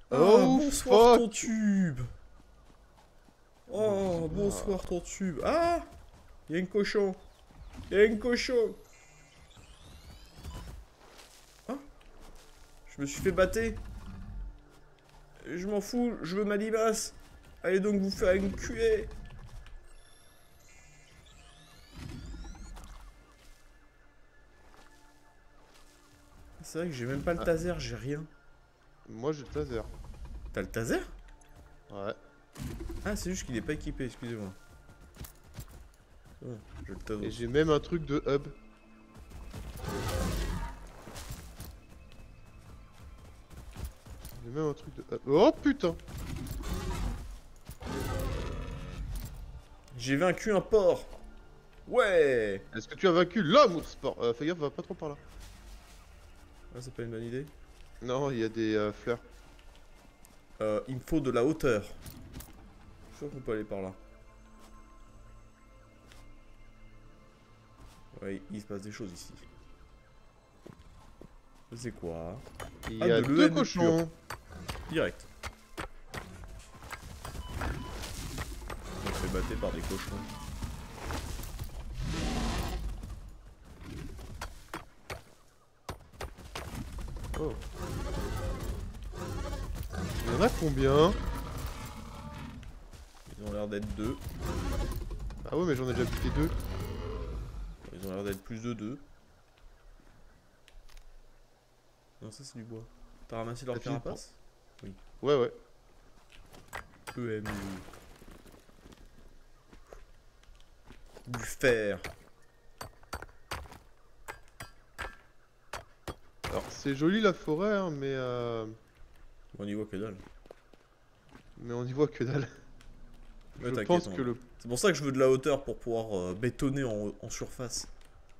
Oh, bonsoir fuck. ton tube. Oh, bonsoir ton tube. Ah, il y a une cochon. Il y a une cochon. Ah, je me suis fait battre. Je m'en fous, je veux ma limace. Allez donc vous faire une cuée. C'est vrai que j'ai même pas le Ah, taser, j'ai rien. moi j'ai le taser. T'as le taser? Ouais. Ah, c'est juste qu'il est pas équipé, excusez-moi. Bon, je le Et taser. j'ai même un truc de hub. J'ai même un truc de hub. Oh putain. J'ai vaincu un porc. Ouais. Est-ce que tu as vaincu l'homme sport? Fais gaffe, va pas trop par là. Ah, c'est pas une bonne idée. Non, il y a des fleurs. Il me faut de la hauteur. Je suis sûr qu'on peut aller par là. Ouais, il se passe des choses ici. C'est quoi? Il Ah, y a de deux l'EN pur. cochons. Direct. On se fait battre par des cochons. Oh. Il y en a combien? Ils ont l'air d'être deux. Ah ouais, mais j'en ai déjà buté deux. Ils ont l'air d'être plus de deux. Non, ça c'est du bois. T'as ramassé leur T'as fini de carapace? Oui. Ouais, ouais. EMU. Du fer. Alors, c'est joli la forêt, hein, On y voit que dalle. mais on y voit que dalle. Ouais, Je t'inquiète. pense que le... C'est pour ça que je veux de la hauteur pour pouvoir bétonner en surface.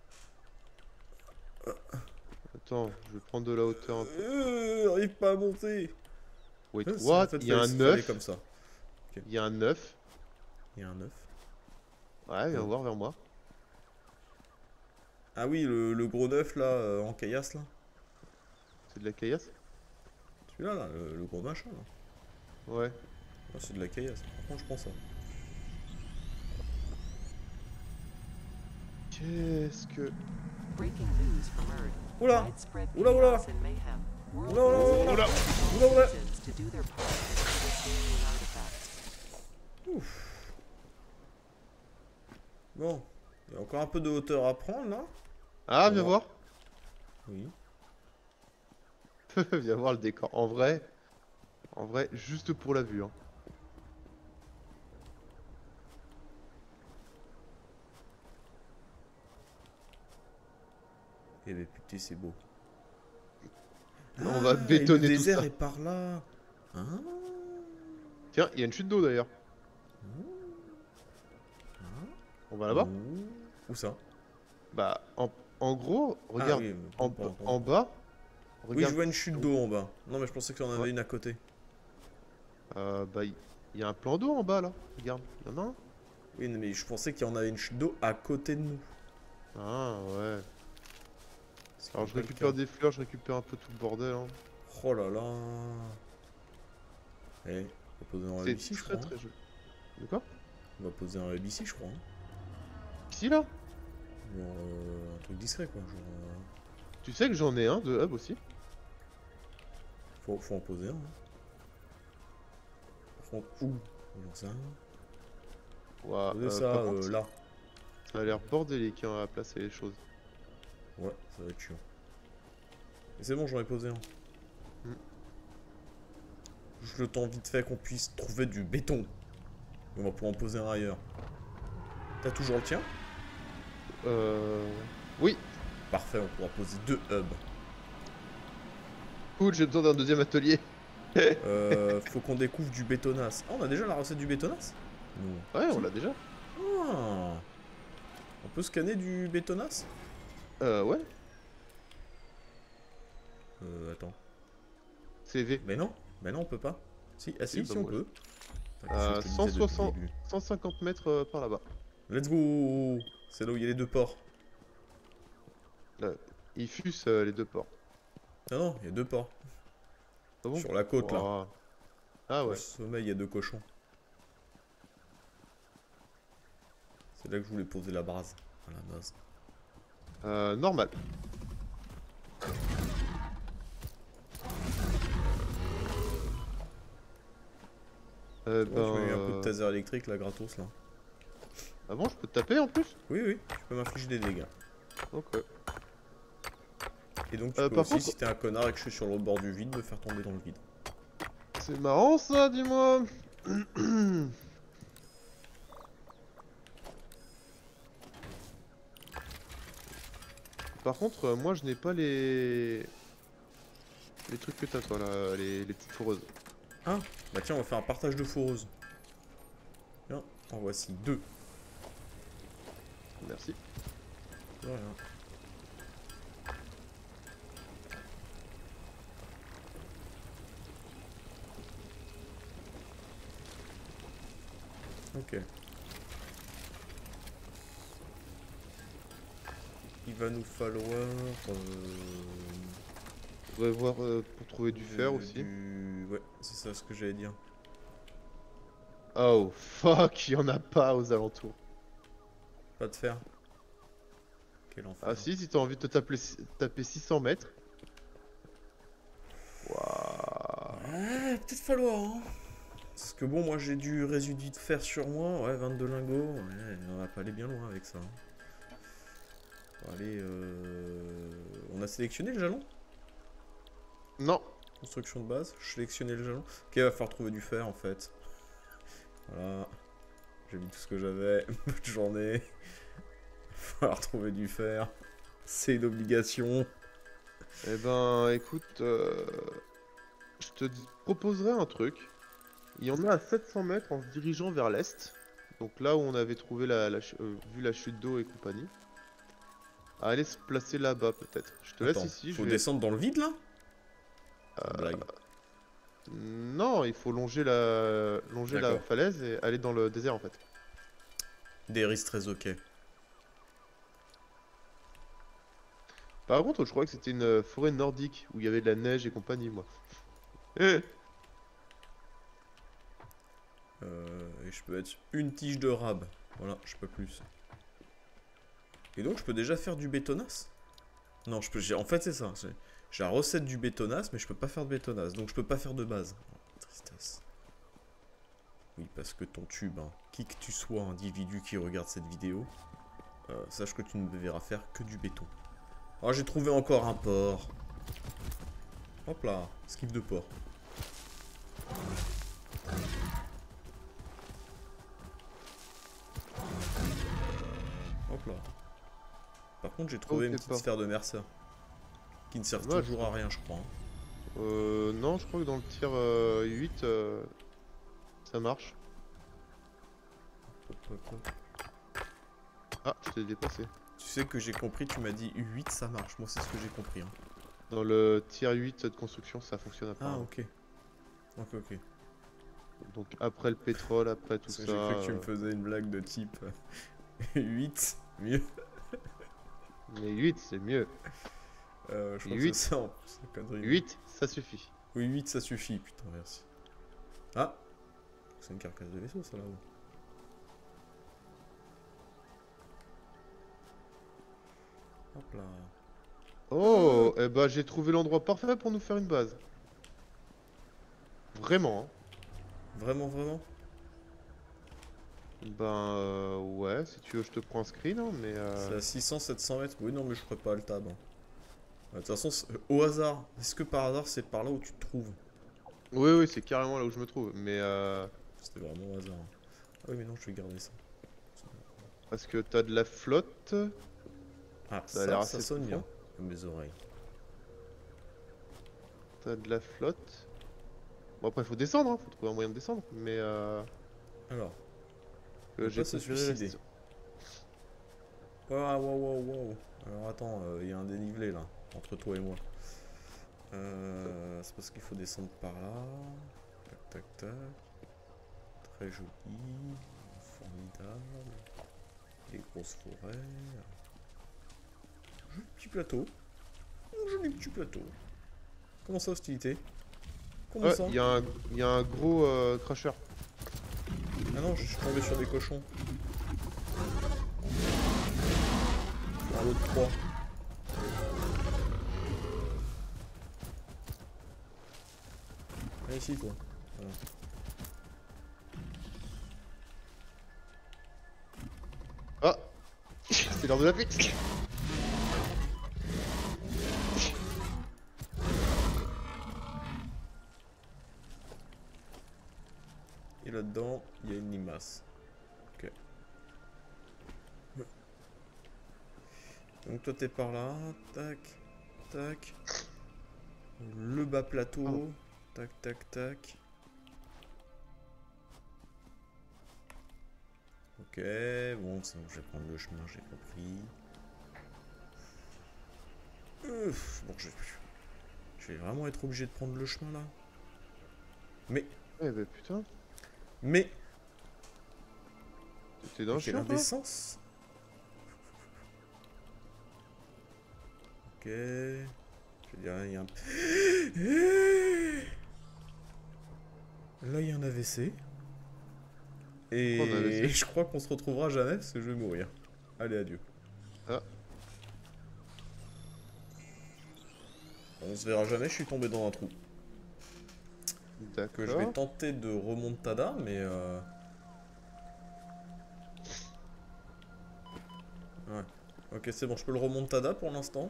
Attends, je vais prendre de la hauteur un peu. J'arrive pas à monter. Wait, En what? fait, Il y a un fallait 9. comme ça. Il y a un 9. Il y a un œuf. Ouais, viens Oh. voir vers moi. Ah oui, le gros neuf là, en caillasse là. C'est de la caillasse? Celui-là, là, le gros machin là. Ouais. Ah, c'est de la caillasse. Par contre, je prends ça. Qu'est-ce que... Breaking news from Earth. Oula! Widespread Oula, oula! chaos and mayhem. World Oula, oula, oula! Oula. Oula, oula! citizens to do their part to this alien artifact. Ouf. Bon. Il y a encore un peu de hauteur à prendre là. Ah, viens Bon. voir. Oui. Viens voir le décor. En vrai, juste pour la vue, hein. Eh ben putain, c'est beau. On va Ah, bétonner et le tout désert ça. est par là. Ah. Tiens, il y a une chute d'eau d'ailleurs. On va là-bas? Où ça? Bah, en gros, Ah regarde, oui, en bas, oui, regarde. je vois une chute d'eau en bas. Non, mais je pensais qu'il y en avait Ouais. une à côté. Bah, il y a un plan d'eau en bas là. Regarde, il y en a un. Oui, mais je pensais qu'il y en avait une chute d'eau à côté de nous. Ah ouais. Ce qui Alors n'est je pas le récupère cas. des fleurs, je récupère un peu tout le bordel, hein. Oh là là. Eh, on va poser un hub C'est ici, je très crois. très joli. De quoi? On va poser un hub ici, je crois. Ici là? Genre, un truc discret, quoi. Genre, Tu sais que j'en ai un de hub aussi? faut en poser un. Hein. Par contre, où? J'en sais rien. Ouais, Poser ça par contre, là. ça a l'air bordélique hein, à placer les choses. Ouais, ça va être chiant. Et c'est bon, j'en ai posé un. Hmm. Juste le temps vite fait qu'on puisse trouver du béton. On va pouvoir en poser un ailleurs. T'as toujours le tien? Oui, Parfait, on pourra poser 2 hubs. cool, j'ai besoin d'un deuxième atelier. Faut qu'on découvre du bétonasse. Ah, on a déjà la recette du bétonasse? Non. Ouais, Si. on l'a déjà. Ah. On peut scanner du bétonasse? Ouais, Attends. CV. Mais non, on peut pas. Si, ah si, Si, si, bah on moi, peut. Putain, qu'est-ce que je te disais depuis le 160, début. 150 mètres par là-bas. Let's go. C'est là où il y a les 2 ports. Ils fusent les deux ports. Non, non, il y a 2 ports. Ah bon? Sur la côte, là. Ouah. Ah Au ouais. sommet, il y a 2 cochons. C'est là que je voulais poser la base. À la base. Normal. C'est bon, tu m'as mis un coup de taser électrique là, gratos là. Ah bon, je peux te taper en plus? Oui, oui, tu peux m'infliger des dégâts. Ok. Et donc tu peux Par aussi, contre, si t'es un connard et que je suis sur le bord du vide, me faire tomber dans le vide. c'est marrant ça, dis-moi. Par contre, moi je n'ai pas les trucs que t'as toi là, les petites fourreuses. Ah, bah tiens, on va faire un partage de fourreuse. Tiens, en voici 2. Merci. Voilà. Ok. Il va nous falloir... On va voir pour trouver du fer aussi. Ouais, c'est ça ce que j'allais dire. Oh fuck, il y en a pas aux alentours. Pas de fer. Quel enfer. Ah si t'as envie de te taper 600 mètres. Waouh. Ouais, peut-être falloir, hein. Parce que bon, moi j'ai du résidu de fer sur moi. Ouais, 22 lingots. Ouais, on va pas aller bien loin avec ça. Bon, allez, on a sélectionné le jalon? Non. Construction de base. Je sélectionnais le jalon. Ok, il va falloir trouver du fer en fait. Voilà. J'ai mis tout ce que j'avais. Bonne journée. Il va falloir trouver du fer. C'est une obligation. Eh ben écoute, je te proposerai un truc. Il y en a à 700 mètres en se dirigeant vers l'est. Donc là où on avait trouvé vu la chute d'eau et compagnie. À aller se placer là-bas peut-être. Je te laisse Attends, ici. faut descendre dans le vide là? Blague. Non, il faut longer la D'accord. falaise et aller dans le désert en fait. Des risques très ok. Par contre, je crois que c'était une forêt nordique où il y avait de la neige et compagnie, moi. Eh, Et je peux être une tige de rab. Voilà, je peux plus. Et donc je peux déjà faire du bétonasse? Non, je peux. En fait, c'est ça. J'ai la recette du bétonasse, mais je peux pas faire de bétonasse. Donc je peux pas faire de base. Oh, tristesse. Oui, parce que ton tube, hein, qui que tu sois, individu qui regarde cette vidéo, sache que tu ne verras faire que du béton. Oh, j'ai trouvé encore un porc. Hop là, esquive de porc. Hop là. Par contre, j'ai trouvé Ok, une petite pas. sphère de Mercer. Qui ne sert Dommage. toujours à rien, je crois. Hein. Non, je crois que dans le tir 8, ça marche. Hop, hop, hop. Ah, je t'ai dépassé. Tu sais que j'ai compris, tu m'as dit 8, ça marche. Moi, c'est ce que j'ai compris. Hein. Dans le tir 8 de construction, ça fonctionne Ah, apparemment. ok. Ok, ok. Donc après le pétrole, après tout Parce que ça. j'ai cru que tu me faisais une blague de type 8, mieux. Mais 8, c'est mieux. Je crois 8. que c'est ça en plus, la connerie. 8, ça suffit. Oui, 8, ça suffit, putain, merci. Ah, c'est une carcasse de vaisseau, ça, là-haut. Hop là. Oh, eh ben j'ai trouvé l'endroit parfait pour nous faire une base. Vraiment, hein. Vraiment, vraiment? Ben ouais, si tu veux je te prends un screen, hein, mais C'est à 600-700 mètres? Oui, non, mais je ferai pas le tab. Hein. De toute façon, au hasard, est-ce que par hasard c'est par là où tu te trouves? Oui, oui, c'est carrément là où je me trouve, mais C'était vraiment au hasard. Hein. Ah oui, mais non, je vais garder ça. parce que t'as de la flotte, Ah, ça a l'air ça assez sonne bien. profond. Comme mes oreilles. T'as de la flotte. Bon après faut descendre, hein, faut trouver un moyen de descendre, mais Alors, que faut j'ai pas se configuré la suicider. station. Wow, wow, wow, wow. Alors attends, il y a un dénivelé là, entre toi et moi. C'est parce qu'il faut descendre par là. Tac, tac, tac. Très joli. Formidable. Les grosses forêts. Joli petit plateau. Joli petit plateau. Comment ça, hostilité? Comment Ouais, ça? il y a un gros crusher. Ah non, je suis tombé sur des cochons. Un lot de 3. Viens ici, toi. Voilà. Ah c'est l'heure de la pute. Et là-dedans, il y a une limace. Ok. Donc toi, t'es par là. Tac, tac. Le bas plateau. Tac, tac, tac. Ok, bon, c'est bon, je vais prendre le chemin, j'ai compris. Bon, je vais vraiment être obligé de prendre le chemin là. Mais, Ouais bah putain, mais, t'es dans le quelle chien toi? indécence. Ok, je veux dire, il y a un... Là, il y a un AVC. Et Pourquoi un AVC? je crois qu'on se retrouvera jamais parce que je vais mourir. Allez, adieu. Ah, On se verra jamais, je suis tombé dans un trou. Que je vais d'accord. tenter de remontada, mais... Ouais. Ok, c'est bon, je peux le remontada pour l'instant.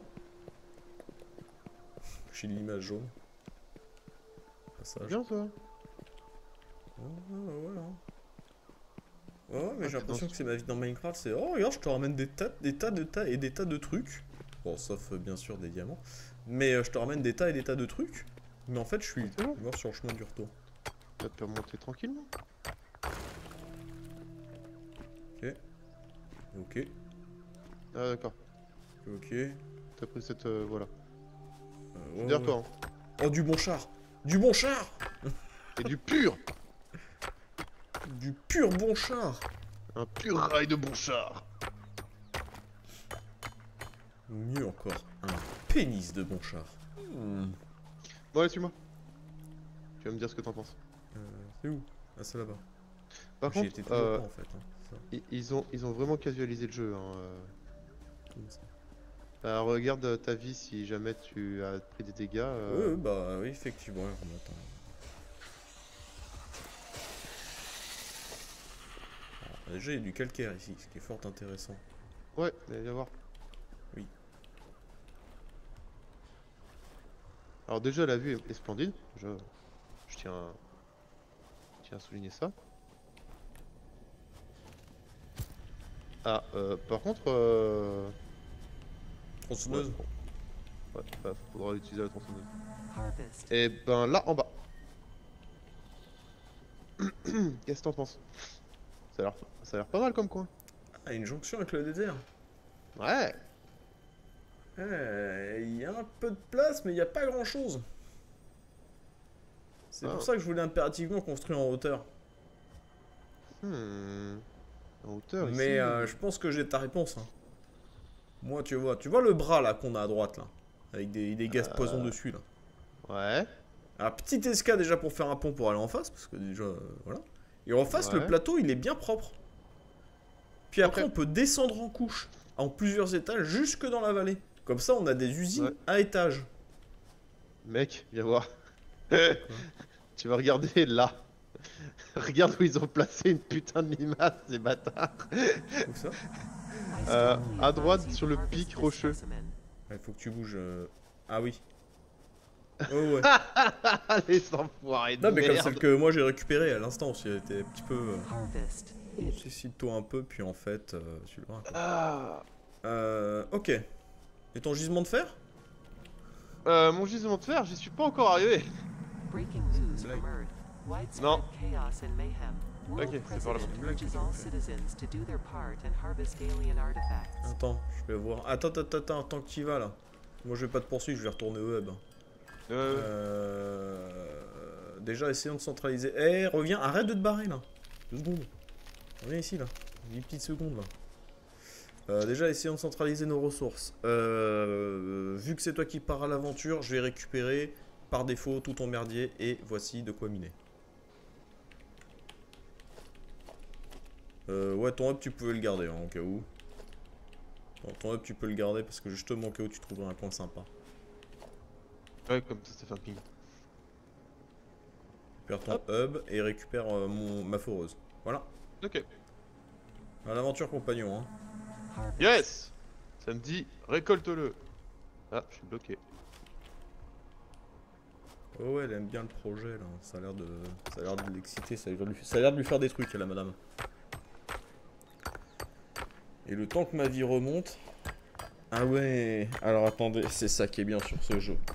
J'ai l'image jaune. Passage. Bien toi. Ouais, hein. Ouais, mais Ah, j'ai t'es dans l'impression ce que c'est ma vie dans Minecraft, c'est oh regarde, je te ramène des tas et des tas de trucs. Bon, sauf bien sûr des diamants. Mais je te ramène des tas et des tas de trucs. Mais en fait, je suis Ah, c'est bon. mort sur le chemin du retour. Tu peux remonter tranquillement. Ok, Ah d'accord. ok. T'as pris cette voilà. Ouais, Derrière ouais. toi hein. Oh, du bon char! Du bon char! Et du pur. Du pur bon char! Un pur rail de bon char. Mieux encore, un pénis de bon char. Bon allez suis-moi. Tu vas me dire ce que t'en penses. C'est où? Ah, c'est là-bas. Par J'y contre, étais toujours pas en fait. Hein. Ça. ils ont vraiment casualisé le jeu. Hein. Comment ça? Bah, regarde ta vie si jamais tu as pris des dégâts. Ouais, bah oui, effectivement. Alors, attends. Alors, déjà, il y a du calcaire ici, ce qui est fort intéressant. Ouais, mais viens voir. Oui. Alors déjà la vue est splendide. Je tiens à souligner ça. Ah, par contre, Tronçonneuse. ouais, bah, faudra utiliser la tronçonneuse. Harvest. Et ben là en bas. Qu'est-ce que t'en penses? Ça a l'air pas mal comme coin. Ah, une jonction avec le désert. Ouais. Il y a un peu de place, mais il n'y a pas grand-chose. C'est Ah. pour ça que je voulais impérativement construire en hauteur. En hauteur ici. Mais je pense que j'ai ta réponse. Hein. Moi, tu vois le bras là qu'on a à droite là, avec des gaz poison dessus là. Ouais. Un petit esca déjà pour faire un pont pour aller en face, parce que déjà, voilà. Et en face, le Ouais. plateau, il est bien propre. Puis après, Ok. on peut descendre en couche, en plusieurs étages, jusque dans la vallée. Comme ça, on a des usines Ouais. à étages. Mec, viens voir. Tu vas regarder là. Regarde où ils ont placé une putain de limace, ces bâtards. Où ça? À droite sur le pic rocheux. Il faut que tu bouges. Ah oui. Oh ouais. Les enfoirés de Non, mais comme merde. celle que moi j'ai récupérée à l'instant, aussi, elle était un petit peu. Harvest. Suicide-toi un peu, puis en fait, tu le vois. Quoi. Ah. Ok. Et ton gisement de fer? Mon gisement de fer, j'y suis pas encore arrivé. Breaking news from Earth. Widespread Non. chaos and mayhem. World Ok, c'est par là-bas. President urges all citizens to do their part and harvest alien artifacts. Attends, je vais voir. Attends, tant que tu y vas là. Moi je vais pas te poursuivre, je vais retourner au web. Déjà, essayons de centraliser. Eh, reviens, arrête de te barrer là. 2 secondes. Reviens ici là. 10 petites secondes là. Déjà, essayons de centraliser nos ressources. Vu que c'est toi qui pars à l'aventure, je vais récupérer par défaut tout ton merdier et voici de quoi miner. Ouais, ton hub tu pouvais le garder hein, au cas où. Bon, ton hub tu peux le garder parce que justement au cas où tu trouverais un coin sympa. Ouais, comme ça fait un ping. Récupère ton Hop. hub et récupère ma foreuse. Voilà. Ok. À l'aventure compagnon hein. Yes! Ça me dit récolte-le. Ah, je suis bloqué. Oh ouais, elle aime bien le projet là. Ça a l'air de l'exciter, ça a l'air de lui faire des trucs à la madame. Et le temps que ma vie remonte. Ah ouais. Alors attendez, c'est ça qui est bien sur ce jeu.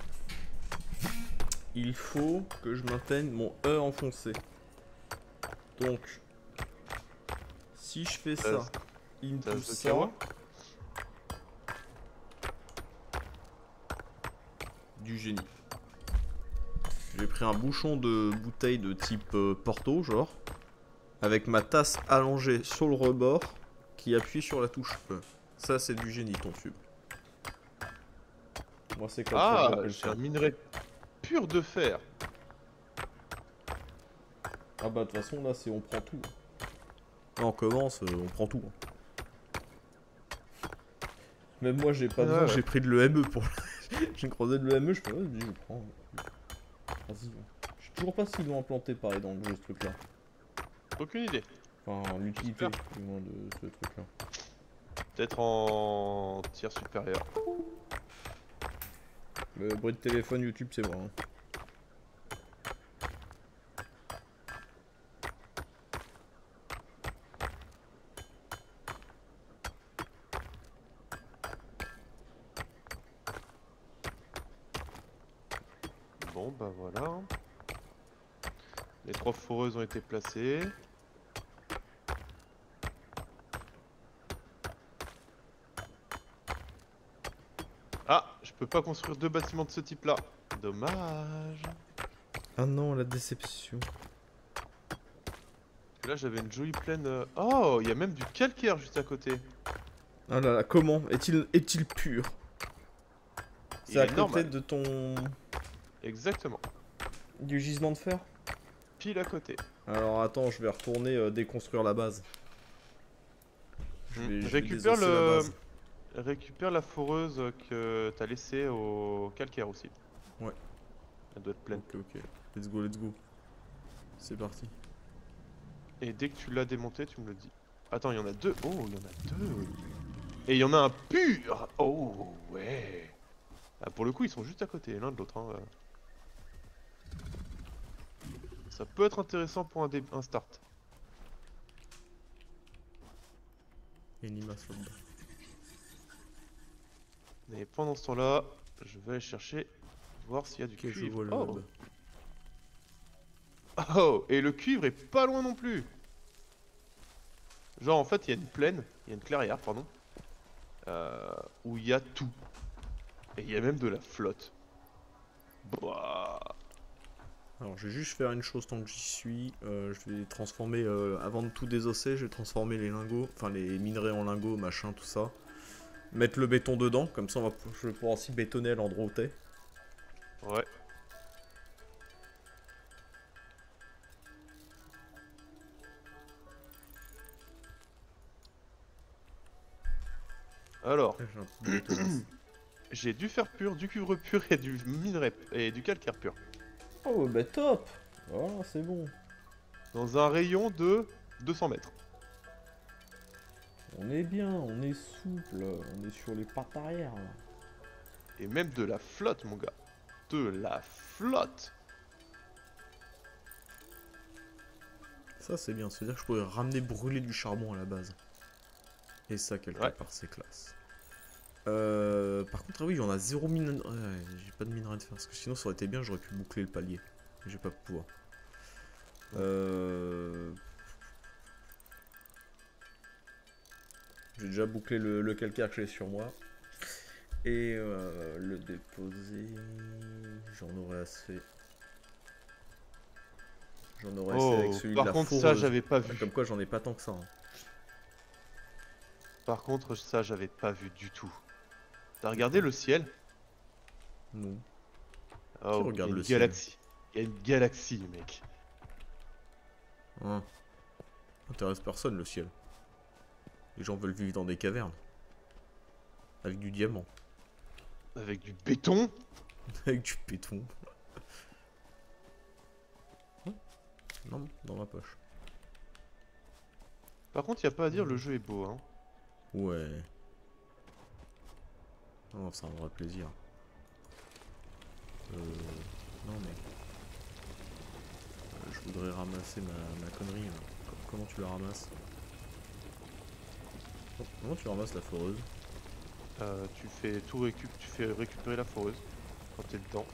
Il faut que je maintienne mon E enfoncé. Donc, si je fais ça, il me ça pousse se ça. kawa. Du génie. J'ai pris un bouchon de bouteille de type Porto, genre, avec ma tasse allongée sur le rebord, qui appuie sur la touche E. Ça, c'est du génie, ton tube. Moi, c'est comme ça que Ah, j'appelle j'ai ça. un minerai pur de fer. Ah bah, de toute façon, là, c'est on prend tout. Là, on commence, on prend tout. Même moi, j'ai pas besoin, Ouais. j'ai pris de l'EME pour... j'ai creusé de l'EME, je fais, vas-y, je prends. Vas-y. Je sais toujours pas s'ils l'ont implanté, pareil, dans le jeu, ce truc-là. Aucune idée. Enfin, l'utilité, J'espère. du moins, de ce truc-là. Peut-être en tir supérieur. Le bruit de téléphone YouTube, c'est moi. Hein. Bon, bah voilà. Les 3 foreuses ont été placées. Ah, je peux pas construire 2 bâtiments de ce type-là. Dommage. Ah non, la déception. Parce que là, j'avais une jolie plaine. Oh, il y a même du calcaire juste à côté. Ah là là, comment est-il pur? Il C'est à est côté normal. de ton... Exactement. du gisement de fer? Pile à côté. Alors attends, je vais retourner déconstruire la base. Je vais Récupère désosser la base. Récupère la foreuse que t'as laissée au calcaire aussi. Ouais. Elle doit être pleine. Ok, ok. Let's go, let's go. C'est parti. Et dès que tu l'as démonté, tu me le dis. Attends, il y en a 2. Oh, il y en a 2. Et il y en a un pur. Oh, ouais. Ah, pour le coup, ils sont juste à côté, l'un de l'autre. Hein. Ça peut être intéressant pour un start. Et une limace là-dedans. Et pendant ce temps-là, je vais aller chercher, voir s'il y a du Ok, je cuivre. vois le Oh. hub. Oh, et le cuivre est pas loin non plus. Genre en fait il y a une plaine, il y a une clairière pardon, où il y a tout. Et il y a même de la flotte. Bah. Alors je vais juste faire une chose tant que j'y suis. Je vais transformer, avant de tout désosser, je vais transformer les lingots, enfin les minerais en lingots, machin, tout ça. Mettre le béton dedans, comme ça je vais pouvoir aussi bétonner à l'endroit où t'es. Ouais. Alors, Là, j'ai un peu de béton. j'ai du fer pur, du cuivre pur et du minerai et du calcaire pur. Oh bah top. Voilà, c'est bon. Dans un rayon de 200 mètres. On est bien, on est souple, on est sur les pattes arrière là. Et même de la flotte mon gars. De la flotte. Ça c'est bien, c'est-à-dire que je pourrais ramener brûler du charbon à la base. Et ça quelque Ouais. part c'est classe. Par contre, ah oui, on a zéro mine. Ouais, j'ai pas de minerai de fer, parce que sinon ça aurait été bien, j'aurais pu boucler le palier. Mais j'ai pas pouvoir. J'ai déjà bouclé le calcaire que j'ai sur moi. Et le déposer. J'en aurais assez. J'en aurais assez avec Oh, celui de par la contre ça foreuse. j'avais pas vu. Comme quoi j'en ai pas tant que ça. Hein. Par contre ça j'avais pas vu du tout. T'as regardé le ciel? Non. Oh, regarde il y a le une ciel? galaxie. Il y a une galaxie, mec. Hein. Intéresse personne le ciel. Les gens veulent vivre dans des cavernes. Avec du diamant. Avec du béton. Avec du béton. Hein? Non, dans ma poche. Par contre, il n'y a pas à dire, le jeu est beau, hein. Ouais. Non, c'est un vrai plaisir. Non mais... je voudrais ramasser ma connerie. Là. Comment tu la ramasses? Comment tu ramasses la foreuse? Tu fais tout tu fais récupérer la foreuse quand t'es dedans.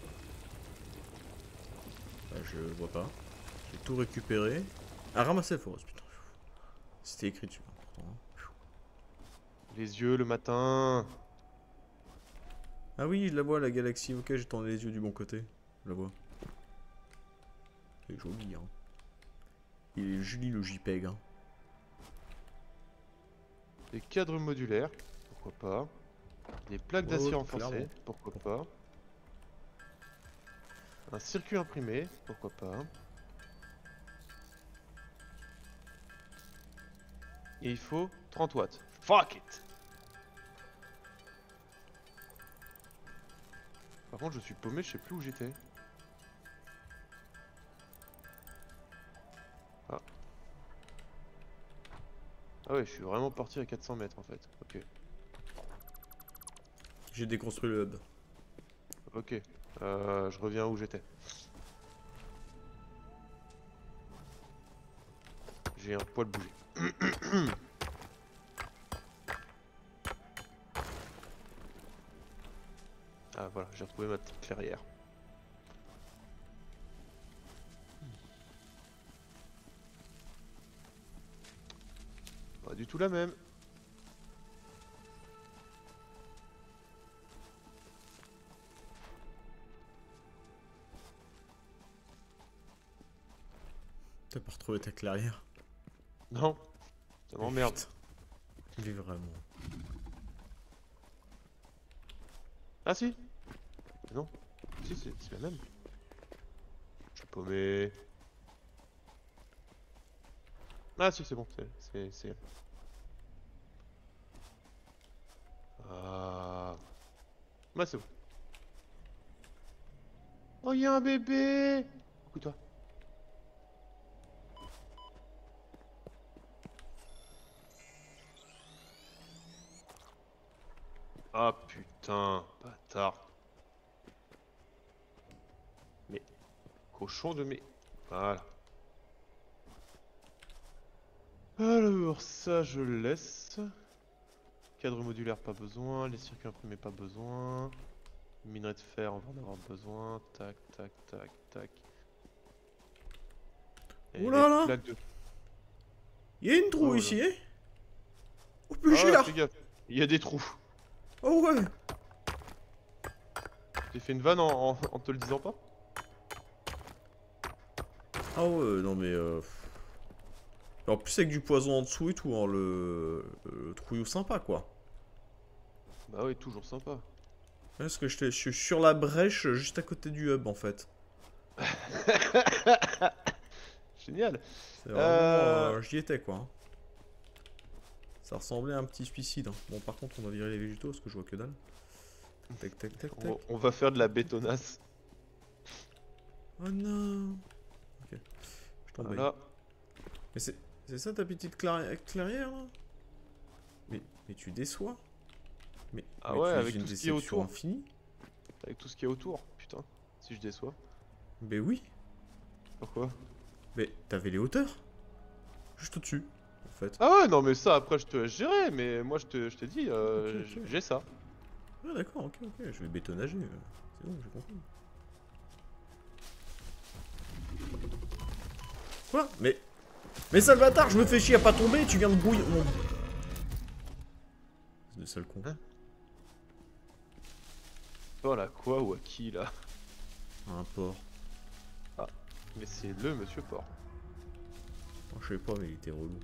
Bah, je vois pas. J'ai tout récupéré. Ah, ramasser la foreuse, putain. C'était écrit dessus. Pourtant, hein. Les yeux le matin. Ah oui, je la vois la galaxie. Ok, j'ai tourné les yeux du bon côté. Je la vois. C'est joli, hein. Il est joli le JPEG, hein. Des cadres modulaires, pourquoi pas. Des plaques Ouais, d'acier ouais, renforcées, clairement. pourquoi pas. Un circuit imprimé, pourquoi pas. Et il faut 30 watts. Fuck it! Par contre, je suis paumé, je sais plus où j'étais. Ah. Ah ouais, je suis vraiment parti à 400 mètres en fait. Ok. J'ai déconstruit le hub. Ok. Je reviens où j'étais. J'ai un poil bougé. Ah voilà, j'ai retrouvé ma petite clairière. Pas du tout la même. T'as pas retrouvé ta clairière? Non, ça m'emmerde. Putain. Mais vraiment. Ah si. Non. Si, c'est la même. Je suis paumé. Ah si, c'est bon, c'est elle. Ah. Bah c'est bon. Oh, il y a un bébé. Écoute-toi. Ah putain, bâtard. Mais, cochon de mes... Voilà. Alors, ça je le laisse. Cadre modulaire, pas besoin. Les circuits imprimés, pas besoin. Minerai de fer, on va en avoir besoin. Tac, tac, tac, tac. Et Ouh les là là. plaques de... Il y a une trou Oh là. ici, hein? Oh plus Ah, cher! fais gaffe. Il y a des trous. Oh ouais! J'ai fait une vanne en te le disant pas? Ah ouais, non mais en plus avec du poison en dessous et tout, hein, le trouillou sympa quoi. Bah oui, toujours sympa. Parce que je suis sur la brèche juste à côté du hub en fait. Génial. C'est vraiment... j'y étais quoi. Hein. Ça ressemblait à un petit suicide. Hein. Bon par contre on va virer les végétaux parce que je vois que dalle. Tac tac tac tac. On va faire de la bétonasse. Oh non. Ok. Je tombe. Voilà. Mais c'est ça ta petite clairière là? Mais tu déçois? Ah mais ouais, tu es avec une tout ce qui est déception autour. infinie? Avec tout ce qui est autour. Putain, si je déçois. Mais oui. Pourquoi? Mais t'avais les hauteurs? Juste au-dessus, en fait. Ah ouais, non mais ça après je te laisse gérer, mais moi je t'ai dit, Ok. j'ai ça. Ah d'accord, ok, je vais bétonnager. C'est bon, j'ai compris. Quoi? Mais Salvatore, je me fais chier à pas tomber, tu viens de bouillir. Mon... C'est de sale con. Hein? Oh là quoi ou à qui là? Un porc. Mais c'est le monsieur porc. Oh, je sais pas, mais il était relou.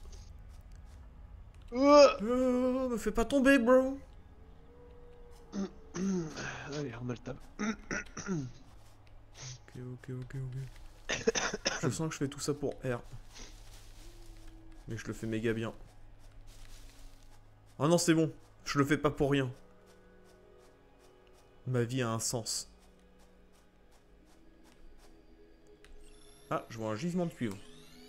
Me fais pas tomber, bro. Allez, on a le table. Ok. Je sens que je fais tout ça pour R. Mais je le fais méga bien. Ah non, c'est bon. Je le fais pas pour rien. Ma vie a un sens. Ah, je vois un gisement de cuivre.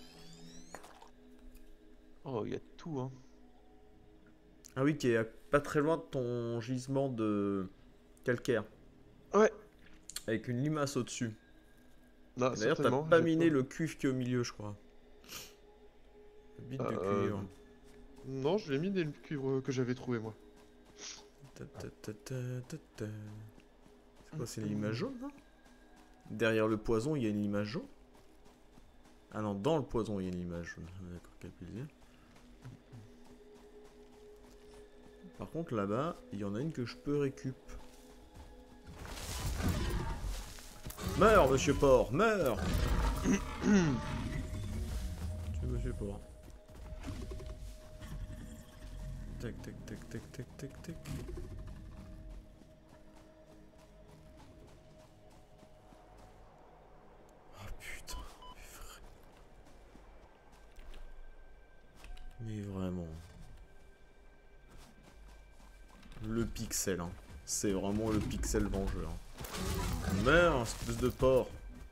Oh, il y a tout, hein. Ah oui, qui est pas très loin de ton gisement de calcaire. Ouais. Avec une limace au-dessus. Non, D'ailleurs, t'as certainement. pas j'ai miné le cuivre qui est au milieu, je crois. Le bit de cuivre. Non, je l'ai mis des cuivres que j'avais trouvé moi. C'est quoi, c'est l'image jaune, là? Derrière le poison, il y a une image jaune? Ah non, dans le poison, il y a une image jaune. D'accord, quel plaisir. Par contre, là-bas, il y en a une que je peux récup. Meurs, monsieur Porc, meurs. Tu monsieur Porc. Tac. Oh putain, mais vraiment. Le pixel, hein. C'est vraiment le pixel vengeur. Merde, espèce de porc.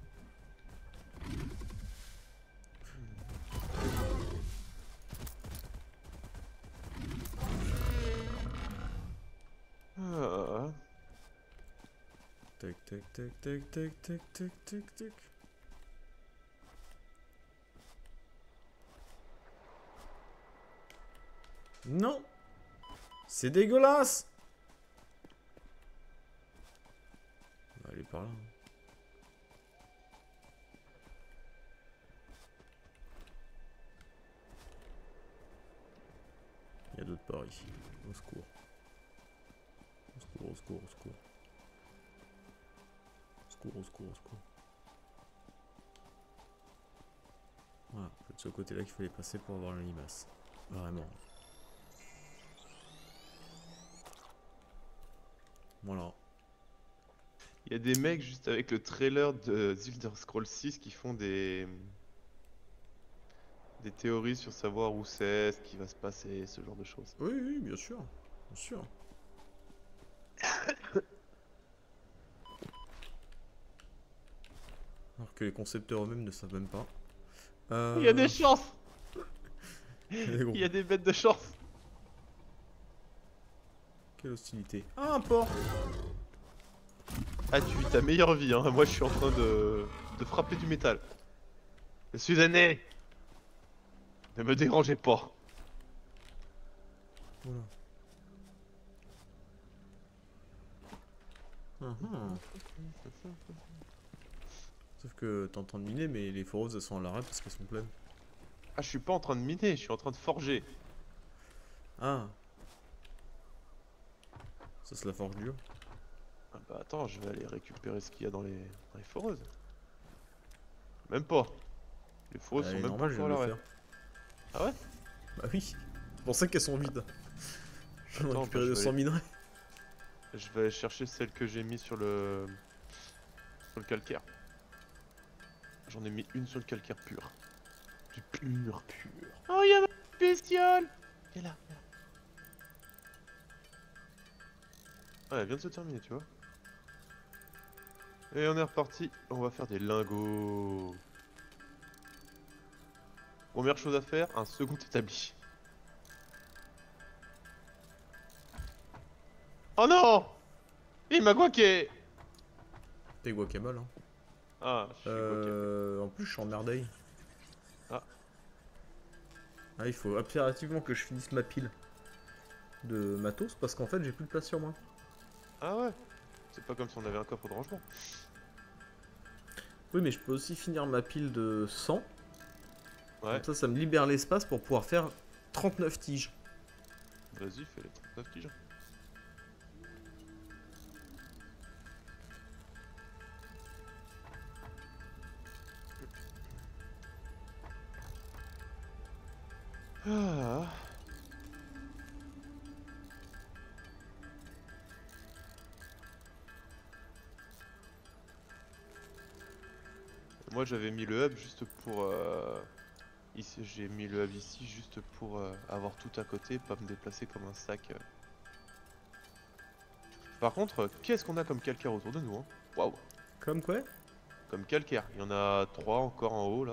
Ah. Tac. Non. C'est dégueulasse. On va aller par là. Il y a d'autres porcs ici. Au secours. Au secours. Voilà, c'est de ce côté-là qu'il fallait passer pour avoir la limace. Vraiment. Voilà. Il y a des mecs juste avec le trailer de The Elder Scrolls 6 qui font des théories sur savoir où c'est, ce qui va se passer, ce genre de choses. Oui, bien sûr. Bien sûr. Alors que les concepteurs eux-mêmes ne savent même pas. Il y a des chances. des gros. Il y a des bêtes de chance. Quelle hostilité. Ah, un porc. Ah, tu vis ta meilleure vie, hein. Moi, je suis en train de frapper du métal. Je suis aîné. Ne me dérangez pas. Voilà. Sauf que t'es en train de miner, mais les foreuses elles sont à l'arrêt parce qu'elles sont pleines. Ah, je suis pas en train de miner, je suis en train de forger. Ah. Ça c'est la forge dure. Ah bah attends, je vais aller récupérer ce qu'il y a dans les foreuses. Même pas. Les foreuses sont même normal, pas je encore viens à de le l'arrêt. faire. Ah ouais? Bah oui. C'est pour ça qu'elles sont vides. Je vais Attends, récupérer bah, 200 minerais. Je vais aller chercher celle que j'ai mis sur le calcaire. J'en ai mis une sur le calcaire pur. Du pur. Oh, y'a ma bestiole! Elle est là. Ah, elle vient de se terminer, tu vois. Et on est reparti. On va faire des lingots. Première chose à faire, un second établi. Oh non! Il m'a guaqué! T'es guacamole, hein. Ah, je suis guaqué. En plus, je suis en merveille. Ah. Ah, il faut impérativement que je finisse ma pile de matos parce qu'en fait, j'ai plus de place sur moi. Ah ouais? C'est pas comme si on avait un coffre de rangement. Oui, mais je peux aussi finir ma pile de 100. Ouais. Comme ça me libère l'espace pour pouvoir faire 39 tiges. Vas-y, fais les 39 tiges. Ah. Moi j'avais mis le hub juste pour... Ici, j'ai mis le hub ici juste pour avoir tout à côté, pas me déplacer comme un sac. Par contre, qu'est-ce qu'on a comme calcaire autour de nous, hein? Waouh! Comme quoi? Comme calcaire, il y en a 3 encore en haut là.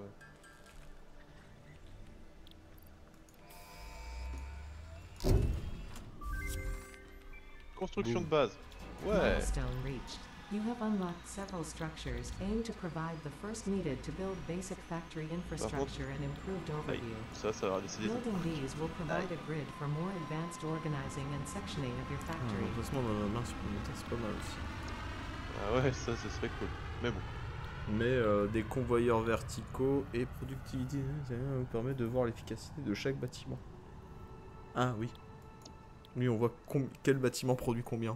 Construction Boum. de base. Ouais. Milestone reached. You have unlocked several structures aimed to provide the first needed to build basic factory infrastructure and improved Aïe. overview. Ça va laisser des... Building these will provide a grid for more advanced organizing and sectioning of your Ah, factory. le placement de main supplémentaire, c'est pas mal aussi. Ah ouais, ça ce serait cool. Mais bon. Mais des convoyeurs verticaux et productivité ça nous permet de voir l'efficacité de chaque bâtiment. Ah oui. Lui, on voit quel bâtiment produit combien.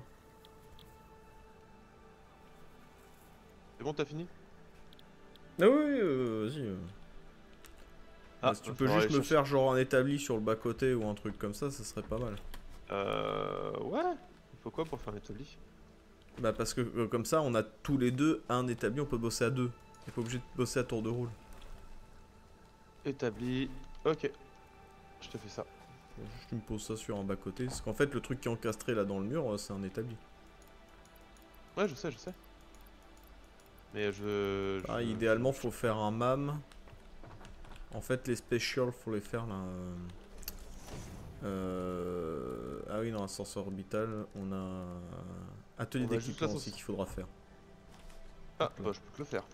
C'est bon, t'as fini? Ah oui, vas-y. Si tu va peux falloir juste aller me chercher. faire genre un établi sur le bas-côté ou un truc comme ça serait pas mal. Ouais. Il faut quoi pour faire un établi? Bah parce que comme ça, on a tous les deux un établi, on peut bosser à deux. On n'est pas obligé de bosser à tour de rôle. Établi. Ok. Je te fais ça. Juste tu me poses ça sur un bas-côté. Parce qu'en fait, le truc qui est encastré là dans le mur, c'est un établi. Ouais, je sais. Mais Ah, idéalement, faut faire un MAM. En fait, les specials, faut les faire là. Ah oui, dans l'ascenseur orbital, on a atelier On a juste d'équipement l'ascenseur. aussi qu'il faudra faire. Ah, bah je peux que le faire.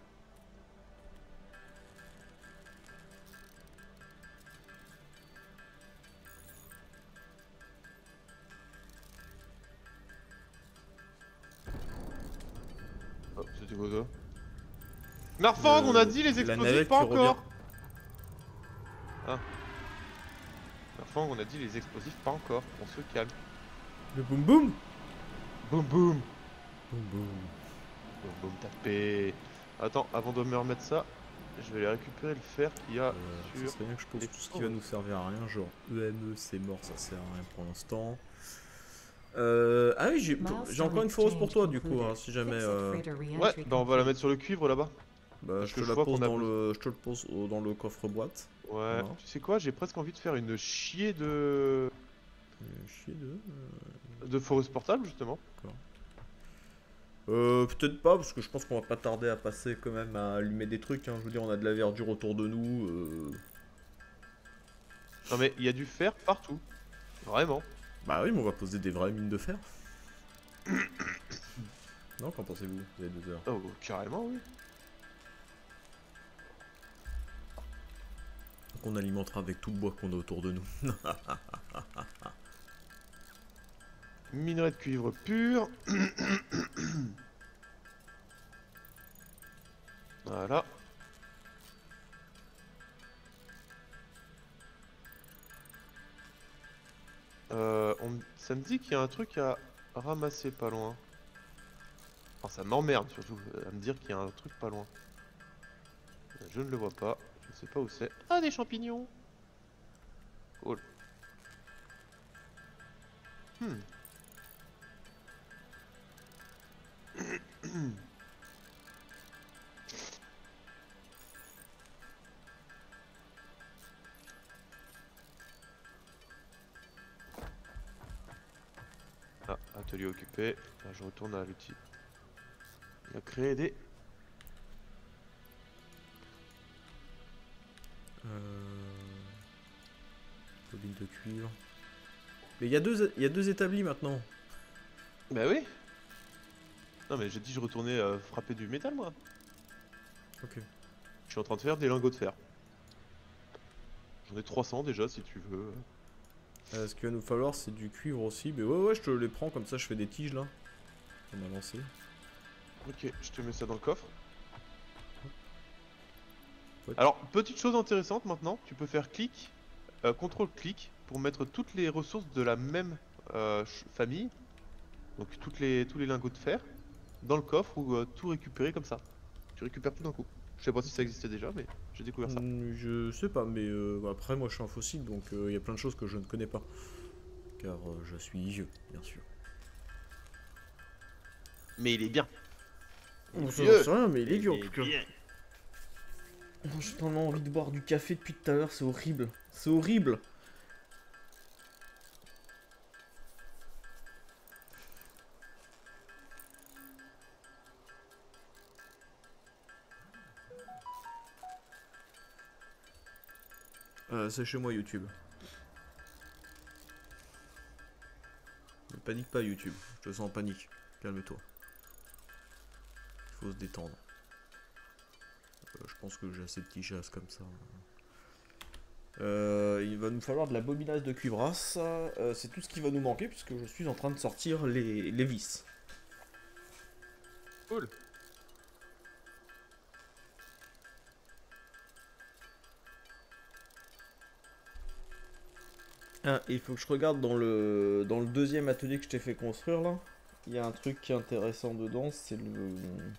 Oh, c'était quoi ça? Narfang, on a dit les la explosifs navette pas qui encore! revient. Ah. Narfang, on a dit les explosifs pas encore. On se calme. Le boum boum. Boum boum! Boum boum. Boum boum tapé. Attends, avant de me remettre ça, je vais aller récupérer le fer qu'il y a Ça sur... serait bien que je pose les tout ce qui va nous servir à rien, genre EME c'est mort, ça sert à rien pour l'instant. Ah oui, j'ai encore une foreuse pour toi du coup, hein, si jamais. Ouais, bah on va la mettre sur le cuivre là-bas. Bah, Parce je que te je la vois pose qu'on a dans le, je te le pose dans le coffre-boîte. Ouais, Voilà. tu sais quoi, j'ai presque envie de faire une chier de... Chier de. de foreuse portable justement. Peut-être pas, parce que je pense qu'on va pas tarder à passer quand même à allumer des trucs. Hein. Je veux dire, on a de la verdure autour de nous. Non mais il y a du fer partout. Vraiment. Bah oui, mais on va poser des vraies mines de fer. Non, qu'en pensez-vous? Vous avez 2 heures. Oh, carrément oui. Donc on alimentera avec tout le bois qu'on a autour de nous. Minerai de cuivre pur. Voilà. Ça me dit qu'il y a un truc à ramasser pas loin. Enfin, ça m'emmerde surtout à me dire qu'il y a un truc pas loin. Je ne le vois pas. Je ne sais pas où c'est. Ah, des champignons. Cool. Ah, atelier occupé. Là, je retourne à l'outil. On a créé des... Bobine de cuivre. Mais il y a deux établis maintenant. Bah oui. Non mais j'ai dit je retournais frapper du métal moi. Ok. Je suis en train de faire des lingots de fer. J'en ai 300 déjà si tu veux. Ce qu'il va nous falloir c'est du cuivre aussi. Mais ouais, je te les prends comme ça, je fais des tiges là. On va lancer. Ok, je te mets ça dans le coffre. Ouais. Alors, petite chose intéressante maintenant, tu peux faire clic, CTRL-clic pour mettre toutes les ressources de la même famille. Donc tous les lingots de fer dans le coffre ou tout récupérer comme ça. Tu récupères tout d'un coup. Je sais pas si ça existait déjà, mais j'ai découvert ça. Je sais pas, mais après moi je suis un fossile donc il y a plein de choses que je ne connais pas. Car je suis vieux, bien sûr. Mais il est bien. On sait rien, mais il est dur en tout cas. bien. J'ai tellement envie de boire du café depuis tout à l'heure, c'est horrible. C'est horrible. C'est chez moi YouTube. Ne panique pas YouTube, je te sens en panique. Calme-toi. Il faut se détendre. Je pense que j'ai assez de petits chasses comme ça. Il va nous falloir de la bobinasse de cuivrasse. C'est tout ce qui va nous manquer puisque je suis en train de sortir les vis. Cool. Ah, il faut que je regarde dans le deuxième atelier que je t'ai fait construire là. Il y a un truc qui est intéressant dedans, c'est le...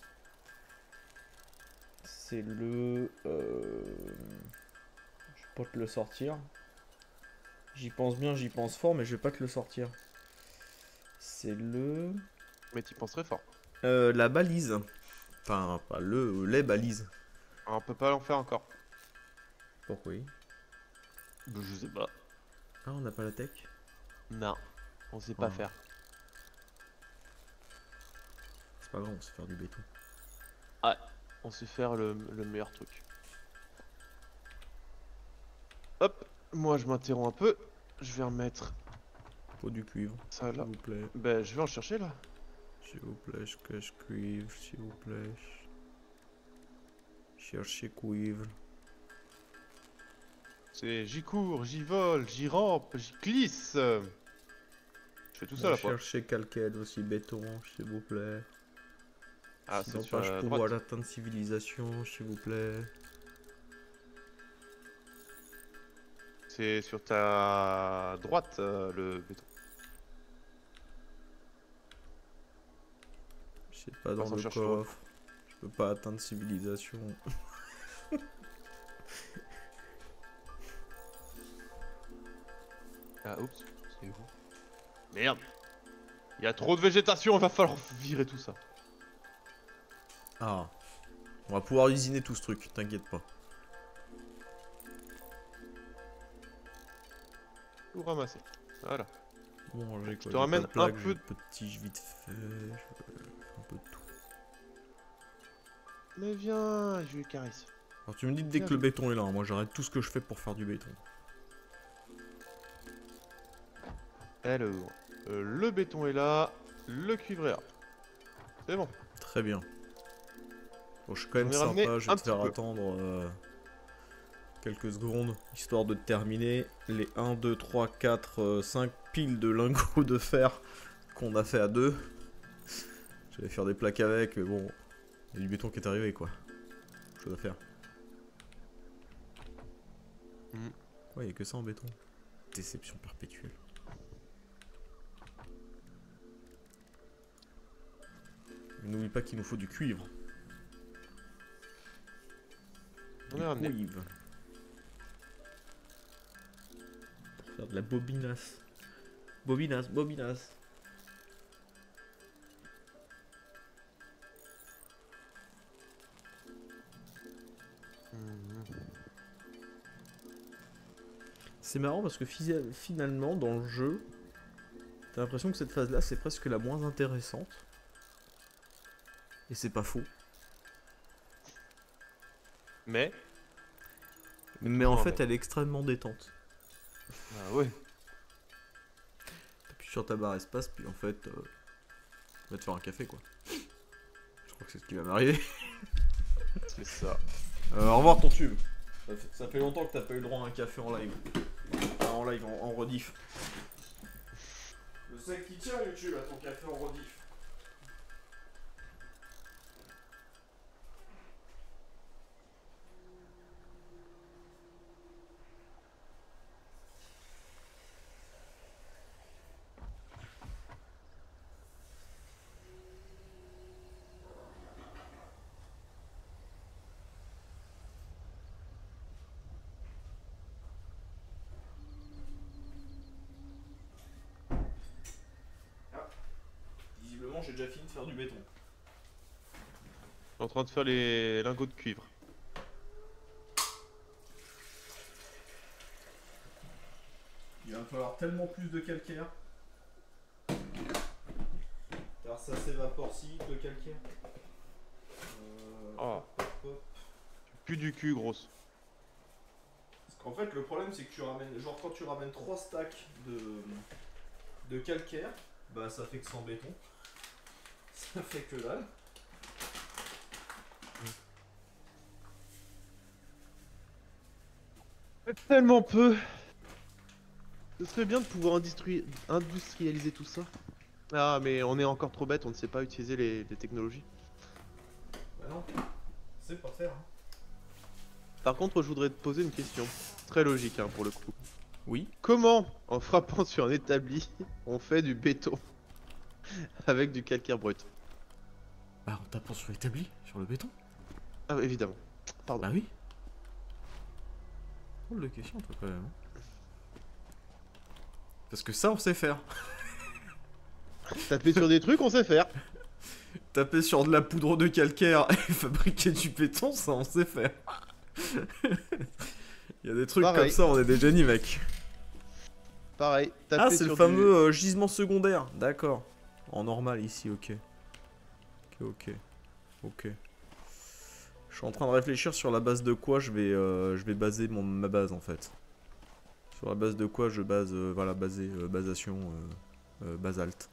Je vais pas te le sortir. J'y pense bien, j'y pense fort, mais je vais pas te le sortir. C'est le... Mais tu penses très fort. la balise. Enfin, pas les balises. On peut pas l'en faire encore. Pourquoi? Je sais pas. Ah, on n'a pas la tech? Non, on sait pas Ah. faire. C'est pas grave, on sait faire du béton. On sait faire le meilleur truc. Hop, moi je m'interromps un peu. Je vais remettre Faut du cuivre, ça s'il là. vous plaît. Ben je vais en chercher là. S'il vous plaît, je cache cuivre, s'il vous plaît. Cherchez cuivre. C'est j'y cours, j'y vole, j'y rampe, j'y glisse. Je fais tout ça là quoi. Cherchez calcaire aussi, béton, s'il vous plaît. Ah, c'est Sinon sur pas je la pourrais droite. atteindre civilisation, s'il vous plaît. C'est sur ta droite le béton. C'est pas dans s'en le cherche trop. coffre. Je peux pas atteindre civilisation. Ah oups, c'est où? Merde. Il y a trop de végétation, il va falloir virer tout ça. Ah. On va pouvoir usiner tout ce truc, t'inquiète pas. Tout ramasser. Voilà. Bon, j'ai quoi? te J'ai ramène pas de plaque, un j'ai peu- de petits vite fait. Je fais un peu de tout. Mais viens, je lui caresse. Alors tu me dis dès que le béton est là, hein, moi j'arrête tout ce que je fais pour faire du béton. Alors, le béton est là, le cuivre est là. C'est bon. Très bien. Bon, je suis quand même J'en ai ramené sympa, je un vais te faire petit peu. attendre quelques secondes, histoire de terminer les 1, 2, 3, 4, 5 piles de lingots de fer qu'on a fait à deux. J'allais faire des plaques avec, mais bon, il y a du béton qui est arrivé quoi. Chose à faire. Ouais, il n'y a que ça en béton. Déception perpétuelle. N'oublie pas qu'il nous faut du cuivre. On est ramené. Cuivre. Pour faire de la bobinasse. Bobinasse, bobinasse. C'est marrant parce que finalement dans le jeu, t'as l'impression que cette phase-là c'est presque la moins intéressante. Et c'est pas faux. Mais Mais en toujours fait mais. elle est extrêmement détente. Ah ouais. T'appuies sur ta barre espace puis en fait tu vas te faire un café quoi. Je crois que c'est ce qui va m'arriver. C'est ça. Au revoir ton tube. Ça fait longtemps que t'as pas eu le droit à un café en live. Enfin, en live, en rediff. Le sec qui tient YouTube à ton café en rediff. Visiblement, j'ai déjà fini de faire du béton. Je suis en train de faire les lingots de cuivre. falloir tellement plus de calcaire. Alors ça s'évapore si vite le calcaire. Oh. Plus du cul, grosse. Parce qu'en fait, le problème c'est que tu ramènes, genre quand tu ramènes 3 stacks de calcaire, bah ça fait que 100 béton. Ça fait que dalle. Tellement peu. Ce serait bien de pouvoir industrialiser tout ça. Ah, mais on est encore trop bête, on ne sait pas utiliser les technologies. Bah non, c'est pas faire. Hein. Par contre, je voudrais te poser une question. Très logique, hein, pour le coup. Oui. Comment, en frappant sur un établi, on fait du béton avec du calcaire brut? Bah en tapant sur l'établi, sur le béton. Ah, évidemment. Pardon. Bah oui. Drôle de question toi quand même. Parce que ça on sait faire. Taper sur des trucs, on sait faire. Taper sur de la poudre de calcaire et fabriquer du béton, ça on sait faire. Il y a des trucs Pareil. comme ça, on est des génies mec. Pareil. Taper Ah c'est le sur fameux gisement secondaire, d'accord. En normal ici, ok. Ok. Je suis en train de réfléchir sur la base de quoi je vais baser ma base en fait. Sur la base de quoi je base, voilà, basation, basalte.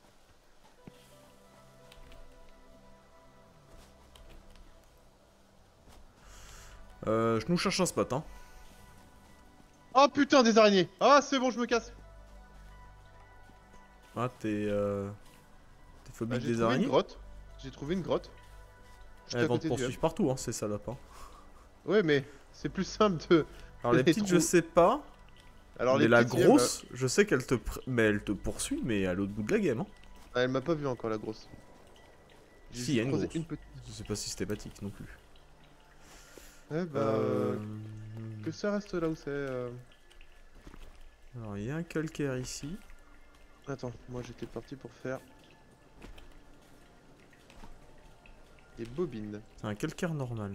Je nous cherche un spot, hein. Oh putain, des araignées. Ah, c'est bon, je me casse. Ah, t'es phobique J'ai des trouvé araignées. une grotte. J'ai trouvé une grotte. Juste Elles à vont te côté du poursuivre partout, hein, ces salopes. Hein. Ouais, mais c'est plus simple de... Alors les petites, je sais pas. Alors mais les la petites, grosse, je sais qu'elle mais elle te poursuit, mais à l'autre bout de la game. Hein. elle m'a pas vu encore, la grosse. J'ai Si, il y a une creusé grosse. petite. Je sais pas systématique non plus. Ouais, bah... Que ça reste là où c'est... Alors il y a un calcaire ici. Attends, moi j'étais parti pour faire... des bobines. C'est un calcaire normal.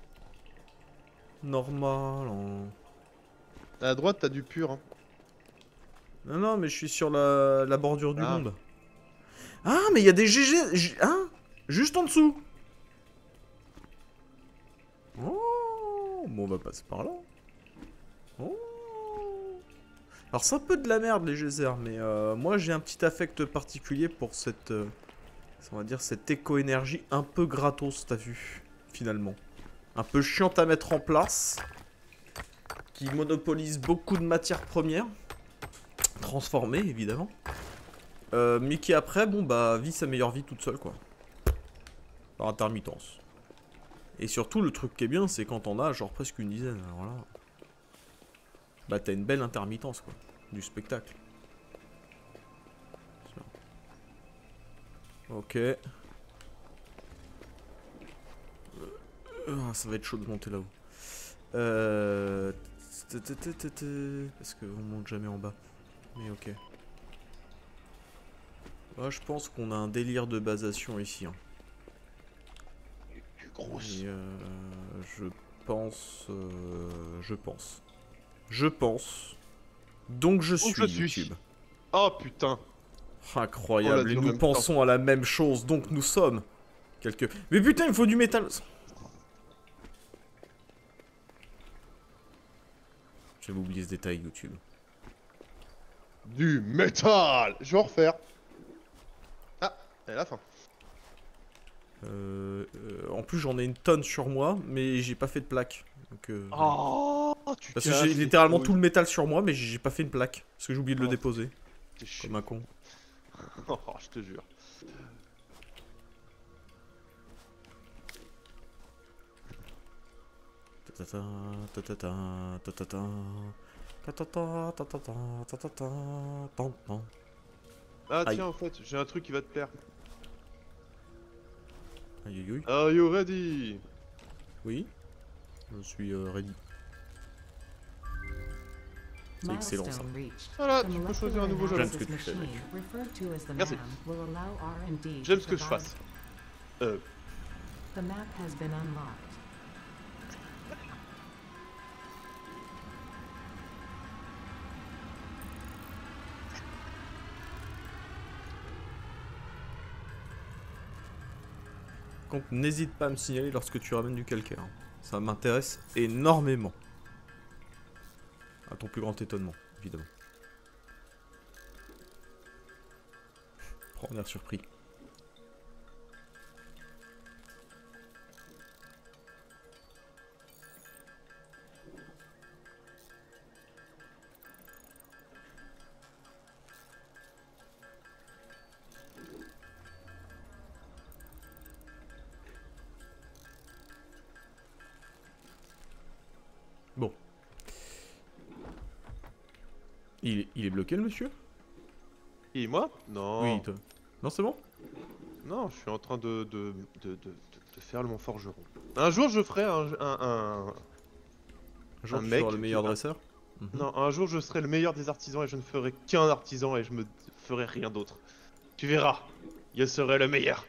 Normal. À droite, t'as du pur, hein. Non, mais je suis sur la bordure du Ah. monde. Ah, mais il y a des GG. Hein? Juste en dessous. Oh, bon, on va passer par là. Oh. Alors, c'est un peu de la merde, les geysers, mais moi, j'ai un petit affect particulier pour cette. On va dire cette éco-énergie un peu gratos, t'as vu, finalement. Un peu chiante à mettre en place. Qui monopolise beaucoup de matières premières. Transformées, évidemment. Mais qui après, bon bah, vit sa meilleure vie toute seule, quoi. Par intermittence. Et surtout, le truc qui est bien, c'est quand t'en as genre presque une dizaine. Alors là, bah t'as une belle intermittence, quoi. Du spectacle. Ok. Ça va être chaud de monter là-haut. Parce qu'on monte jamais en bas. Mais ok. Là, je pense qu'on a un délire de basation ici. Hein. Grosse. Et, je pense. Donc je suis YouTube. Oh putain. Incroyable. On l'a dit Et en nous même temps. pensons à la même chose. Donc nous sommes quelques... Mais putain, il faut du métal. J'avais oublié ce détail, YouTube. Du métal. Je vais en refaire. Ah, elle a la fin. En plus, j'en ai une tonne sur moi, mais j'ai pas fait de plaque. Donc, Oh, tu parce que casses j'ai les littéralement couilles. tout le métal sur moi, mais j'ai pas fait une plaque. Parce que j'ai oublié de le Oh. déposer. T'es chiant. Comme un con. Oh, je te jure. Ah Aïe. tiens, en fait, j'ai un truc qui va te plaire. Aïe aïe aïe. Are you ready? Oui. Je suis ready. C'est excellent ça. Milestone reached. Voilà, The tu peux molecular choisir un nouveau jeu. J'aime ce que analysis tu fais, machine, referred to as the Merci. MAM, will allow R&D J'aime to ce que je provide- fasse. The map has been unlocked. contre, n'hésite pas à me signaler lorsque tu ramènes du calcaire. Ça m'intéresse énormément. À ton plus grand étonnement, évidemment. Prends un air surpris. Bon. Il est bloqué le monsieur? Et moi? Non. Oui, non, c'est bon? Non, je suis en train de faire mon forgeron. Un jour, je ferai Un jour, un tu mec seras le meilleur qui- dresseur? Mhm. Non, un jour, je serai le meilleur des artisans et je ne ferai qu'un artisan et je me ferai rien d'autre. Tu verras, je serai le meilleur.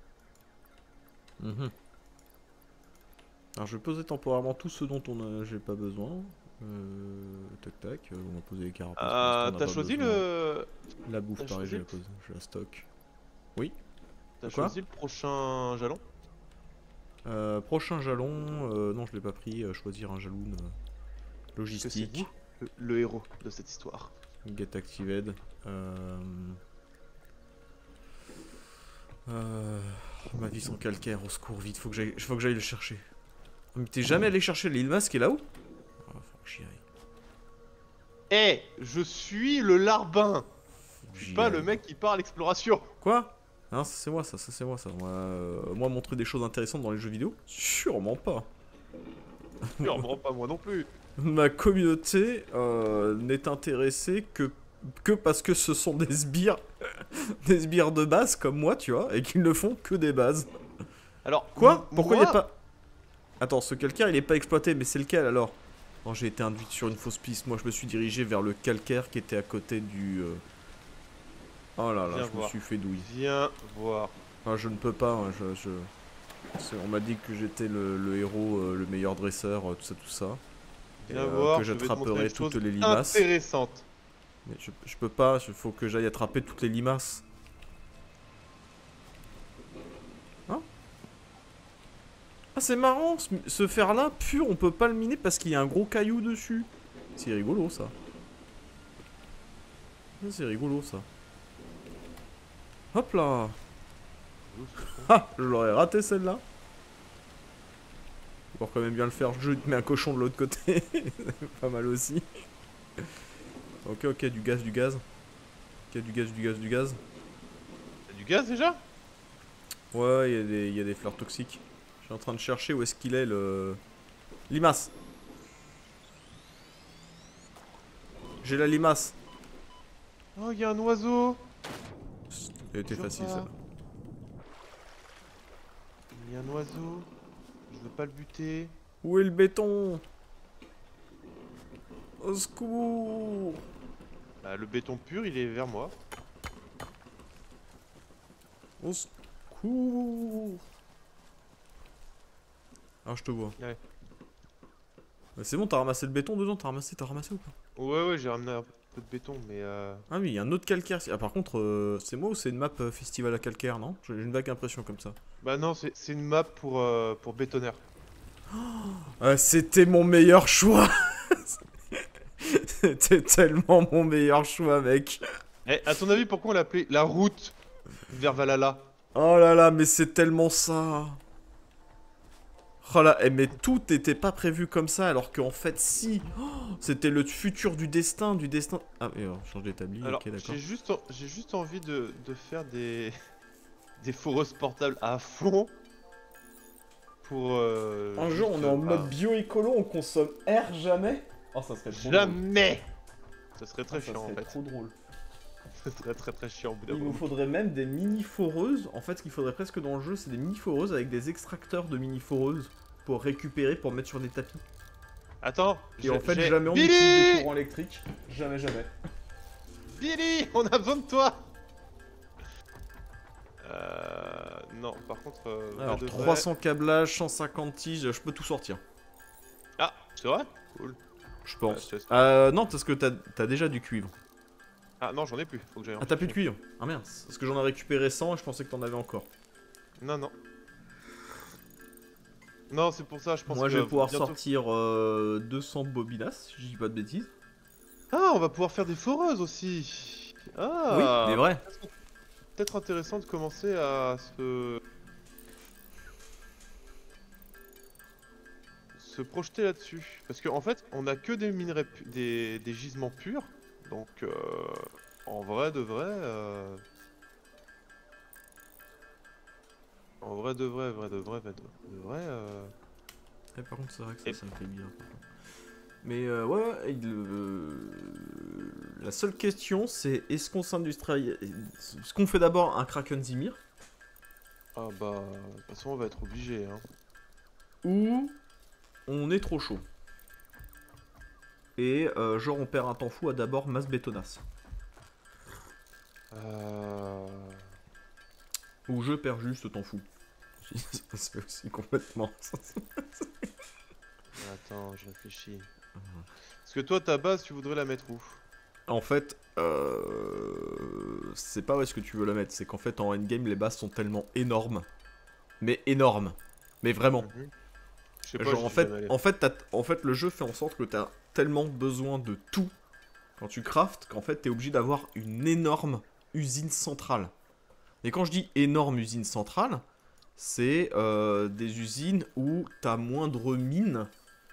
Mhm. Alors je vais poser temporairement tout ce dont j'ai pas besoin. Tac tac, on va poser les carapaces. pour l'instant, on n'a T'as pas choisi besoin. le... La bouffe, t'as pareil, choisi je la pose, je la stocke. Oui. T'as Quoi choisi le prochain jalon? Prochain jalon, non je l'ai pas pris, choisir un jalon Parce que c'est logistique. vous, le héros de cette histoire. Get activated. Ma vie sans calcaire, au secours, vite, faut que j'aille le chercher. Mais t'es jamais allé chercher l'île Mas qui est là-haut? Faut que j'y aille. Eh, je suis le larbin. Faut que Je suis j'y pas aille. le mec qui part à l'exploration. Quoi? Non, ça c'est moi ça, Moi montrer des choses intéressantes dans les jeux vidéo? Sûrement pas. Sûrement pas moi non plus. Ma communauté n'est intéressée que parce que ce sont des sbires, des sbires de base comme moi, tu vois, et qu'ils ne font que des bases. Alors, Quoi? Pourquoi il moi, n'y a pas... Attends, ce calcaire il est pas exploité, mais c'est lequel alors? Non, j'ai été induite sur une fausse piste, moi je me suis dirigé vers le calcaire qui était à côté du... Oh là là, Viens je me voir. suis fait douille. Viens voir. Ah, je ne peux pas, hein, on m'a dit que j'étais le héros, le meilleur dresseur, tout ça. Et, Viens voir, que je vais te montrer j'attraperai une toutes chose les limaces. intéressante. Mais je peux pas, il faut que j'aille attraper toutes les limaces. Hein? Ah c'est marrant, ce fer-là, pur, on peut pas le miner parce qu'il y a un gros caillou dessus. C'est rigolo ça. C'est rigolo ça. Hop là. Ah, je l'aurais raté celle-là. Faut quand même bien le faire, je te mets un cochon de l'autre côté. Pas mal aussi. Ok, ok, du gaz. Ok, du gaz. T'as du gaz déjà? Ouais, il y a des fleurs toxiques. Je suis en train de chercher où est-ce qu'il est le... Limace. J'ai la limace. Oh, il y a un oiseau. Elle était facile celle-là. Il y a un oiseau. Je veux pas le buter. Où est le béton? Au secours. Bah, le béton pur, il est vers moi. Au secours. Ah, je te vois. Ouais. Bah, c'est bon, t'as ramassé le béton dedans? T'as ramassé ou pas? Ouais, j'ai ramené un peu de béton, mais Ah oui, il y a un autre calcaire. Ah, par contre, c'est moi ou c'est une map festival à calcaire, non? J'ai une vague impression comme ça. Bah non, c'est une map pour bétonneur. C'était mon meilleur choix. C'était tellement mon meilleur choix, mec. Eh, à ton avis, pourquoi on l'appelait la route vers Valhalla? Oh là là, mais c'est tellement ça. Oh là, mais tout n'était pas prévu comme ça, alors qu'en fait, si. Oh, c'était le futur du destin, Ah, mais alors, change d'établi, Alors, ok, d'accord. j'ai juste envie de faire des foreuses portables à fond. Pour Un jour, on est en mode bio-écolo, on consomme air jamais. Oh, ça serait trop jamais. Ça serait très drôle. chiant en fait. Trop drôle. Ça serait très chiant au bout d'un Il nous moment. faudrait même des mini-foreuses. En fait, ce qu'il faudrait presque dans le jeu, c'est des mini-foreuses avec des extracteurs de mini-foreuses pour récupérer, pour mettre sur des tapis. Attends. Et en fait, j'ai- jamais on Billy utilise des courants électriques. Jamais. Billy, on a besoin de toi. Non, par contre. Alors, de vrai- 300 câblages, 150 tiges, je peux tout sortir. Ah, c'est vrai? Cool. Je pense. Ouais, c'est- Non, parce que t'as déjà du cuivre. Ah non, j'en ai plus. Faut que j'aille en Ah, t'as plus chercher. de cuivre? Ah merde. Parce que j'en ai récupéré 100 et je pensais que t'en avais encore. Non. Non, c'est pour ça, je pense Moi, que je vais pouvoir bientôt... sortir 200 bobinas, si je dis pas de bêtises. Ah, on va pouvoir faire des foreuses aussi. Oui, Ah, des vrais. peut-être intéressant de commencer à se projeter là-dessus. Parce qu'en fait, on a que des minerais, des gisements purs. Donc, en vrai de vrai, en vrai de vrai, Et par contre, c'est vrai que Et- ça me fait bizarre. Par contre. Mais ouais, la seule question, c'est est-ce qu'on s'industrialise. Est-ce qu'on fait d'abord un Kraken Zimir ah bah, de toute façon, on va être obligé, hein. ou on est trop chaud. Et genre, on perd un temps fou à d'abord masse bétonasse. Euh... Ou je perds juste temps fou. Ça se fait aussi complètement. Attends, je réfléchis. Parce que toi, ta base, tu voudrais la mettre où? En fait, c'est pas où est-ce que tu veux la mettre, c'est qu'en fait en endgame les bases sont tellement énormes, mais énormes, mais vraiment. Mhm. Je sais pas, Genre j'y en suis fait, jamais allé. en fait le jeu fait en sorte que t'as tellement besoin de tout quand tu craftes qu'en fait t'es obligé d'avoir une énorme usine centrale. Et quand je dis énorme usine centrale, c'est des usines où ta moindre mine,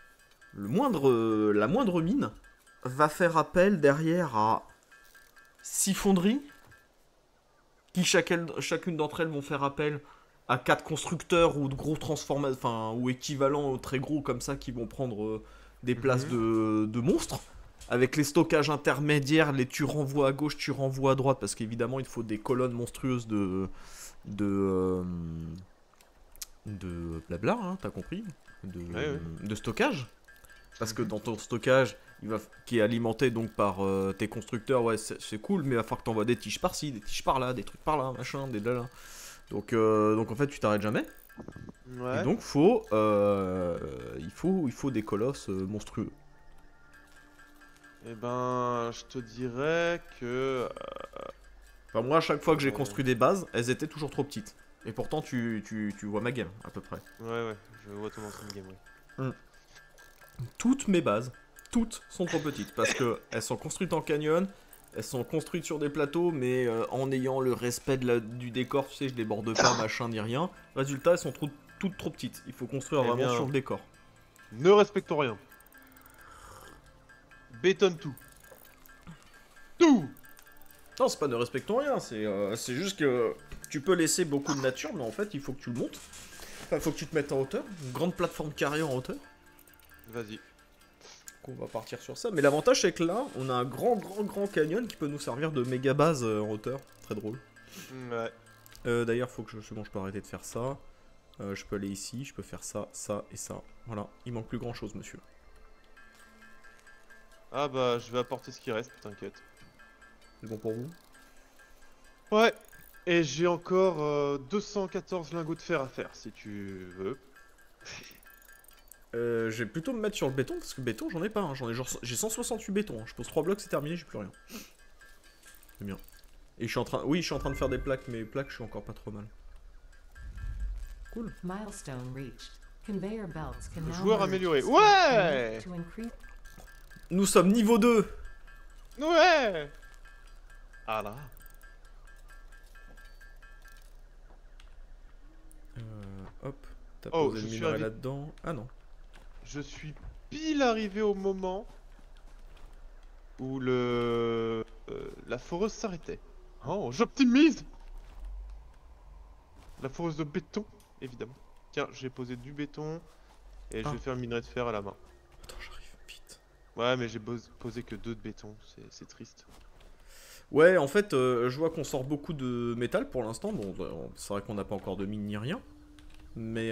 la moindre mine va faire appel derrière à 6 fonderies, qui chacune d'entre elles vont faire appel à 4 constructeurs ou de gros transformateurs, enfin, ou équivalents très gros comme ça, qui vont prendre des places de monstres. Avec les stockages intermédiaires, tu renvoies à gauche, tu renvoies à droite, parce qu'évidemment il faut des colonnes monstrueuses de, de blabla, hein, t'as compris, Ouais. de stockage. Parce que dans ton stockage, qui est alimenté donc par tes constructeurs, ouais, c'est cool, mais il va falloir que t'envoies des tiges par-ci, des tiges par-là, des trucs par-là, machin, des là. Donc en fait, tu t'arrêtes jamais. Et Ouais. donc, il faut des colosses monstrueux. Eh ben, je te dirais que... Enfin, moi, à chaque fois que j'ai euh, construit des bases, elles étaient toujours trop petites. Et pourtant, tu vois ma game, à peu près. Ouais, je vois ton ancienne game, ouais. Toutes mes bases, toutes sont trop petites. Parce que elles sont construites en canyon, elles sont construites sur des plateaux, mais en ayant le respect du décor, tu sais, je déborde pas, machin, ni rien. Résultat, elles sont toutes trop petites. Il faut construire Eh vraiment bien, sur le décor. ne respectons rien. Bétonne tout. Tout! Non, c'est pas ne respectons rien, c'est juste que tu peux laisser beaucoup de nature, mais en fait, il faut que tu le montes. Enfin, il faut que tu te mettes en hauteur, une grande plateforme carrée en hauteur. Vas-y. On va partir sur ça. Mais l'avantage, c'est que là, on a un grand canyon qui peut nous servir de méga base en hauteur. Très drôle. Ouais. D'ailleurs, faut que c'est bon, je peux arrêter de faire ça. Je peux aller ici, je peux faire ça, ça et ça. Voilà, il manque plus grand chose, monsieur. Ah bah, je vais apporter ce qui reste, t'inquiète. C'est bon pour vous? Ouais. Et j'ai encore 214 lingots de fer à faire, si tu veux. Je vais plutôt me mettre sur le béton, parce que béton, j'en ai pas. Hein. J'ai 168 béton. Hein. Je pose 3 blocs, c'est terminé, j'ai plus rien. C'est bien. Et je suis en train... Oui, je suis en train de faire des plaques, mais plaques, je suis encore pas trop mal. Cool. Milestone reached. Conveyor belts can now Joueur merge amélioré. straight Ouais! to increase Nous sommes niveau 2. Ouais! Ah là. Hop. T'as Oh, posé je le suis minerai arri- là-dedans. Ah non. Je suis pile arrivé au moment où la foreuse s'arrêtait. Oh, j'optimise! La foreuse de béton, évidemment. Tiens, j'ai posé du béton et je Ah. vais faire le minerai de fer à la main. Attends, j'arrive, vite. Ouais, mais j'ai posé que 2 de béton, c'est triste. Ouais, en fait, je vois qu'on sort beaucoup de métal pour l'instant. Bon, c'est vrai qu'on n'a pas encore de mine ni rien. Mais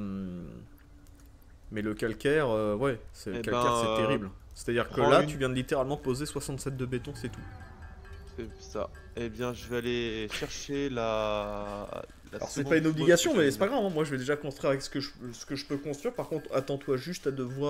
le calcaire, ouais, le Eh calcaire, c'est ben, terrible. C'est-à-dire que prends là, une- tu viens de littéralement poser 67 de béton, c'est tout. C'est ça. Eh bien, je vais aller chercher la Alors, c'est seconde pas une foreuse obligation, que mais j'ai c'est pas mise. grave. Hein. Moi, je vais déjà construire avec ce que je peux construire. Par contre, attends-toi juste à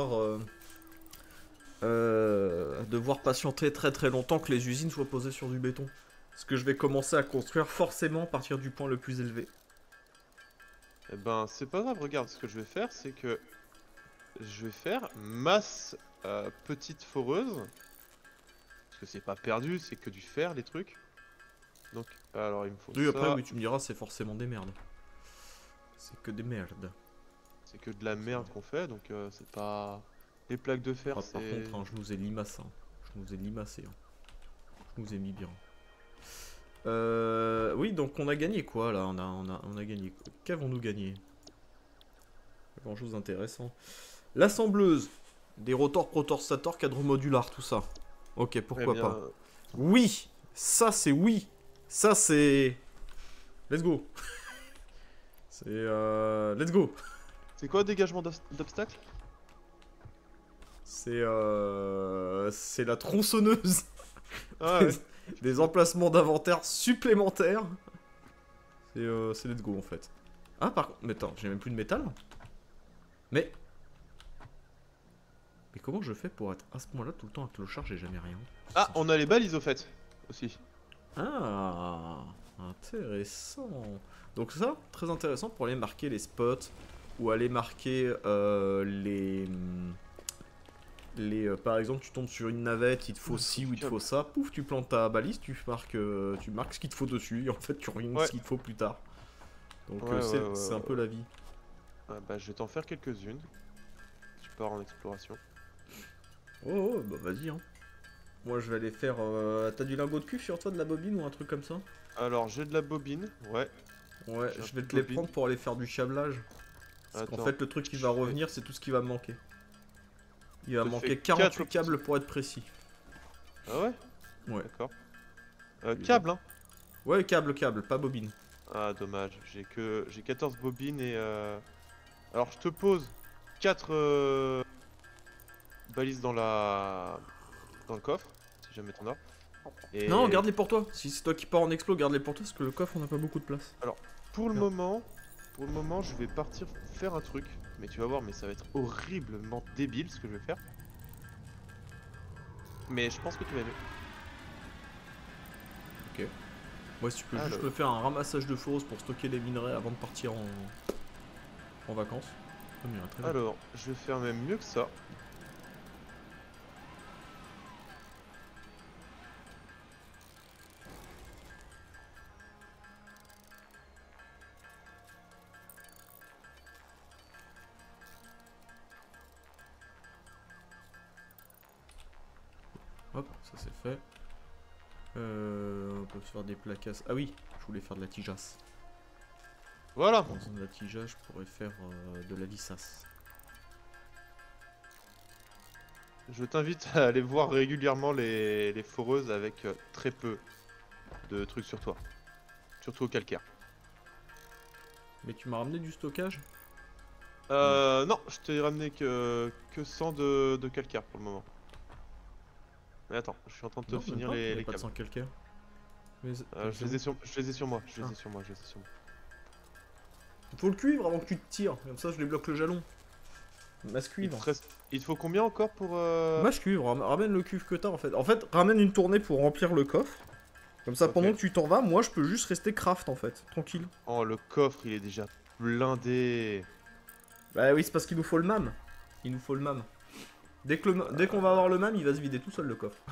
devoir patienter très longtemps que les usines soient posées sur du béton. Parce que je vais commencer à construire forcément à partir du point le plus élevé. Eh ben, c'est pas grave, regarde, ce que je vais faire, c'est que je vais faire masse petite foreuse. Parce que c'est pas perdu, c'est que du fer, les trucs. Donc, alors il me faut Oui, après, ça. oui, tu me diras, c'est forcément des merdes. C'est que des merdes. C'est que de la merde qu'on fait, donc c'est pas... Les plaques de fer, Ah, c'est... par contre, hein, je nous ai limassé. Hein. Je nous ai limassé. Hein. Je nous ai mis bien. Oui, donc on a gagné quoi là? On a gagné. Qu'avons-nous gagné? Pas grand chose d'intéressant. L'assembleuse. Des rotors, protorsators, cadre modular, tout ça. Ok, pourquoi pas. Oui! Ça c'est oui! Ça c'est... Let's go! C'est... Let's go! C'est quoi dégagement d'obstacles? C'est la tronçonneuse! Ah ouais. Des emplacements d'inventaire supplémentaires. C'est let's go en fait. Ah par contre, mais attends, j'ai même plus de métal. Mais comment je fais pour être à ce point-là tout le temps à clochard, j'ai jamais rien. Ah, on a les balises au fait, aussi. Ah, intéressant. Donc ça, très intéressant pour aller marquer les spots ou aller marquer par exemple, tu tombes sur une navette, il te faut ci ou il te faut ça, pouf, tu plantes ta balise, tu marques ce qu'il te faut dessus, et en fait, tu ruines ce qu'il te faut plus tard. Donc c'est un peu la vie. Ah, bah, je vais t'en faire quelques-unes. Tu pars en exploration. Oh, bah vas-y, hein. Moi, je vais aller faire... T'as du lingot de cuivre sur toi, de la bobine ou un truc comme ça? Alors, j'ai de la bobine, ouais. Ouais, je vais te les prendre pour aller faire du câblage. Parce qu'en fait, le truc qui va revenir, c'est tout ce qui va me manquer. Il va manquer 48 câbles pour être précis. Ah ouais? Ouais. D'accord. Câble, hein? Ouais, câble, pas bobine. Ah, dommage. J'ai 14 bobines et... Alors, je te pose 4 balises dans le coffre, si jamais t'en as. Et... Non, garde-les pour toi. Si c'est toi qui pars en explo, garde-les pour toi, parce que le coffre, on n'a pas beaucoup de place. Alors, pour le moment, je vais partir faire un truc. Mais tu vas voir, mais ça va être horriblement débile ce que je vais faire. Mais je pense que tu vas aimer. Ok. Moi, si tu peux juste me faire un ramassage de fosse pour stocker les minerais avant de partir en vacances. Ça m'irait très bien. Alors, je vais faire même mieux que ça. Hop, ça c'est fait. On peut faire des placasses. Ah oui, je voulais faire de la tigeasse. Voilà. En faisant de la tigeasse, je pourrais faire de la lissasse. Je t'invite à aller voir régulièrement les foreuses avec très peu de trucs sur toi. Surtout au calcaire. Mais tu m'as ramené du stockage? Non, je t'ai ramené que 100 de calcaire pour le moment. Mais attends, je suis en train de te finir les pas de câbles. 100 calcaire. Mais je les ai sur moi, je les ai sur moi. Il faut le cuivre avant que tu te tires, comme ça je débloque le jalon. Masse cuivre. Il te faut combien encore pour... Masse cuivre, ramène le cuivre que t'as en fait. En fait, ramène une tournée pour remplir le coffre. Comme ça, pendant que tu t'en vas, moi je peux juste rester craft en fait, tranquille. Oh, le coffre il est déjà blindé. Bah oui, c'est parce qu'il nous faut le MAM. Il nous faut le MAM. Dès qu'on va avoir le MAM, il va se vider tout seul le coffre.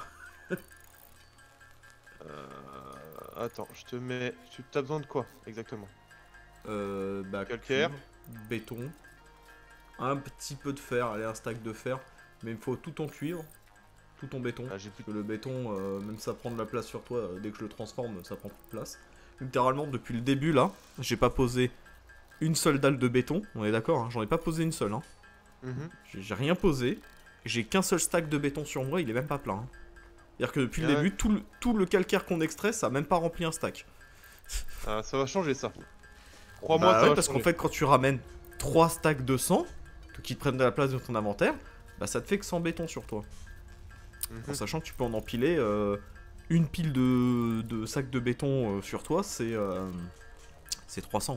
Attends, je te mets... T'as besoin de quoi exactement? Bah, calcaire, cuivre, béton, un petit peu de fer, allez un stack de fer, mais il me faut tout ton cuivre, tout ton béton, parce que le béton, même ça prend de la place sur toi, dès que je le transforme, ça prend plus de place. Littéralement, depuis le début là, j'ai pas posé une seule dalle de béton, on est d'accord, hein, j'en ai pas posé une seule. Hein. J'ai rien posé, j'ai qu'un seul stack de béton sur moi, il est même pas plein. Hein. C'est-à-dire que depuis le début, tout le calcaire qu'on extrait, ça a même pas rempli un stack. Ça va changer ça. Crois-moi, bah ouais, parce qu'en fait, quand tu ramènes 3 stacks de 100, qui te prennent de la place dans ton inventaire, bah ça te fait que 100 béton sur toi. En sachant que tu peux en empiler une pile de sacs de béton sur toi, c'est 300.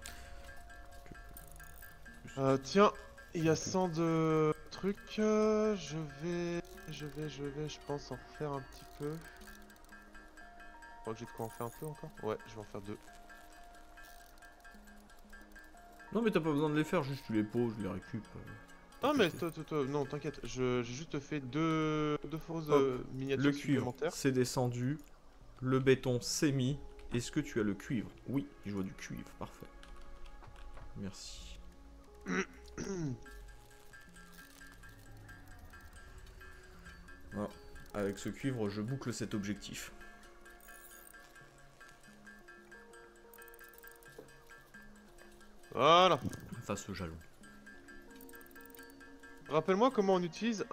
Tiens, il y a 100 de trucs. Je vais, je pense en faire un petit peu. Je crois que j'ai de quoi en faire un peu encore. Ouais, je vais en faire 2. Non, mais t'as pas besoin de les faire, juste tu les poses, je les récup. Non mais non t'inquiète, j'ai juste fait deux foreuses Hop, miniatures Le cuivre, supplémentaires. c'est descendu. Le béton, c'est mis. Est-ce que tu as le cuivre? Oui, je vois du cuivre, parfait. Merci. Voilà. Avec ce cuivre, je boucle cet objectif. Voilà. Face au jalon. Rappelle-moi comment on utilise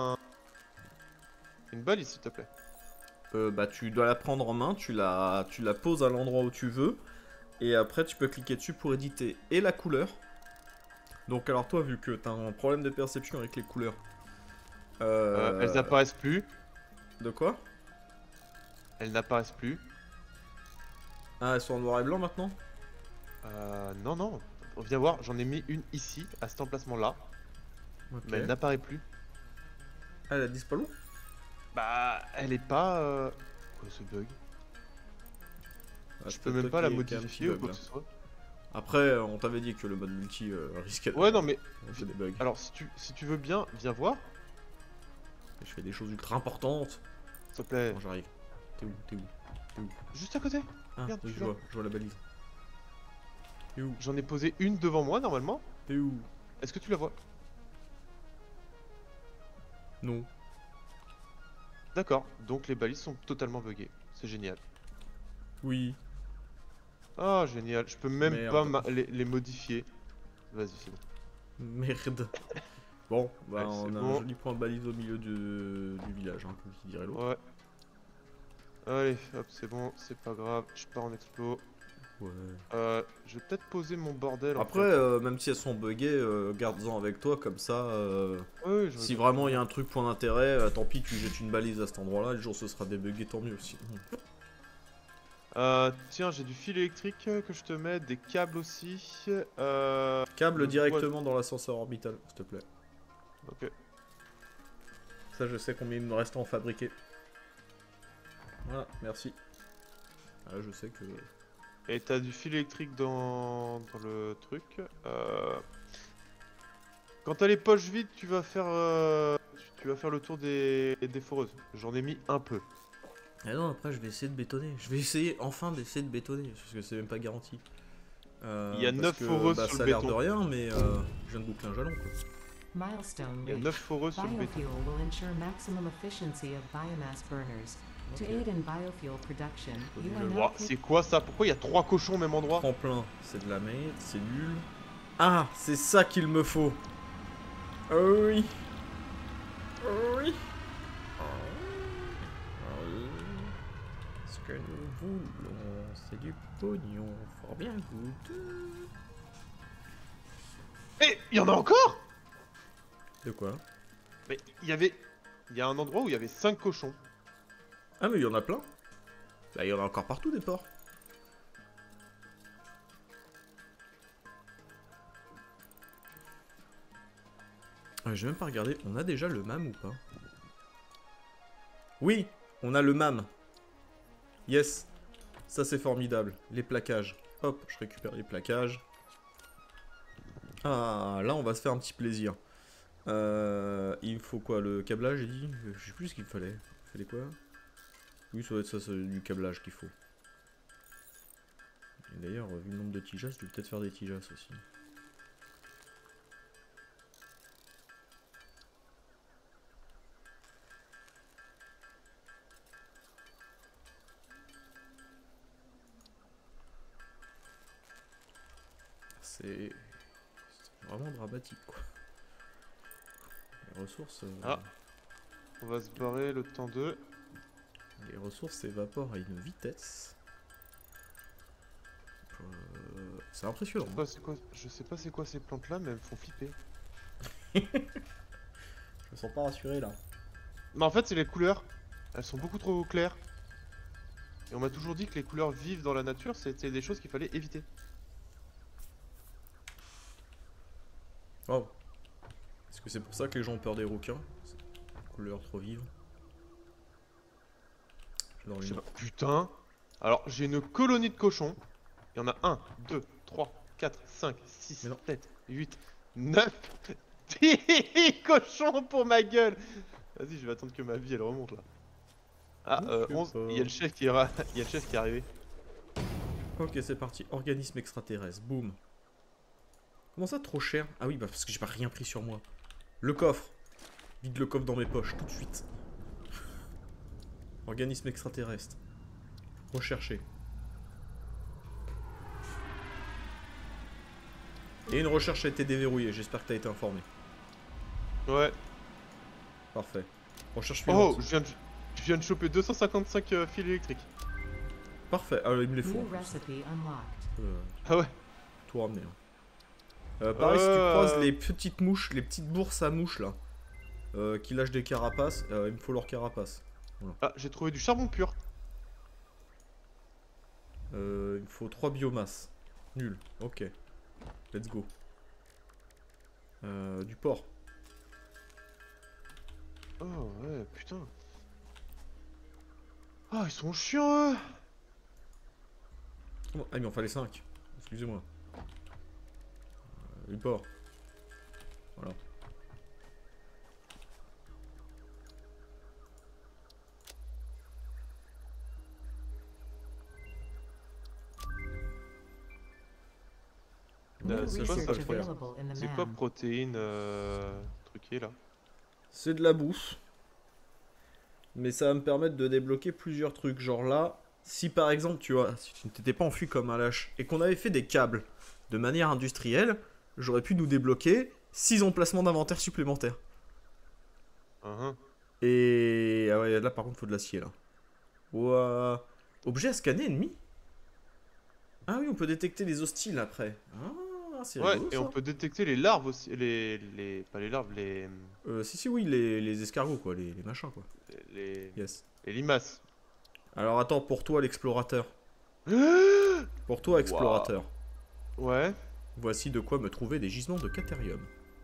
une balise s'il te plaît. Bah, tu dois la prendre en main, tu la poses à l'endroit où tu veux. Et après, tu peux cliquer dessus pour éditer et la couleur. Donc, alors toi, vu que t'as un problème de perception avec les couleurs... Elles apparaissent plus. De quoi? Elles n'apparaissent plus. Ah, elles sont en noir et blanc maintenant? Non, non. Viens voir, j'en ai mis une ici, à cet emplacement-là. Ok. Mais elle n'apparaît plus. Ah, elle a disparu? Bah, elle est pas... Quoi ce bug? Ah, Je peux même peut-être pas la qu'il y a un petit modifier ou bug, quoi là. que ce soit. Après, on t'avait dit que le mode multi risquait de Ouais, non mais... faire des bugs. Alors, si tu veux bien, viens voir, Je fais des choses ultra importantes. s'il te plaît. Bon, j'arrive. T'es où? T'es où? T'es où? Juste à côté. Ah, Regarde, oui, tu je vois. vois la balise. T'es où? J'en ai posé une devant moi, normalement. T'es où? Est-ce que tu la vois? Non. D'accord, donc les balises sont totalement buggées. C'est génial. Oui. Ah, génial. Je peux même Merde. pas les modifier. Vas-y, c'est bon. Merde. Bon, bah Ouais, on c'est a bon. un joli point de balise au milieu du village, hein, comme qui dirait l'autre. Ouais. Allez, hop, c'est bon, c'est pas grave. Je pars en explo. Ouais. Je vais peut-être poser mon bordel. en Après, fait. même si elles sont buggées, garde-en avec toi, comme ça. Ouais, Si vraiment il y a un truc point d'intérêt, tant pis, tu jettes une balise à cet endroit-là, le jour ce sera débugué, tant mieux aussi. Tiens, j'ai du fil électrique que je te mets, des câbles aussi. Câble le directement dans l'ascenseur orbital, s'il te plaît. Ok. Ça, je sais combien il me reste à en fabriquer. Voilà, merci. Ah, je sais que... Et t'as du fil électrique dans le truc. Quand t'as les poches vides, tu vas faire le tour des foreuses. J'en ai mis un peu. Ah non, après, je vais essayer de bétonner. Je vais essayer enfin d'essayer de bétonner, parce que c'est même pas garanti. Il y a parce 9 que, foreuses bah, sur ça a le l'air de béton. rien, mais je viens de boucler un jalon, quoi. Milestone Il y a 9 reached. foreuses sur le béton. Biofuel will ensure maximum efficiency of biomass burners. To Ok. aid in biofuel production, you are now Ouah, c'est quoi ça? Pourquoi il y a 3 cochons au même endroit? Tremplin, c'est de la merde, c'est nul. Ah, c'est ça qu'il me faut. Oh oui. Oh oui. Oh oui. Ce que nous voulons, c'est du pognon, fort bien goûteux. Eh, il y en a encore? De quoi? Mais il y a un endroit où il y avait 5 cochons. Ah mais il y en a plein. Là, il y en a encore partout des porcs. J'ai même pas regardé, on a déjà le MAM ou pas? Oui, on a le MAM. Yes, ça c'est formidable. Les plaquages. Hop, je récupère les plaquages. Ah, là on va se faire un petit plaisir. Il me faut quoi? Le câblage, j'ai dit? Je sais plus ce qu'il me fallait. Il fallait quoi? Oui, ça doit être ça, c'est du câblage qu'il faut. Et d'ailleurs, vu le nombre de tiges, je vais peut-être faire des tiges aussi. C'est vraiment dramatique, quoi. Les ressources... Ah. On va se barrer le temps de... Les ressources s'évaporent à une vitesse. C'est impressionnant. Je sais pas c'est quoi ces plantes là, mais elles me font flipper. Je me sens pas rassuré là. Mais en fait, c'est les couleurs. Elles sont beaucoup trop claires. Et on m'a toujours dit que les couleurs vives dans la nature, c'était des choses qu'il fallait éviter. Wow. Est-ce que c'est pour ça que les gens ont peur des requins? Couleurs trop vives. J'adore les Je sais noms. pas. Putain. Alors, j'ai une colonie de cochons. Il y en a 1, 2, 3, 4, 5, 6, Mais non. 7, 8, 9, 10 cochons pour ma gueule. Vas-y, je vais attendre que ma vie elle remonte là. Ah, Je sais 11, pas. il y a le chef qui est, il y a le chef qui est arrivé. Ok, c'est parti. Organisme extraterrestre. Boum. Comment ça, trop cher? Ah oui, bah parce que j'ai pas rien pris sur moi. Le coffre. Vide le coffre dans mes poches, tout de suite. Organisme extraterrestre. Rechercher. Et une recherche a été déverrouillée. J'espère que t'as été informé. Ouais. Parfait. Recherche suivante. Oh, je viens de choper 255 fils électriques. Parfait. Ah, il me les faut. New recipe unlocked. Ah ouais. Tout ramener. Hein. Pareil, si tu croises les petites mouches, les petites bourses à mouches là, qui lâchent des carapaces, il me faut leur carapace. Ah, j'ai trouvé du charbon pur. Il me faut 3 biomasses. Nul. Ok. Let's go. Du porc. Oh ouais, putain. Ah, ils sont chiants eux. Ah, mais il m'en fallait 5. Excusez-moi. Du porc. Voilà. New C'est quoi, research ça, frère? available in the C'est quoi man. protéines truquées là? C'est de la bouffe. Mais ça va me permettre de débloquer plusieurs trucs. Genre là, si par exemple, tu vois, si tu ne t'étais pas enfui comme un lâche et qu'on avait fait des câbles de manière industrielle, j'aurais pu nous débloquer 6 emplacements d'inventaire supplémentaires. Et ah ouais, là par contre, il faut de l'acier là. Ouah. Objet à scanner ennemi. Ah oui, on peut détecter les hostiles après. Ah, c'est Ouais, rigolo, et ça. on peut détecter les larves aussi. Pas les larves, Si, oui, les escargots, quoi, les machins, quoi. les Yes. limaces. Alors attends, pour toi, l'explorateur. Pour toi, explorateur. Ouais, Voici de quoi me trouver des gisements de caterium.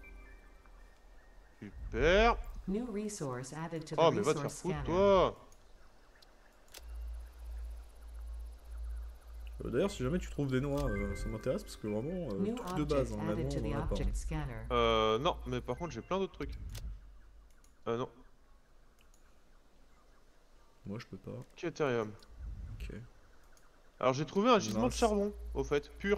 super. New resource added to the Oh, mais va te faire resource foutre, scanner. toi. D'ailleurs, si jamais tu trouves des noix, ça m'intéresse parce que vraiment, New truc de base, object hein, added to vraiment, the on en a pas. object scanner. Non, mais par contre, j'ai plein d'autres trucs. Non. Moi, je peux pas. Caterium. Ok. Alors, j'ai trouvé un gisement de Mince. charbon, au fait, pur.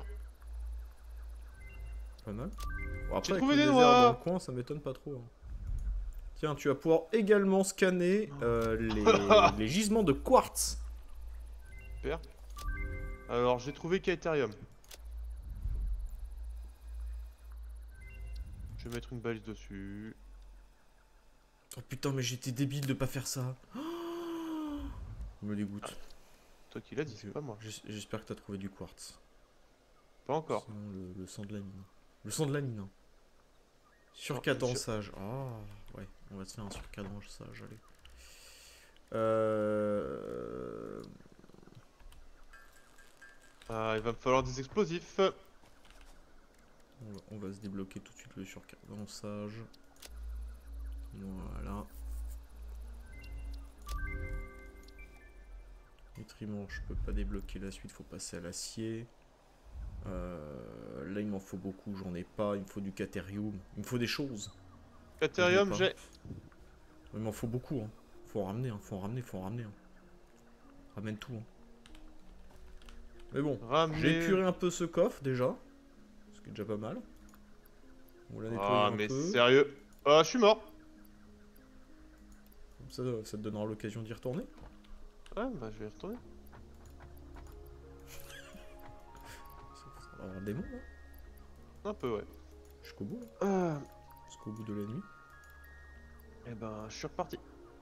Pas mal. Bon, après, J'ai avec trouvé le des désert noix. dans le coin, ça m'étonne pas trop. Hein. Tiens, tu vas pouvoir également scanner les gisements de quartz. Super. Alors, j'ai trouvé Caterium. Je vais mettre une balise dessus. Oh putain, mais j'étais débile de pas faire ça. Me dégoûte. Toi qui l'as dit, c'est pas moi. J'espère que t'as trouvé du quartz. Pas encore. Sinon, le sang de la mine. Le sang de la mine. Hein. je- Surcadençage. Ah, ouais, on va se faire un surcadençage, allez. Ah, il va me falloir des explosifs. On va se débloquer tout de suite le surcadençage. Voilà. Nutriments, je peux pas débloquer la suite, faut passer à l'acier. Là, il m'en faut beaucoup, j'en ai pas. Il me faut du caterium. Il me faut des choses. Caterium, Je l'ai j'ai. Il m'en faut beaucoup. Hein. Faut en ramener, hein. Faut en ramener, faut en ramener. Hein. Ramène tout. Hein. Mais bon, Ramener. j'ai épuré un peu ce coffre déjà. Ce qui est déjà pas mal. On l'a nettoyé Ah, un mais peu. sérieux. Ah, je suis mort. Comme ça te donnera l'occasion d'y retourner. Ouais, bah, je vais y retourner. Ça va avoir des mots là. Un peu, ouais. Jusqu'au bout. Là. Ah, Jusqu'au bout de la nuit. et ben, je suis reparti.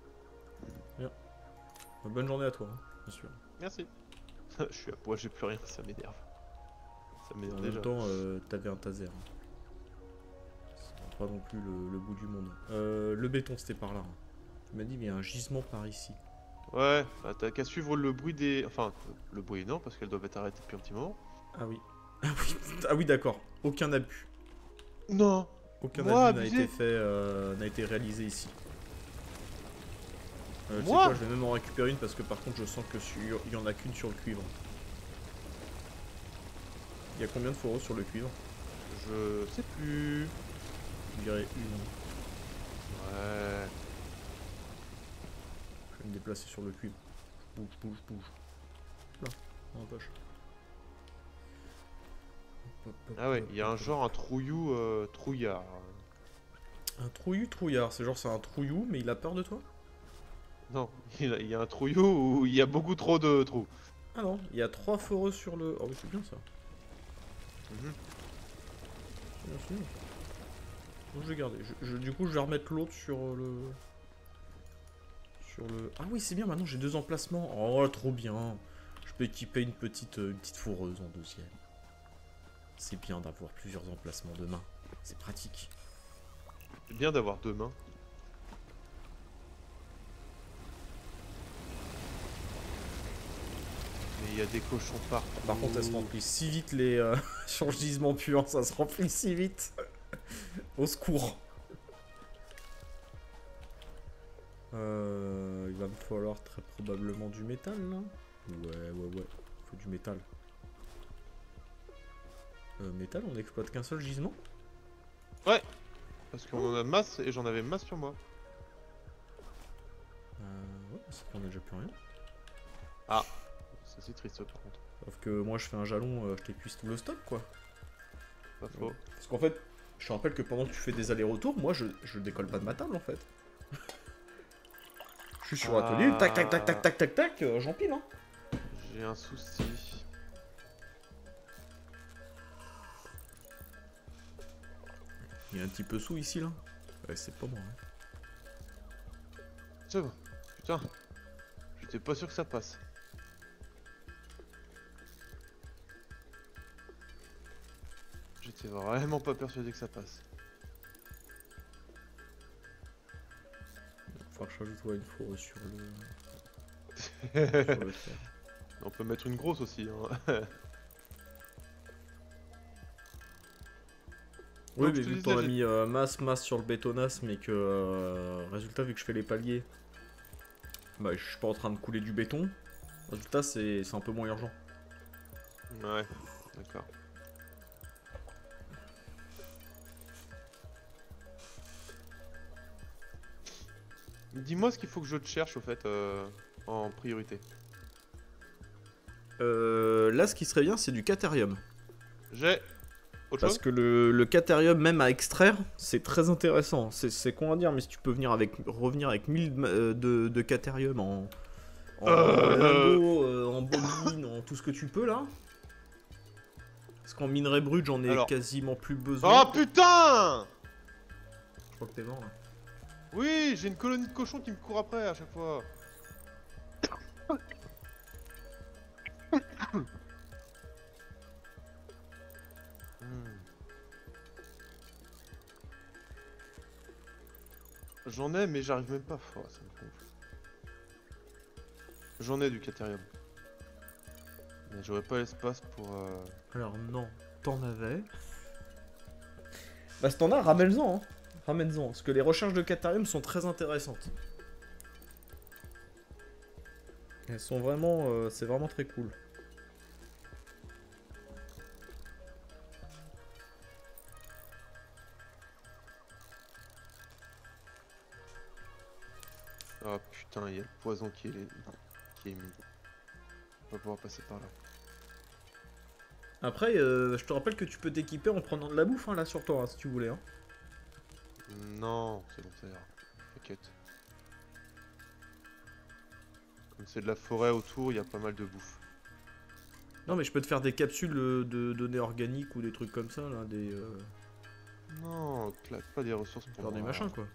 Bonne journée à toi, hein, bien sûr. Merci. Je suis à poil, j'ai plus rien, ça m'énerve. Ça En m'énerve même déjà. temps, t'avais un taser. C'est pas non plus le bout du monde. Le béton, c'était par là. Hein. Tu m'as dit, il y a un gisement par ici. Ouais, bah, t'as qu'à suivre le bruit des. Enfin, le bruit non, parce qu'elles doivent être arrêtées depuis un petit moment. Ah oui. Ah oui, d'accord. Aucun abus. Non. Aucun Moi, abus n'a abusé. été fait, n'a été réalisé ici. Tu sais Moi quoi, je vais même en récupérer une parce que par contre je sens que il y en a qu'une sur le cuivre. Il y a combien de fourreaux sur le cuivre? Je sais plus. Je dirais une. Ouais. Je vais me déplacer sur le cuivre. Bouge. Là, dans la poche. Ah ouais, il y a un genre un trouillou trouillard. Un trouillard, c'est genre c'est un trouillou mais il a peur de toi? Non, il y a un trouillou où il y a beaucoup trop de trous. Ah non, il y a 3 foreux sur le... Oh oui c'est bien ça. Mhm. C'est bien. Donc, je vais garder. Du coup je vais remettre l'autre sur le... Ah oui c'est bien, maintenant j'ai 2 emplacements. Oh trop bien. Je peux équiper une petite fourreuse en deuxième. C'est bien d'avoir plusieurs emplacements de main. C'est pratique. C'est bien d'avoir 2 mains. Mais il y a des cochons partout. Par contre, elles se remplissent si vite les changements puants, ça se remplit si vite. Au secours. Il va me falloir très probablement du métal là. Ouais. Faut du métal. Métal, on n'exploite qu'un seul gisement? Ouais. Parce qu'on en a masse et j'en avais masse sur moi. Ouais, c'est qu'on a déjà plus rien. Ah. Ça c'est triste par contre. Sauf que moi je fais un jalon, je t'épuise tout le stock quoi. Pas faux. Parce qu'en fait, je te rappelle que pendant que tu fais des allers-retours, moi je décolle pas de ma table en fait. Je suis sur l'atelier, tac, j'empile hein. J'ai un souci. Il y a un petit peu sous ici là. Ouais, c'est pas moi. Hein. C'est bon. Putain. J'étais pas sûr que ça passe. J'étais vraiment pas persuadé que ça passe. Il va falloir que je rajoute une fourre sur le... sur le fer. On peut mettre une grosse aussi. Hein. Oui, Donc, mais je te vu que disais, t'en as mis masse sur le bétonasse, mais que résultat, vu que je fais les paliers, bah je suis pas en train de couler du béton. Résultat, c'est un peu moins urgent. Ouais, d'accord. Dis-moi ce qu'il faut que je te cherche au fait en priorité. Là, ce qui serait bien, c'est du catérium. J'ai autre Parce chose que le catérium, même à extraire, c'est très intéressant. C'est con à dire, mais si tu peux revenir avec 1000 de catérium en lingots, en bobine, en tout ce que tu peux là. Parce qu'en minerai brut, j'en ai Alors. quasiment plus besoin. Oh putain! Je crois que t'es mort là. Oui, j'ai une colonie de cochons qui me court après à chaque fois. J'en ai, mais j'arrive même pas. Oh, ça me gonfle. J'en ai du catérium. Mais j'aurais pas l'espace pour. Alors non, t'en avais. Bah si t'en as, ramène-en. Hein. Ramène-en, parce que les recherches de catérium sont très intéressantes. Elles sont vraiment... c'est vraiment très cool. Oh putain, il y a le poison qui est mis. On va pouvoir passer par là. Après, je te rappelle que tu peux t'équiper en prenant de la bouffe hein, là sur toi, hein, si tu voulais. Hein. Non, c'est bon, ça ira. T'inquiète. Comme c'est de la forêt autour, il y a pas mal de bouffe. Non mais je peux te faire des capsules de données organiques ou des trucs comme ça, là, des... Non, claque pas des ressources pour faire des moi. machins quoi.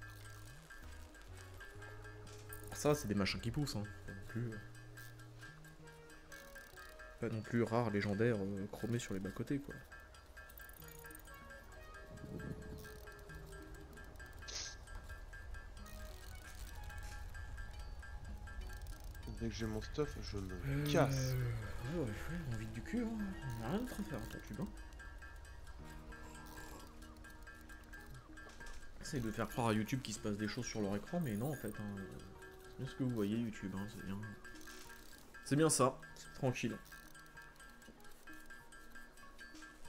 Ça c'est des machins qui poussent, hein. Pas non plus rare, légendaire, chromé sur les bas-côtés quoi. Dès que j'ai mon stuff, je me casse. Ouais, on vide du cul, hein. On a rien d'autre à faire, attends, tu vois. Essaye de faire croire à YouTube qu'il se passe des choses sur leur écran, mais non en fait, hein. C'est bien ce que vous voyez YouTube, hein, c'est bien. C'est bien ça, c'est tranquille.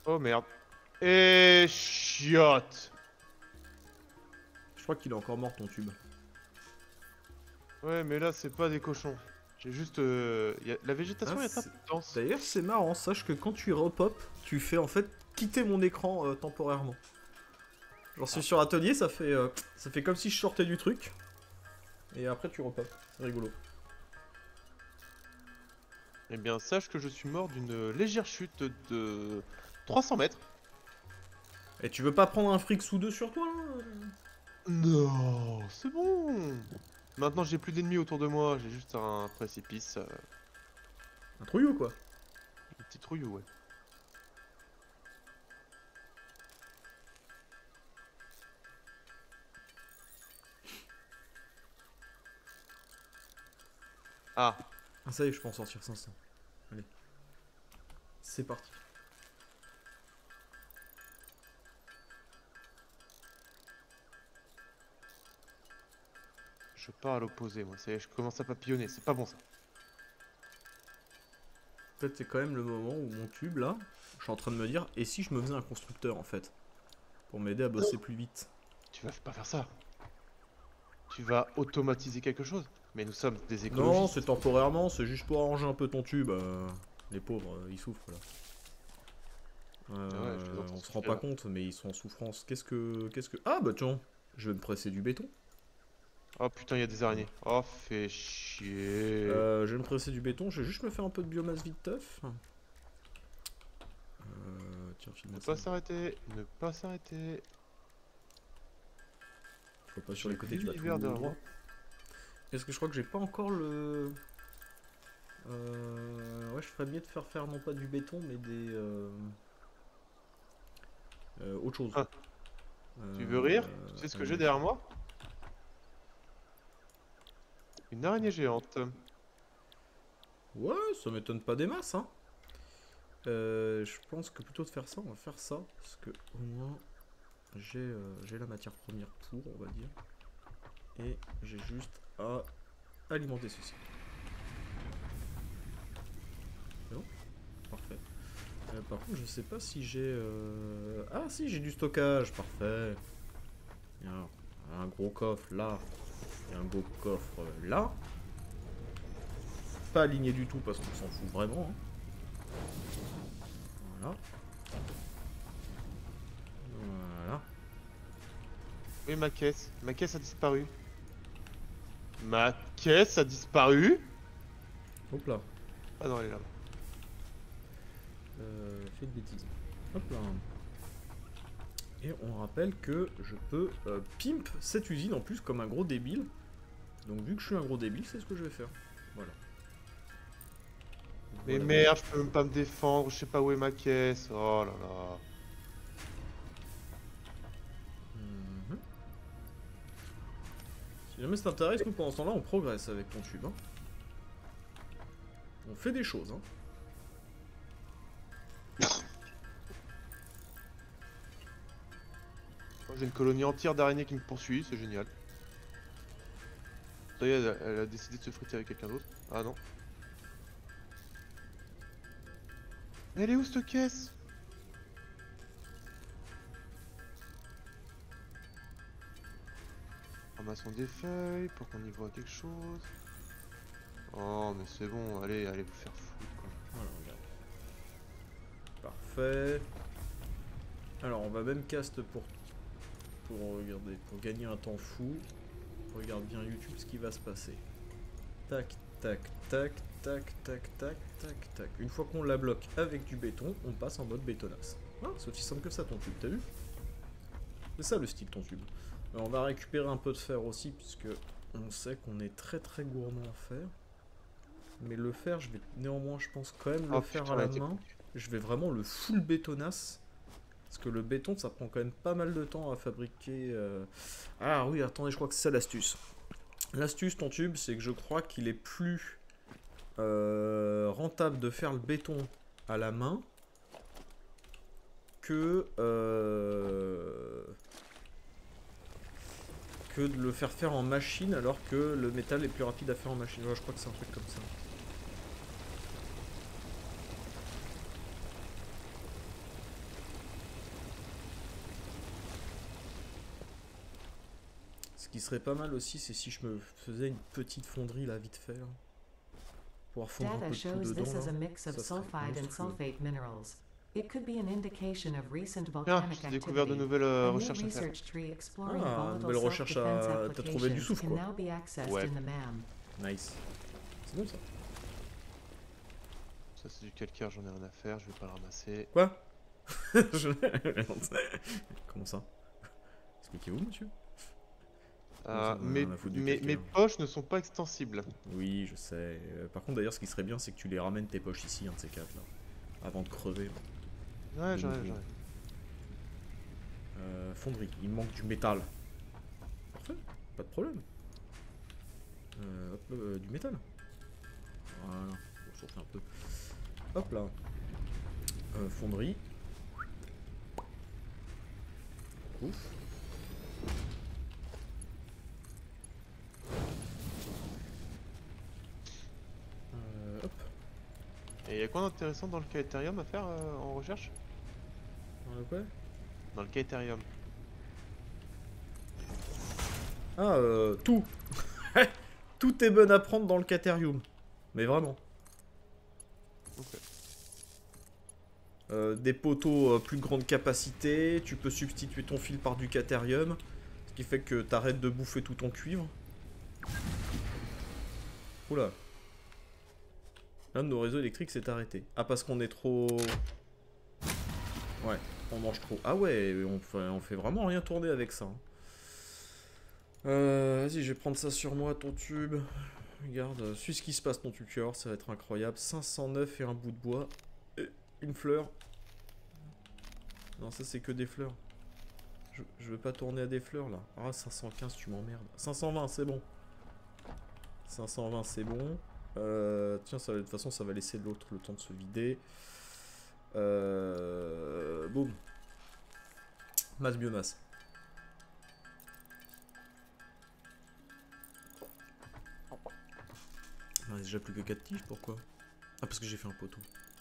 Oh merde. Et chiotte. Je crois qu'il est encore mort ton tube. Ouais, mais là, c'est pas des cochons. J'ai juste. La végétation Ah, est un peu dense. D'ailleurs, c'est marrant, sache que quand tu repop, tu fais en fait quitter mon écran temporairement. Genre, si sur atelier, ça fait comme si je sortais du truc. Et après, tu repop. C'est rigolo. Eh bien, sache que je suis mort d'une légère chute de 300 mètres. Et tu veux pas prendre un fric sous deux sur toi là? Non, c'est bon. Maintenant, j'ai plus d'ennemis autour de moi. J'ai juste un précipice. Un trouillou quoi. Un petit trouillou, ouais. Ah, Ah, ça y est, je peux en sortir 500. Allez. C'est parti. je pars à l'opposé, moi. Ça y est, je commence à papillonner. C'est pas bon, ça. Peut-être c'est quand même le moment où mon tube là, je suis en train de me dire, et si je me faisais un constructeur en fait? Pour m'aider à bosser plus vite. Tu vas pas faire ça. Tu vas automatiser quelque chose. Mais nous sommes des Non, écologistes. c'est temporairement, c'est juste pour arranger un peu ton tube. Les pauvres, ils souffrent là. Ouais, je les entends On se rend souffrir, pas là. compte, mais ils sont en souffrance. Qu'est-ce que. Ah bah tiens, je vais me presser du béton. Oh putain, il y a des araignées. Oh, fais chier. Je vais me presser du béton, je vais juste me faire un peu de biomasse vite teuf. Tiens, Ne filme pas ça. s'arrêter. Ne pas s'arrêter. Faut pas sur les J'ai côtés, tu vas l'hiver tout derrière droit. moi. Est-ce que je crois que j'ai pas encore le. Ouais, je ferais mieux de faire non pas du béton, mais des. Autre chose. Ah. Tu veux rire? Tu sais ce que j'ai derrière moi? Une araignée géante. Ouais, ça m'étonne pas des masses, hein. Je pense que plutôt de faire ça, on va faire ça. Parce que au moins, j'ai la matière première pour, on va dire. Et j'ai juste à alimenter ceci. C'est bon? Parfait. Par contre, je sais pas si j'ai... Ah si, j'ai du stockage, parfait. Il y a un gros coffre là. Il y a un gros coffre là. Pas aligné du tout parce qu'on s'en fout vraiment. Hein. Voilà. Voilà. Oui, ma caisse. Ma caisse a disparu. Ma caisse a disparu? Hop là. Ah non, elle est là. Fait de bêtises. Hop là. Et on rappelle que je peux pimp cette usine en plus comme un gros débile. Donc vu que je suis un gros débile, c'est ce que je vais faire. Voilà. Mais Voilà. merde, je peux même pas me défendre. Je sais pas où est ma caisse. Oh là là. Mhm. Si jamais ça t'intéresse, nous pendant ce temps-là, on progresse avec ton tube. Hein. On fait des choses. Hein. J'ai une colonie entière d'araignées qui me poursuit, c'est génial. Ça y est, elle a décidé de se friter avec quelqu'un d'autre. Ah non. Mais elle est où cette caisse? Ramassons des feuilles pour qu'on y voit quelque chose. Oh mais c'est bon, allez vous faire foutre quoi. Voilà, regarde. Parfait. Alors, on va même cast pour regarder, pour gagner un temps fou. Regarde bien YouTube ce qui va se passer. Tac, tac, tac, tac, tac, tac, tac, tac. Une fois qu'on la bloque avec du béton, on passe en mode bétonasse. Ah, c'est aussi simple que ça ton tube, t'as vu? C'est ça le style ton tube. Alors, on va récupérer un peu de fer aussi, puisque on sait qu'on est très très gourmand en fer. Mais le fer, je vais néanmoins, je pense quand même le Oh, faire putain, à la elle était main. Je vais vraiment le full bétonasse. Parce que le béton, ça prend quand même pas mal de temps à fabriquer. Ah oui, attendez, je crois que c'est ça l'astuce. L'astuce, ton tube, c'est que je crois qu'il est plus rentable de faire le béton à la main que de le faire en machine, alors que le métal est plus rapide à faire en machine. Ouais, je crois que c'est un truc comme ça. qui serait pas mal aussi, c'est si je me faisais une petite fonderie là, vite fait. Là. Pouvoir fondre un Data peu de tout shows dedans. this is a Là. mix of Ça serait sulfide and monstrueux. sulfate minerals. It could be an indication of recent Tiens, volcanic j'ai découvert de activity. nouvelles A new recherches à faire. research tree exploring Ah, volatile nouvelle recherche self-defense à... T'as trouvé du applications souffle can quoi. now be accessed Ouais. in the MAM. Nice. C'est bon ça. Ça c'est du calcaire, j'en ai rien à faire, je vais pas le ramasser. Quoi? Comment ça? Expliquez-vous monsieur. Ça, on a rien à foutre du Mes calcaire. poches ne sont pas extensibles. Oui, je sais. Par contre, d'ailleurs, ce qui serait bien, c'est que tu les ramènes tes poches ici, un de ces quatre là. Avant de crever. Là. Ouais, j'arrive, nouveau. j'arrive. Fonderie, il me manque du métal. Parfait, pas de problème. Hop, du métal. Voilà, pour chauffer un peu. Hop là. Fonderie. Ouf. Hop. Et y a quoi d'intéressant dans le Caeterium à faire en recherche? Quoi? Dans le Caeterium. Ah, tout. Tout est bon à prendre dans le Caterium. Mais vraiment. Ok. Des poteaux plus grande capacité, tu peux substituer ton fil par du Caterium, ce qui fait que t'arrêtes de bouffer tout ton cuivre. Oula. L'un de nos réseaux électriques s'est arrêté. Ah, parce qu'on est trop... Ouais, on mange trop. Ah ouais, on fait vraiment rien tourner avec ça. Hein. Vas-y, je vais prendre ça sur moi, ton tube. Regarde, suis ce qui se passe, ton tube, tu vas voir, ça va être incroyable. 509 et un bout de bois. Et une fleur. Non, ça c'est que des fleurs. Je veux pas tourner à des fleurs là. Ah, 515, tu m'emmerdes. 520, c'est bon. 520, c'est bon. Tiens, ça, de toute façon, ça va laisser l'autre le temps de se vider. Boum. Masse biomasse. Il reste déjà plus que 4 tiges, pourquoi? Ah, parce que j'ai fait un poteau.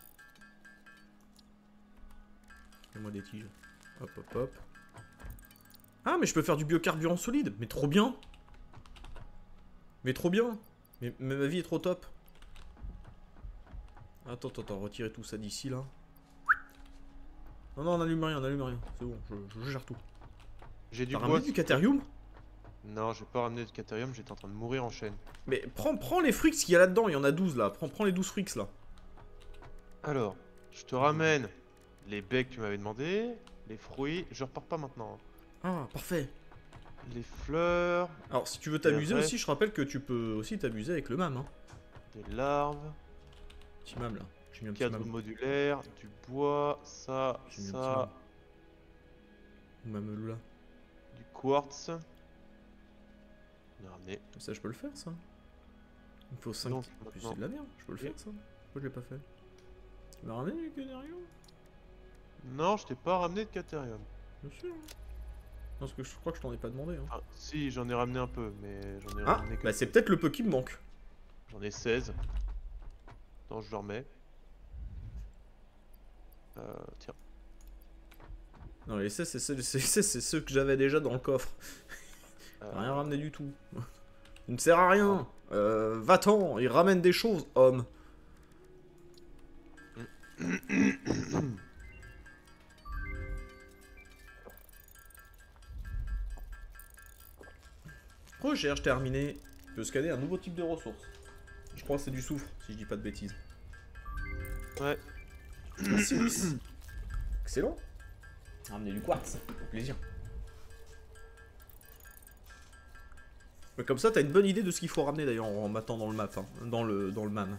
Fais-moi des tiges. Hop, hop, hop. Ah, mais je peux faire du biocarburant solide. Mais trop bien. Mais trop bien. Mais ma vie est trop top. Attends, retirez tout ça d'ici, là. Non, on n'allume rien, C'est bon, je gère tout. J'ai du T'as bois. ramené du Caterium? Non, j'ai pas ramené de Caterium, j'étais en train de mourir en chaîne. Mais prends les fruits qu'il y a là-dedans, il y en a 12 là. Prends les 12 fruits là. Alors, je te ramène les baies que tu m'avais demandé, les fruits, je repars pas maintenant. Ah, parfait. Les fleurs, Alors, si tu veux t'amuser reste- aussi, je rappelle que tu peux aussi t'amuser avec le MAM. Hein. des larves, Petit MAM là. J'ai mis un petit cadre MAM. modulaire, du bois, ça, J'ai mis un ça, petit MAM là. du quartz. On a ramené. Ça, je peux le faire ça. Il me faut 5. Donc, C'est maintenant- de la merde, je peux le faire ça. Pourquoi je l'ai pas fait? Tu m'as ramené du Caterium? Non, je t'ai pas ramené de Caterium. Bien sûr. Parce que je crois que je t'en ai pas demandé. Hein. Ah, si, j'en ai ramené un peu, mais j'en ai Ah, ramené que... bah c'est peut-être le peu qui me manque. J'en ai 16. Attends, je le remets. Tiens. Non, les 16, c'est ceux que j'avais déjà dans le coffre. Euh, T'as rien ramené du tout. Il ne sert à rien. Va-t'en, il ramène des choses, homme. Recherche terminée. Tu peux scanner un nouveau type de ressource. Je crois que c'est du soufre, si je dis pas de bêtises. Ouais. Silus. Excellent. Ramener du quartz, au plaisir. Mais comme ça, t'as une bonne idée de ce qu'il faut ramener d'ailleurs en matant dans le map, hein, dans le MAM.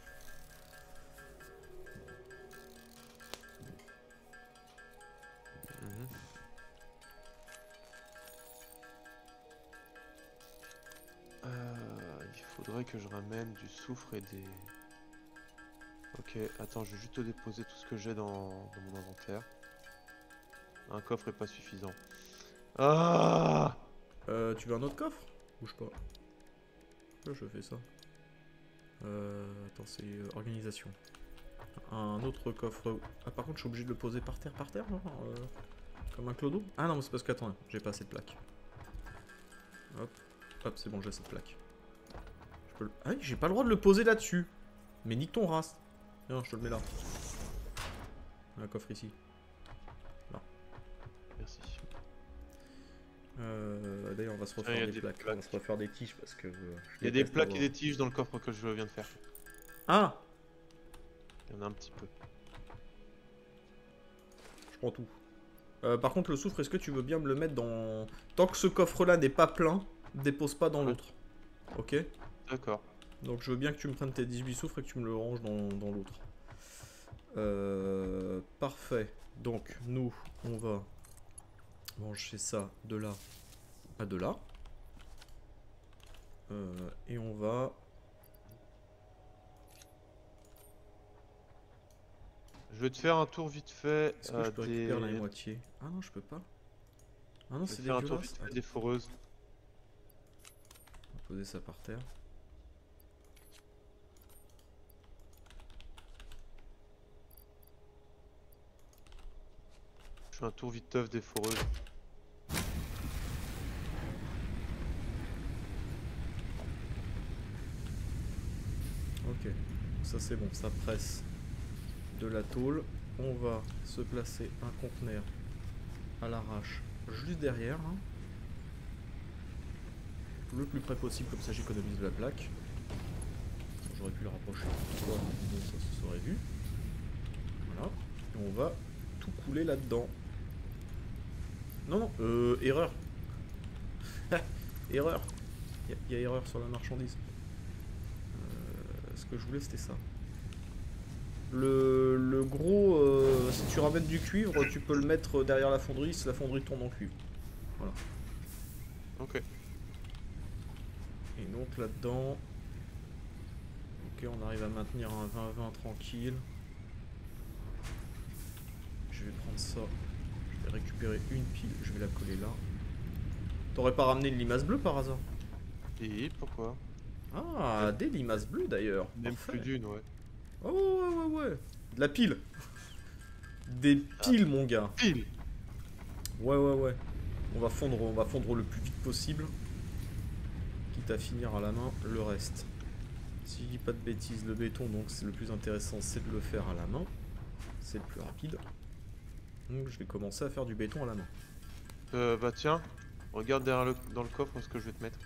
Il faudrait que je ramène du soufre et des... Ok, attends, je vais juste te déposer tout ce que j'ai dans mon inventaire. Un coffre est pas suffisant. Ah! Tu veux un autre coffre? Bouge pas. Pourquoi je fais ça? Attends, c'est organisation. Un autre coffre. Ah, par contre, je suis obligé de le poser par terre, non? Comme un clodo? Ah non, mais c'est parce que, attends, j'ai pas assez de plaques. Hop, hop, c'est bon, j'ai cette plaque. Je peux le... Ah oui, j'ai pas le droit de le poser là-dessus. Mais nique ton race. Non, je te le mets là. Un coffre ici. Là. Merci. D'ailleurs, on va se refaire des plaques. On va se refaire des tiges parce que... Il y a des plaques et des tiges dans le coffre que je viens de faire. Ah! Il y en a un petit peu. Je prends tout. Par contre, le soufre, est-ce que tu veux bien me le mettre dans... Tant que ce coffre-là n'est pas plein, dépose pas dans l'autre. Ok? D'accord. Donc je veux bien que tu me prennes tes 18 soufres et que tu me le ranges dans l'autre. Parfait. Donc, nous, on va manger ça de là à de là. Et on va... Je vais te faire un tour vite fait. Est-ce que je peux récupérer la moitié? Ah non, je peux pas. Ah non, c'est faire un tour dégueulasse. vite fait des foreuses. On va poser ça par terre. Je fais un tour vite teuf des foreuses. Ok, ça c'est bon, ça presse de la tôle. On va se placer un conteneur à l'arrache juste derrière. Hein. Le plus près possible, comme ça j'économise de la plaque. J'aurais pu le rapprocher, mais ça se serait vu. Voilà, et on va tout couler là-dedans. Non, non, erreur. Erreur. Il y a erreur sur la marchandise. Ce que je voulais, c'était ça. Le gros, si tu ramènes du cuivre, tu peux le mettre derrière la fonderie si la fonderie tourne en cuivre. Voilà. Ok. Et donc là-dedans... Ok, on arrive à maintenir un 20-20 tranquille. Je vais prendre ça. Je vais récupérer une pile, je vais la coller là. T'aurais pas ramené une limace bleue par hasard? Et pourquoi? Ah, des limaces bleues d'ailleurs. Même Parfait. plus d'une, ouais. Oh ouais. De la pile. Des piles, mon gars. Pile. Ouais. On va fondre le plus vite possible. Quitte à finir à la main le reste. Si je dis pas de bêtises, le béton, donc c'est le plus intéressant, c'est de le faire à la main. C'est le plus rapide. Donc je vais commencer à faire du béton à la main. Bah tiens, regarde derrière dans le coffre ce que je vais te mettre.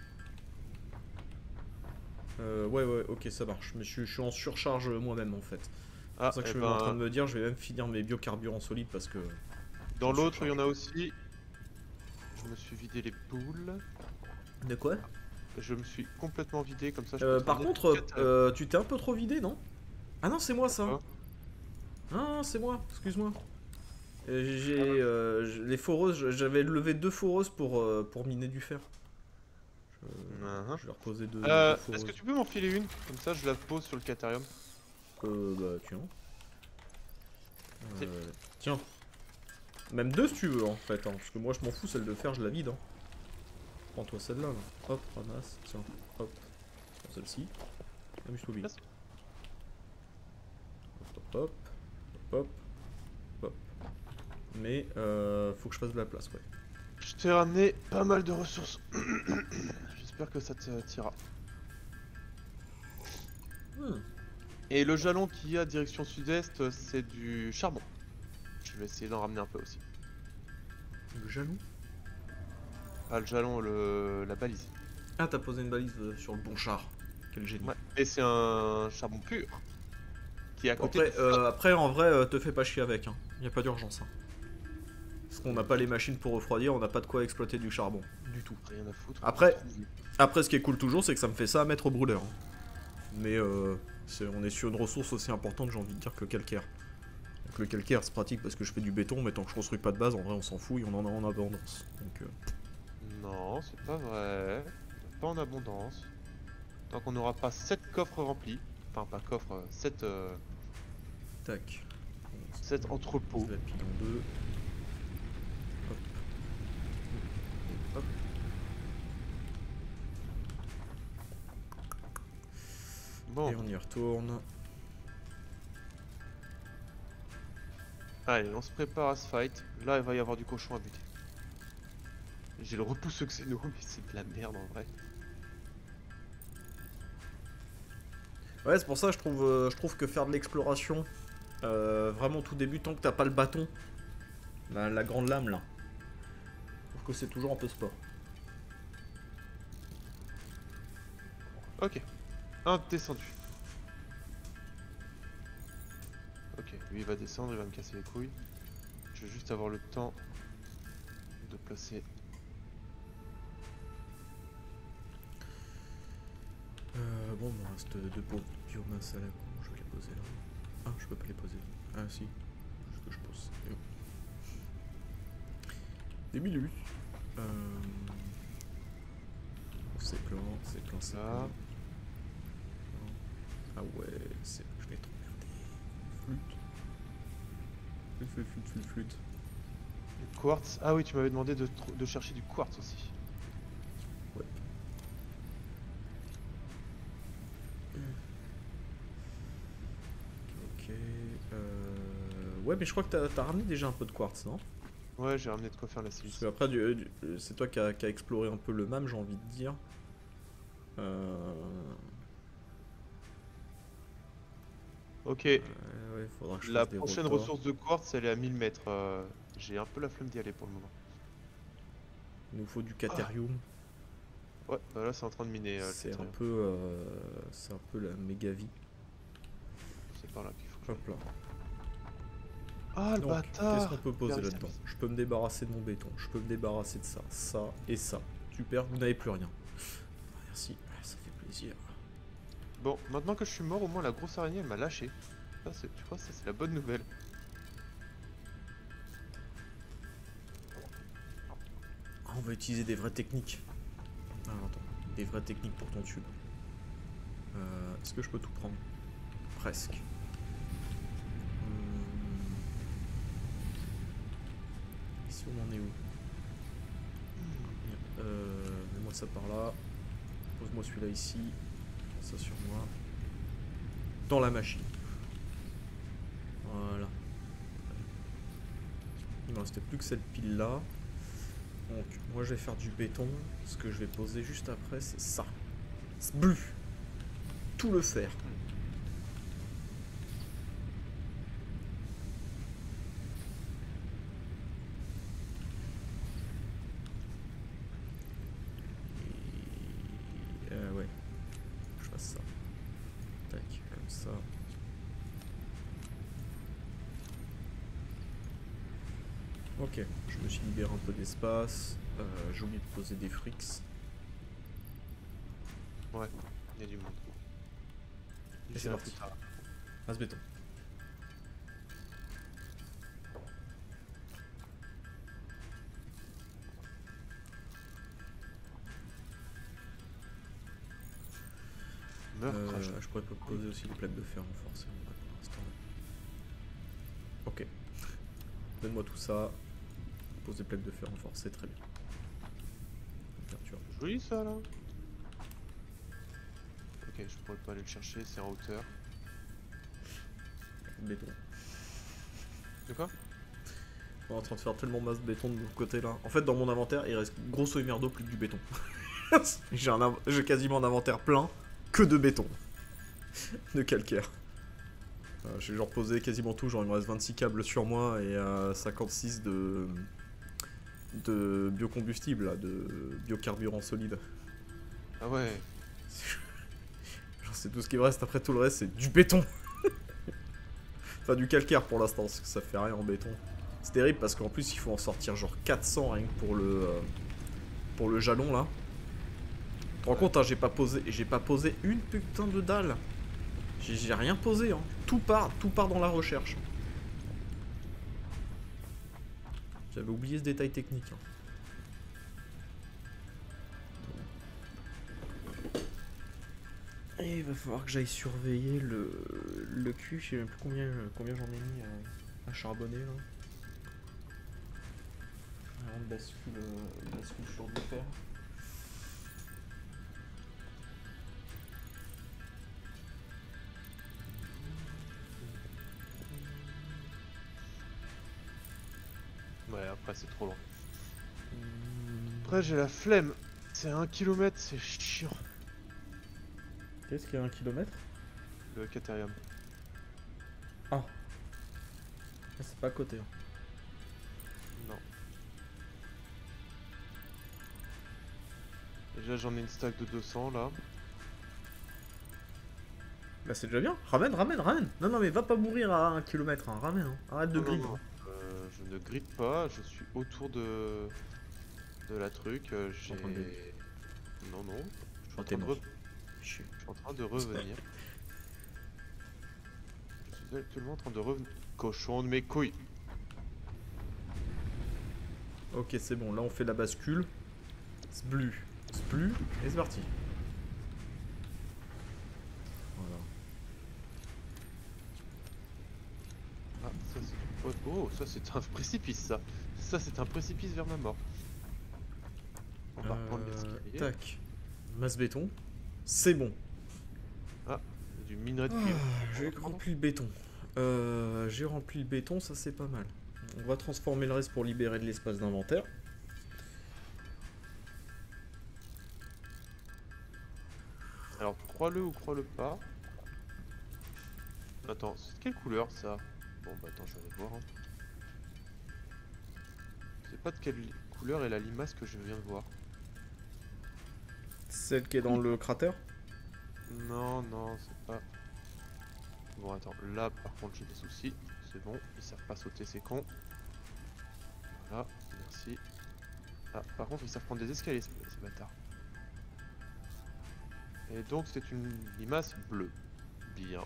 Ouais, ok, ça marche. Mais je suis en surcharge moi-même en fait. C'est Ah, pour ça que je suis en train de me dire, je vais même finir mes biocarburants solides parce que... Dans l'autre, il y en a aussi. Je me suis vidé les boules. De quoi? Je me suis complètement vidé comme ça. Je peux par te contre, tu t'es un peu trop vidé, non? Ah non, c'est moi ça. Pourquoi? Ah, c'est moi, excuse-moi. Les foreuses, j'avais levé 2 foreuses pour miner du fer. Je vais reposer 2 foreuses. Est-ce que tu peux m'en filer une? Comme ça, je la pose sur le catarium. Bah tiens. Tiens. Même 2 si tu veux en fait, hein, parce que moi je m'en fous, celle de fer je la vide. Hein. Prends-toi celle-là, là. Hop, ramasse, tiens, hop. Prends celle-ci. Amuse-toi bien. Hop. Mais faut que je fasse de la place, ouais. Je t'ai ramené pas mal de ressources. J'espère que ça te tira. Et le jalon qu'il y a direction sud-est, c'est du charbon. Je vais essayer d'en ramener un peu aussi. Le jalon? Ah, le jalon, la balise. Ah, t'as posé une balise sur le bon char. Quel génie. Ouais. Et c'est un charbon pur. Qui est à côté. Après, en vrai, te fais pas chier avec. Hein. Y a pas d'urgence. Hein. Parce qu'on n'a pas les machines pour refroidir, on n'a pas de quoi exploiter du charbon. Du tout. Rien à foutre. Après, ce qui est cool toujours, c'est que ça me fait ça à mettre au brûleur. Hein. Mais on est sur une ressource aussi importante, j'ai envie de dire, que le calcaire. Donc le calcaire, c'est pratique parce que je fais du béton, mais tant que je construis pas de base, en vrai, on s'en fout et on en a en abondance. Donc, non, c'est pas vrai. Pas en abondance. Tant qu'on n'aura pas 7 coffres remplis. Enfin, pas coffres, 7... Tac. 7 entrepôts. Je la pile en 2. Hop. Hop. Bon. Et on y retourne. Allez, on se prépare à ce fight. Là, il va y avoir du cochon à buter. J'ai le repousse xéno, mais c'est de la merde en vrai. Ouais, c'est pour ça que je trouve que faire de l'exploration, vraiment tout début, tant que t'as pas le bâton, la grande lame là, je trouve que c'est toujours un peu sport. Ok. Un descendu. Ok, lui il va descendre, il va me casser les couilles. Je vais juste avoir le temps de placer. Bon, il me reste deux pots de biomasse à la con, je vais les poser là. Ah, je peux pas les poser. Ah si, ce que je pose. Des minutes. C'est plein, c'est plein, c'est Là. plein. Ah ouais, c'est... je vais trop merdé. Flûte. Du quartz. Ah oui, tu m'avais demandé de chercher du quartz aussi. Ouais. Ok. Ouais, mais je crois que t'as ramené déjà un peu de quartz, non? Ouais, j'ai ramené de quoi faire la Parce silice. que après, c'est toi qui a exploré un peu le MAM, j'ai envie de dire. Ok, Ouais, faudra que je la fasse des prochaine reports. ressource de quartz, elle est à 1000 mètres. J'ai un peu la flemme d'y aller pour le moment. Il nous faut du caterium. Ouais, bah là c'est en train de miner. Le C'est un Caterium. peu, c'est un peu la méga vie. C'est par là qu'il faut que je Hop là. Ah le Donc, qu'est-ce qu'on bâtard! peut poser Service, là-dedans? service. Je peux me débarrasser de mon béton, je peux me débarrasser de ça, ça et ça. Super, vous n'avez plus rien. Merci, ça fait plaisir. Bon, maintenant que je suis mort, au moins la grosse araignée elle m'a lâché. Ça, tu vois, ça c'est la bonne nouvelle. Ah, on va utiliser des vraies techniques. Ah, attends, des vraies techniques pour ton tube. Est-ce que je peux tout prendre? Presque. Ici on en est où? Mets-moi ça par là. Pose-moi celui-là ici. Ça sur moi. Dans la machine. Voilà. Il me restait plus que cette pile là. Donc moi je vais faire du béton. Ce que je vais poser juste après c'est ça. C'est bleu. Tout le fer. Et ouais. Je fasse ça. Tac, comme ça. Ok, je me suis libéré un peu d'espace. J'ai oublié de poser des frics. Ouais, il y a du monde. Et c'est parti. À ce béton. Je pourrais pas poser aussi des plaques de fer renforcées pour l'instant. Ok. Donne-moi tout ça. Pose des plaques de fer renforcées, très bien. Ouverture. Joli ça là. Ok, je pourrais pas aller le chercher, c'est en hauteur. Béton. De quoi? On est en train de faire tellement masse de béton de l'autre côté là. En fait, dans mon inventaire, il reste grosso merdo plus que du béton. J'ai quasiment un inventaire plein que de béton. De calcaire. J'ai genre posé quasiment tout, genre il me reste 26 câbles sur moi et 56 de biocombustible, là, de biocarburant solide. Ah ouais. Genre c'est tout ce qui me reste, après tout le reste c'est du béton. Enfin du calcaire pour l'instant, parce que ça fait rien en béton. C'est terrible parce qu'en plus il faut en sortir genre 400 rien que pour le jalon là. Tu te rends compte, hein, j'ai pas posé une putain de dalle. J'ai rien posé, hein. Tout part dans la recherche. J'avais oublié ce détail technique. Hein. Et il va falloir que j'aille surveiller le cul. Je sais même plus combien j'en ai mis à charbonner là. On bascule sur du fer. Ouais, après c'est trop long. Après, j'ai la flemme. C'est à 1 km, c'est chiant. Qu'est-ce qu'il y a 1 km? Le Caterium. Ah. C'est pas à côté. Hein. Non. Déjà, j'en ai une stack de 200 là. Bah c'est déjà bien. Ramène. Non, non, mais va pas mourir à 1 km. Hein. Ramène. Hein. Arrête de Non, griller. non, je ne grille pas, je suis autour de la truc. J'ai. En train de griller. Non, non. Je suis Oh, en t'es train de mort. re- Chier. je suis en train de revenir. Je suis actuellement en train de revenir. Cochon de mes couilles. Ok, c'est bon. Là, on fait la bascule. Splu. Et c'est parti. Voilà. Ah, ça c'est. Oh, ça c'est un précipice ça. Ça c'est un précipice vers ma mort. On va reprendre l'escalier. Tac. Masse béton. C'est bon. Ah, du minerai de cuivre. J'ai rempli le béton. J'ai rempli le béton, ça c'est pas mal. On va transformer le reste pour libérer de l'espace d'inventaire. Alors, crois-le ou crois-le pas. Attends, c'est de quelle couleur ça? Bon bah attends, je vais aller voir. Hein. Je sais pas de quelle couleur est la limace que je viens de voir. Celle qui est dans le cratère. Non, non, c'est pas... Bon attends, là par contre j'ai des soucis. C'est bon, ils savent pas sauter ces cons. Voilà, merci. Ah, par contre ils savent prendre des escaliers ces bâtards. Et donc c'est une limace bleue. Bien.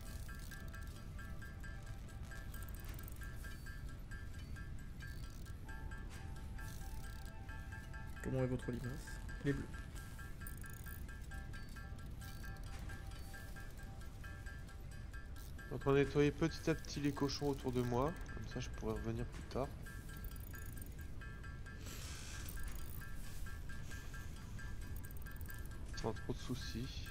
Comment est votre limace? Elle est bleue. Donc on va nettoyer petit à petit les cochons autour de moi. Comme ça je pourrais revenir plus tard. Sans trop de soucis.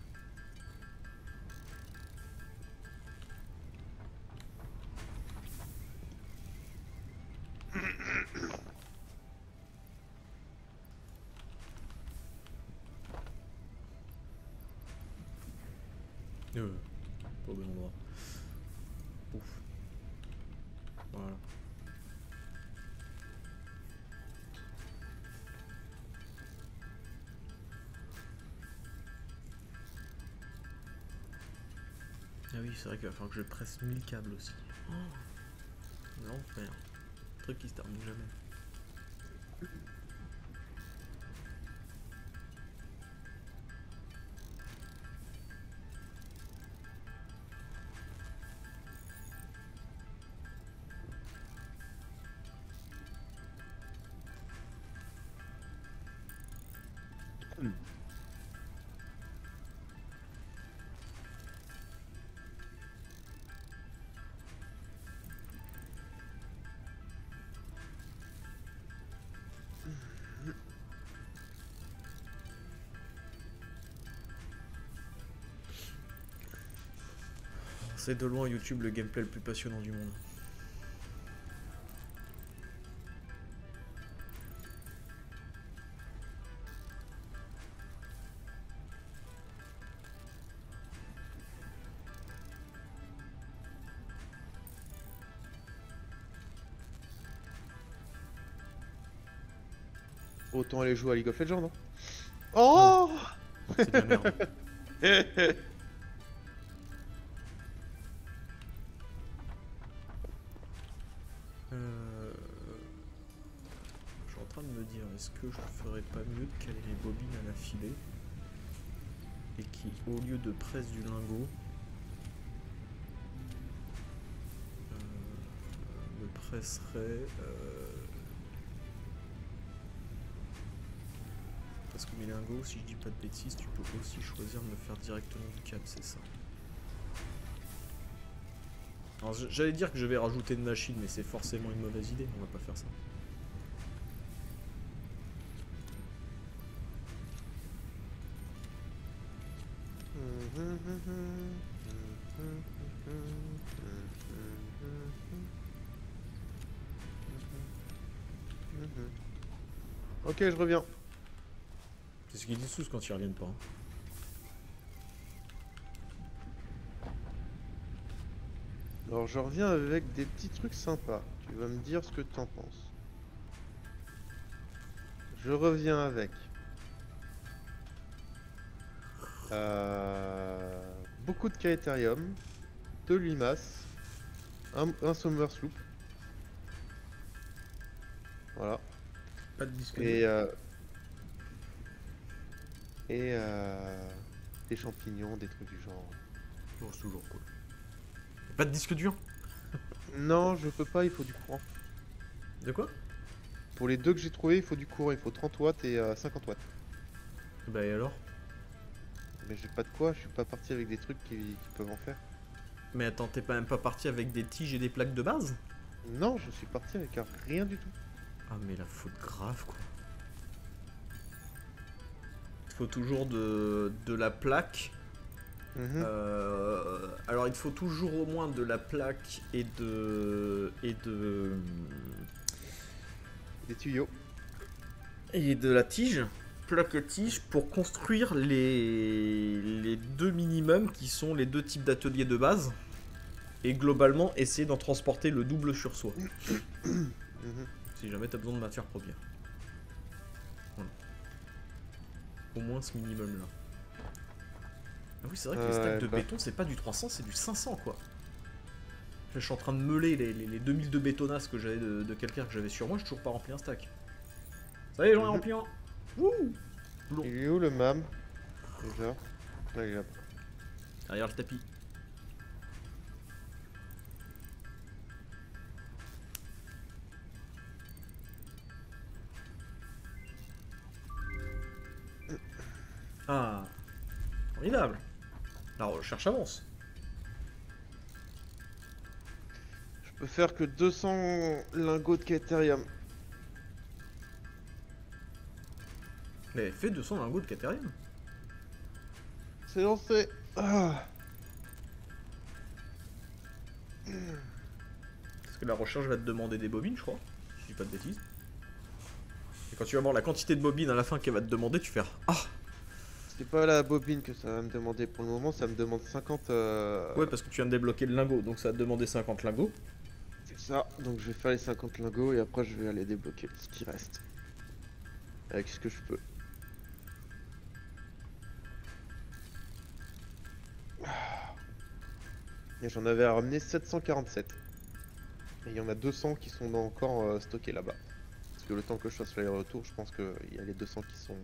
Pas au bon endroit. Ouf. Voilà. Ah oui, c'est vrai qu'il va falloir que je presse 1000 câbles aussi. Oh, l'enfer. Un truc qui se termine jamais. C'est de loin YouTube le gameplay le plus passionnant du monde. Autant aller jouer à League of Legends, non? Oh C'est de la merde. Je suis en train de me dire, est-ce que je ferais pas mieux de caler les bobines à la filet et qui, au lieu de presse du lingot, me presserait... Parce que mes lingots, si je dis pas de bêtises, tu peux aussi choisir de me faire directement du câble, c'est ça. Alors j'allais dire que je vais rajouter une machine, mais c'est forcément une mauvaise idée, on va pas faire ça. Ok, je reviens. C'est ce qu'ils disent tous quand ils reviennent pas. Hein. Alors je reviens avec des petits trucs sympas. Tu vas me dire ce que tu en penses. Je reviens avec beaucoup de Caeterium, de limaces, un Summer Sloop. Voilà. Pas de disque Et, des champignons, des trucs du genre. Bon, c'est toujours cool. Pas de disque dur. Non, je peux pas, il faut du courant. De quoi? Pour les deux que j'ai trouvés, il faut du courant, il faut 30 watts et 50 watts. Bah et alors? Mais j'ai pas de quoi, je suis pas parti avec des trucs qui peuvent en faire. Mais attends, t'es même pas parti avec des tiges et des plaques de base? Non, je suis parti avec rien du tout. Ah mais la faute grave quoi. Il faut toujours de la plaque. Mhm. Alors il faut toujours au moins de la plaque et de Des tuyaux. la tige, plaque et tige pour construire les deux minimums qui sont les deux types d'ateliers de base et globalement essayer d'en transporter le double sur soi. Mhm. Si jamais t'as besoin de matière première. Voilà. Au moins ce minimum là. Ah oui, c'est vrai que les stacks de béton, c'est pas du 300, c'est du 500 quoi. Je suis en train de meuler les 2000 de bétonnasse que j'avais de calcaire que j'avais sur moi, j'ai toujours pas rempli un stack. Ça y est, j'en ai rempli un. Wouh! Bon. Il est où le MAM? Déjà. Là, il est là. Derrière le tapis. Ah, formidable. La recherche avance. Je peux faire que 200 lingots de Caeterium. Mais fais 200 lingots de catérium. C'est lancé. Ah. Parce que la recherche va te demander des bobines, je crois. Si je dis pas de bêtises. Et quand tu vas voir la quantité de bobines à la fin qu'elle va te demander, tu fais ah! C'est pas la bobine que ça va me demander pour le moment, ça me demande 50. Ouais, parce que tu viens de débloquer le lingot, donc ça va te demander 50 lingots. C'est ça, donc je vais faire les 50 lingots et après je vais aller débloquer ce qui reste. Avec ce que je peux. Et j'en avais ramené 747. Et il y en a 200 qui sont encore stockés là-bas. Parce que le temps que je fasse l'aller-retour, je pense qu'il y a les 200 qui sont...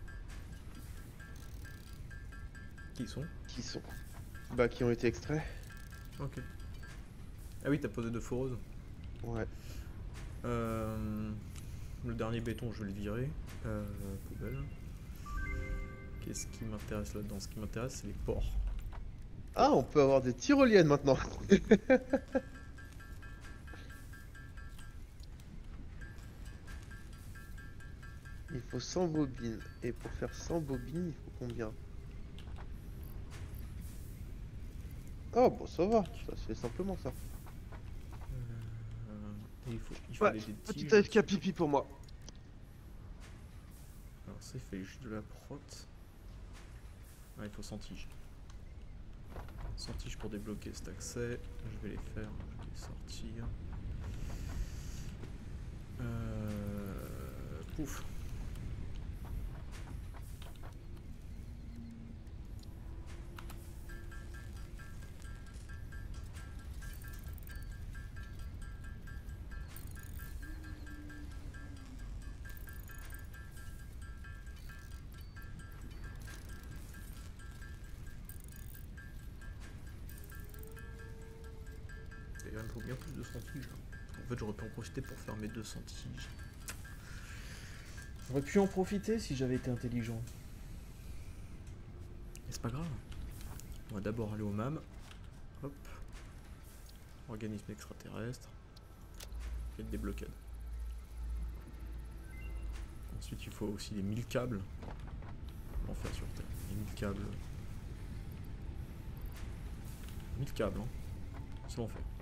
Qui sont? Bah, qui ont été extraits. Ok. Ah oui, t'as posé de foreuses. Ouais. Le dernier béton, je vais le virer. Poubelle. Qu'est-ce qui m'intéresse là-dedans? Ce qui m'intéresse, c'est les porcs. Ah, on peut avoir des tyroliennes maintenant. Il faut 100 bobines. Et pour faire 100 bobines, il faut combien? Oh, bon, ça va. Ça se fait simplement, ça. Il faut Ouais, des tiges. petit AFK pipi pour moi. Alors ça, il fait juste de la prot. Ah, il faut 100 tiges. 100 tiges pour débloquer cet accès. Je vais les faire, je vais les sortir. Pouf. Il me faut bien plus de 100 tiges. En fait, j'aurais pu en profiter pour faire mes 200 tiges. J'aurais pu en profiter si j'avais été intelligent. Mais c'est pas grave. On va d'abord aller au MAM. Hop. Organisme extraterrestre. Et déblocade. Ensuite, il faut aussi les 1000 câbles. En faire sur Terre. Les 1000 câbles. 1000 câbles, hein. C'est bon fait.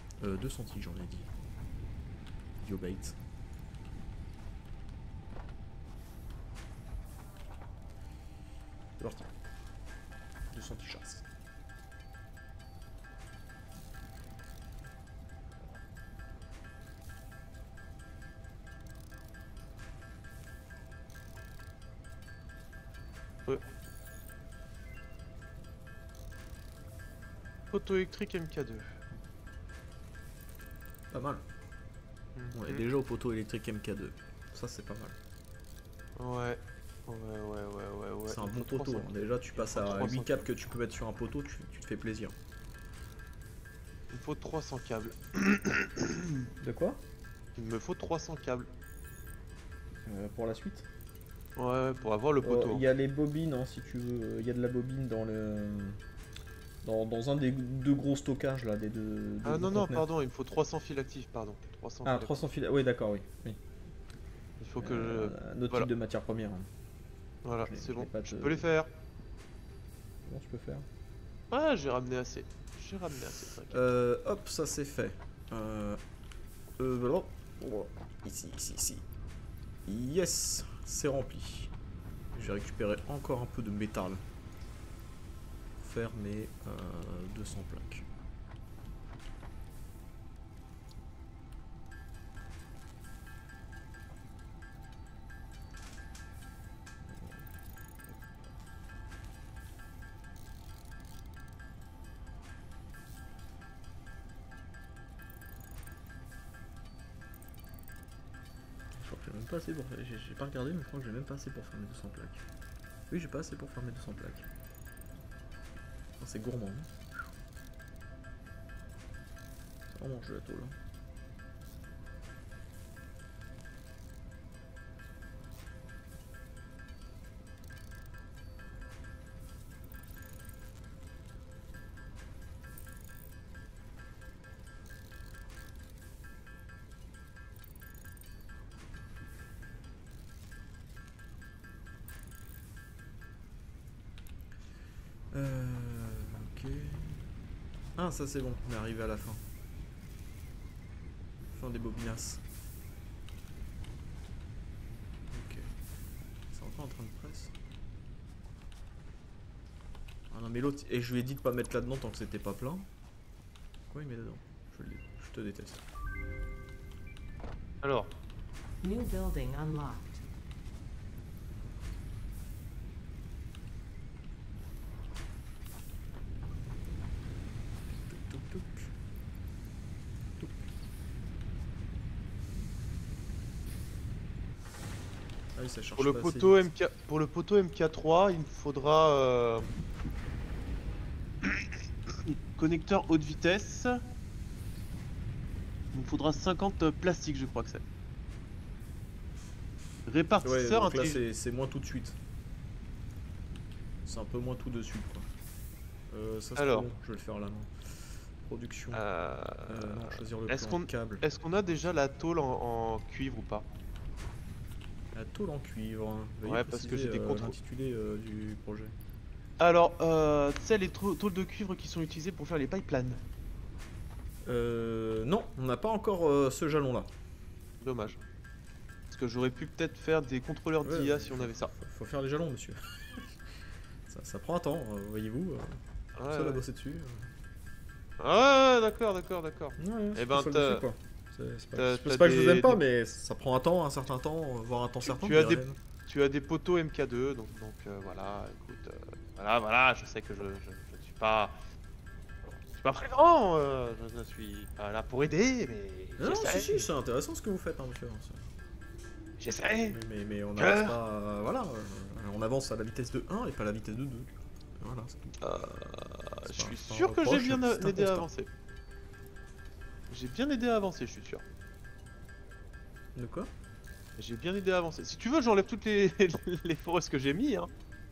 200 tiges, j'en ai dit. Biobait. C'est parti. 200 t-shirts. Poteau électrique MK2. Pas mal. On est déjà au poteau électrique MK2. Ça, c'est pas mal. Ouais. C'est un bon poteau. Hein. Déjà, tu passes à 8 câbles que tu peux mettre sur un poteau, tu te fais plaisir. Il me faut 300 câbles. De quoi? Il me faut 300 câbles. Pour la suite? Ouais, pour avoir le poteau. Il y a les bobines, hein, si tu veux. Il y a de la bobine dans le... Dans un des deux gros stockages là, des deux. Ah non, pardon, il me faut 300 fils actifs, pardon. 300 ah, 300 fils. Oui, d'accord, oui. Il faut que Un autre type de matière première. Hein. Voilà, c'est bon. Je peux les faire. Comment tu peux faire? Ouais, j'ai ramené assez. T'inquiète. Hop, ça c'est fait. Voilà. Oh, ici. Yes, c'est rempli. J'ai récupéré encore un peu de métal. Faire mes 200 plaques. Je crois que j'ai même pas assez pour faire... J'ai pas regardé, mais je crois que j'ai même pas assez pour faire mes 200 plaques. Oui, j'ai pas assez pour faire mes 200 plaques. C'est gourmand. C'est vraiment jeu à tôle. Ok. Ah, ça c'est bon, on est arrivé à la fin. Fin des bobinasses. Ok. C'est encore en train de presse. Ah non, mais l'autre. Et je lui ai dit de pas mettre là-dedans tant que c'était pas plein. Quoi il met dedans? Je le dis, je te déteste. Alors. New building unlocked. Ah oui, ça cherche Pour le pas poteau assez vite. pour le poteau MK3, il me faudra connecteur haute vitesse. Il me faudra 50 plastiques, je crois que c'est. Ouais, Répartisseur donc là intelligent. c'est moins tout de suite. C'est un peu moins tout de suite quoi. Ça c'est Alors. bon, je vais le faire là non. Production. Non, choisir le Est-ce plan qu'on câble. a déjà la tôle en cuivre ou pas? La tôle en cuivre. Hein. Veuillez Ouais, parce que préciser, j'ai des contrôles. l'intitulé du projet. Alors, tu sais les tôles de cuivre qui sont utilisées pour faire les pipelines. Non, on n'a pas encore ce jalon là. Dommage. Parce que j'aurais pu peut-être faire des contrôleurs Ouais, d'IA si on avait ça. Faut faire les jalons, monsieur. ça prend un temps, voyez-vous. Ouais, Ça, on a bossé dessus. Ah, d'accord. Ouais, Eh ben, c'est t'as- pas, t'as c'est pas que je vous aime pas, des- mais ça prend un temps, un certain temps, voire un temps certain. tu as Tu as des poteaux MK2, donc voilà, écoute, voilà, je sais que je ne suis pas... Je suis pas très grand, je ne suis pas là pour aider, mais Non, j'essaie. si, c'est intéressant ce que vous faites, hein, monsieur. J'essaie. Mais on n'avance pas, voilà, on avance à la vitesse de 1 et pas à la vitesse de 2. Voilà, c'est tout. Je C'est suis pas un sûr que j'ai reproche, bien c'est un aidé à constat. avancer. J'ai bien aidé à avancer, je suis sûr. De quoi? J'ai bien aidé à avancer. Si tu veux, j'enlève toutes les, les forest que j'ai mis, hein.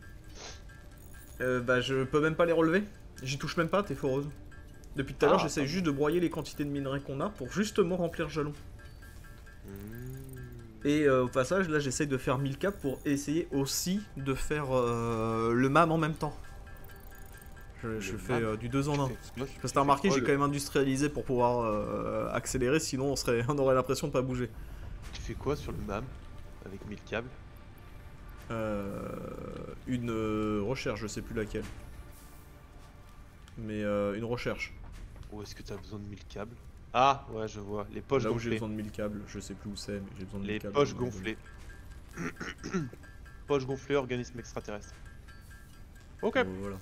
Bah je peux même pas les relever. J'y touche même pas, t'es foreuse. Depuis tout à l'heure, Ah, j'essaie juste de broyer les quantités de minerais qu'on a pour justement remplir le jalon. Et au passage, là, j'essaye de faire 1000 caps pour essayer aussi de faire le MAM en même temps. Je fais du 2 en 1. Parce que t'as remarqué, j'ai quand même industrialisé pour pouvoir accélérer, sinon on aurait l'impression de pas bouger. Tu fais quoi sur le MAM avec 1000 câbles? une recherche, je sais plus laquelle. Mais une recherche. Où est-ce que t'as besoin de 1000 câbles? Ah, ouais, je vois. Les poches Là où j'ai gonflées. besoin de 1000 câbles, je sais plus où c'est, mais j'ai besoin de 1000 Les câbles. poches gonflées. Poches gonflées, organisme extraterrestre. Ok. Voilà.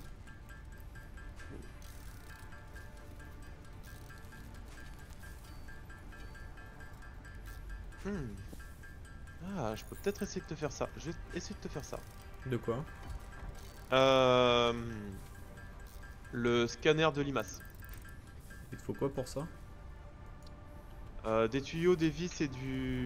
Hmm. Ah, je peux peut-être essayer de te faire ça. Je vais essayer de te faire ça. De quoi? Le scanner de limace. Il te faut quoi pour ça? Des tuyaux, des vis et du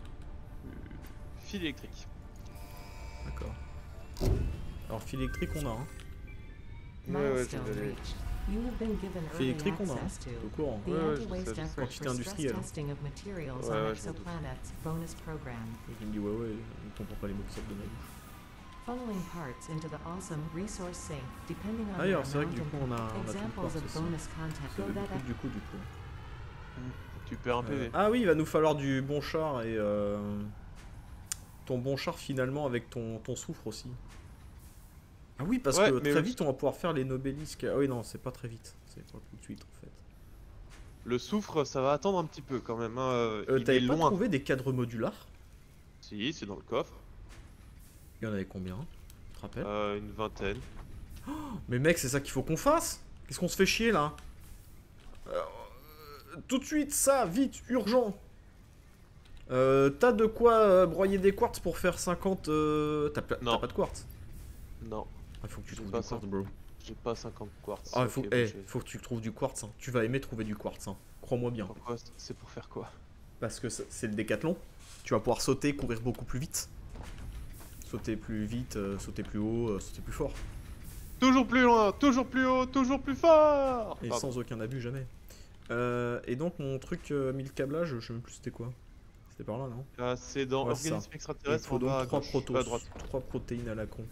fil électrique. D'accord. Alors fil électrique on a, hein. Milestone je vais aller. reached. You have been given Fil early électrique on a, hein. access to Au courant. the Ouais, ouais, je anti-waste sais, je sais. effort Quantité for stress industrielle. testing of materials Ouais, on ouais, je m'en doute. exoplanets bonus program. Il me dit ouais, il comprend pas les mots qui sortent de ma bouche. Funneling parts into the awesome resource sink, depending on D'ailleurs, their c'est vrai que amount du coup and on a tout le examples quartz of aussi. bonus content. C'est Go le that truc du coup. Tu perds un PV. Ah oui, il va nous falloir du bon char et ton bon char finalement avec ton soufre aussi. Ah oui, parce Ouais, que mais très le- vite on va pouvoir faire les nobélisques. Ah oui, non, c'est pas très vite. C'est pas tout de suite en fait. Le soufre, ça va attendre un petit peu quand même. Hein. Il est T'avais pas loin. trouvé des cadres modulaires? Si, c'est dans le coffre. Il y en avait combien? Tu te rappelles? Une vingtaine. Mais mec, c'est ça qu'il faut qu'on fasse. Qu'est-ce qu'on se fait chier là? Tout de suite, ça, vite, urgent. T'as de quoi broyer des quartz pour faire 50... T'as Non. pas de quartz? Non, Il faut que tu J'ai trouves pas du quartz, bro. j'ai pas 50 quartz. Ah, Ok, faut, bah, eh, j'ai- faut que tu trouves du quartz. Hein. Tu vas aimer trouver du quartz. Hein. Crois-moi bien. Pourquoi? C'est pour faire quoi? Parce que c'est le décathlon. Tu vas pouvoir sauter, courir beaucoup plus vite. Sauter plus vite, sauter plus haut, sauter plus fort. Toujours plus loin, toujours plus haut, toujours plus fort. Et Pardon. sans aucun abus, jamais. Et donc, mon truc 1000 câblages, je sais même plus c'était quoi. C'était par là, non? C'est dans Ouais, c'est organisme Il extraterrestre faut en bas donc à 3 gauche, protos. à droite. 3 protéines à la con.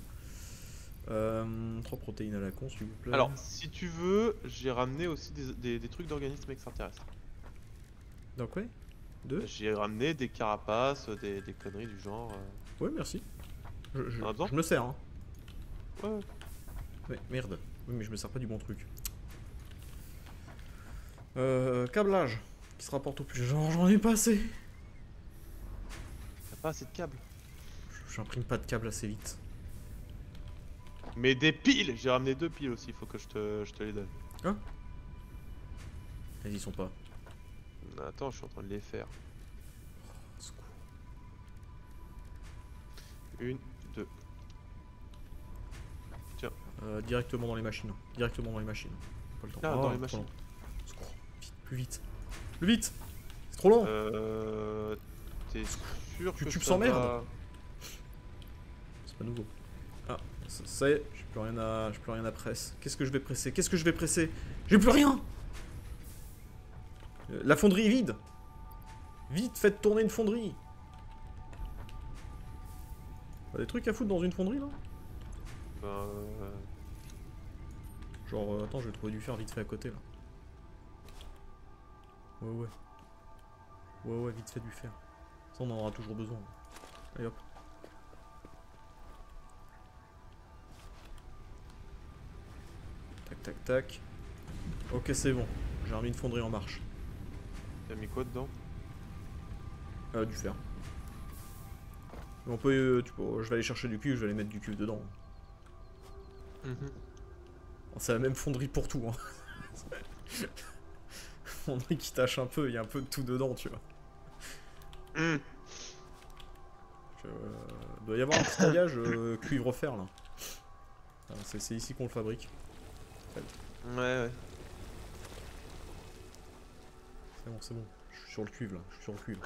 3 protéines à la con, s'il vous plaît. Alors, si tu veux, j'ai ramené aussi des trucs d'organismes extraterrestres. Donc, ouais. 2? J'ai ramené des carapaces, des conneries du genre. Ouais, merci. Ah, bon Je me sers, hein. Ouais. Ouais, merde. Oui, mais je me sers pas du bon truc. Câblage. Qui se rapporte au plus. Genre, j'en ai pas assez. T'as pas assez de câbles. J'imprime pas de câble assez vite. Mais des piles. J'ai ramené 2 piles aussi. Faut que je te les donne. Elles y sont pas. Attends, je suis en train de les faire. Secours. 1, 2. Directement dans les machines. Directement dans les machines. Pas le temps. Ah, Oh, dans les trop machines. lent. Secours. Vite, plus vite. Plus vite. C'est trop lent. T'es sûr que YouTube ça s'emmerde. va- C'est pas nouveau. Ah, ça y est, j'ai plus rien à presser. Qu'est-ce que je vais presser? Qu'est-ce que je vais presser? J'ai plus rien. La fonderie est vide. Vite, faites tourner une fonderie. Pas des trucs à foutre dans une fonderie là? Genre, attends, je vais trouver du fer vite fait à côté là. Ouais, vite fait du fer. Ça, on en aura toujours besoin. Allez hop. Tac, tac, tac. Ok, c'est bon. J'ai remis une fonderie en marche. T'as mis quoi dedans? Du fer. Mais on peut, je vais aller chercher du cuivre, je vais aller mettre du cuivre dedans. C'est la même fonderie pour tout. Hein. Fonderie qui tâche un peu, il y a un peu de tout dedans, tu vois. Doit y avoir un petit alliage cuivre-fer là. C'est ici qu'on le fabrique. Ouais. C'est bon. Je suis sur le cuivre là, je suis sur le cuivre.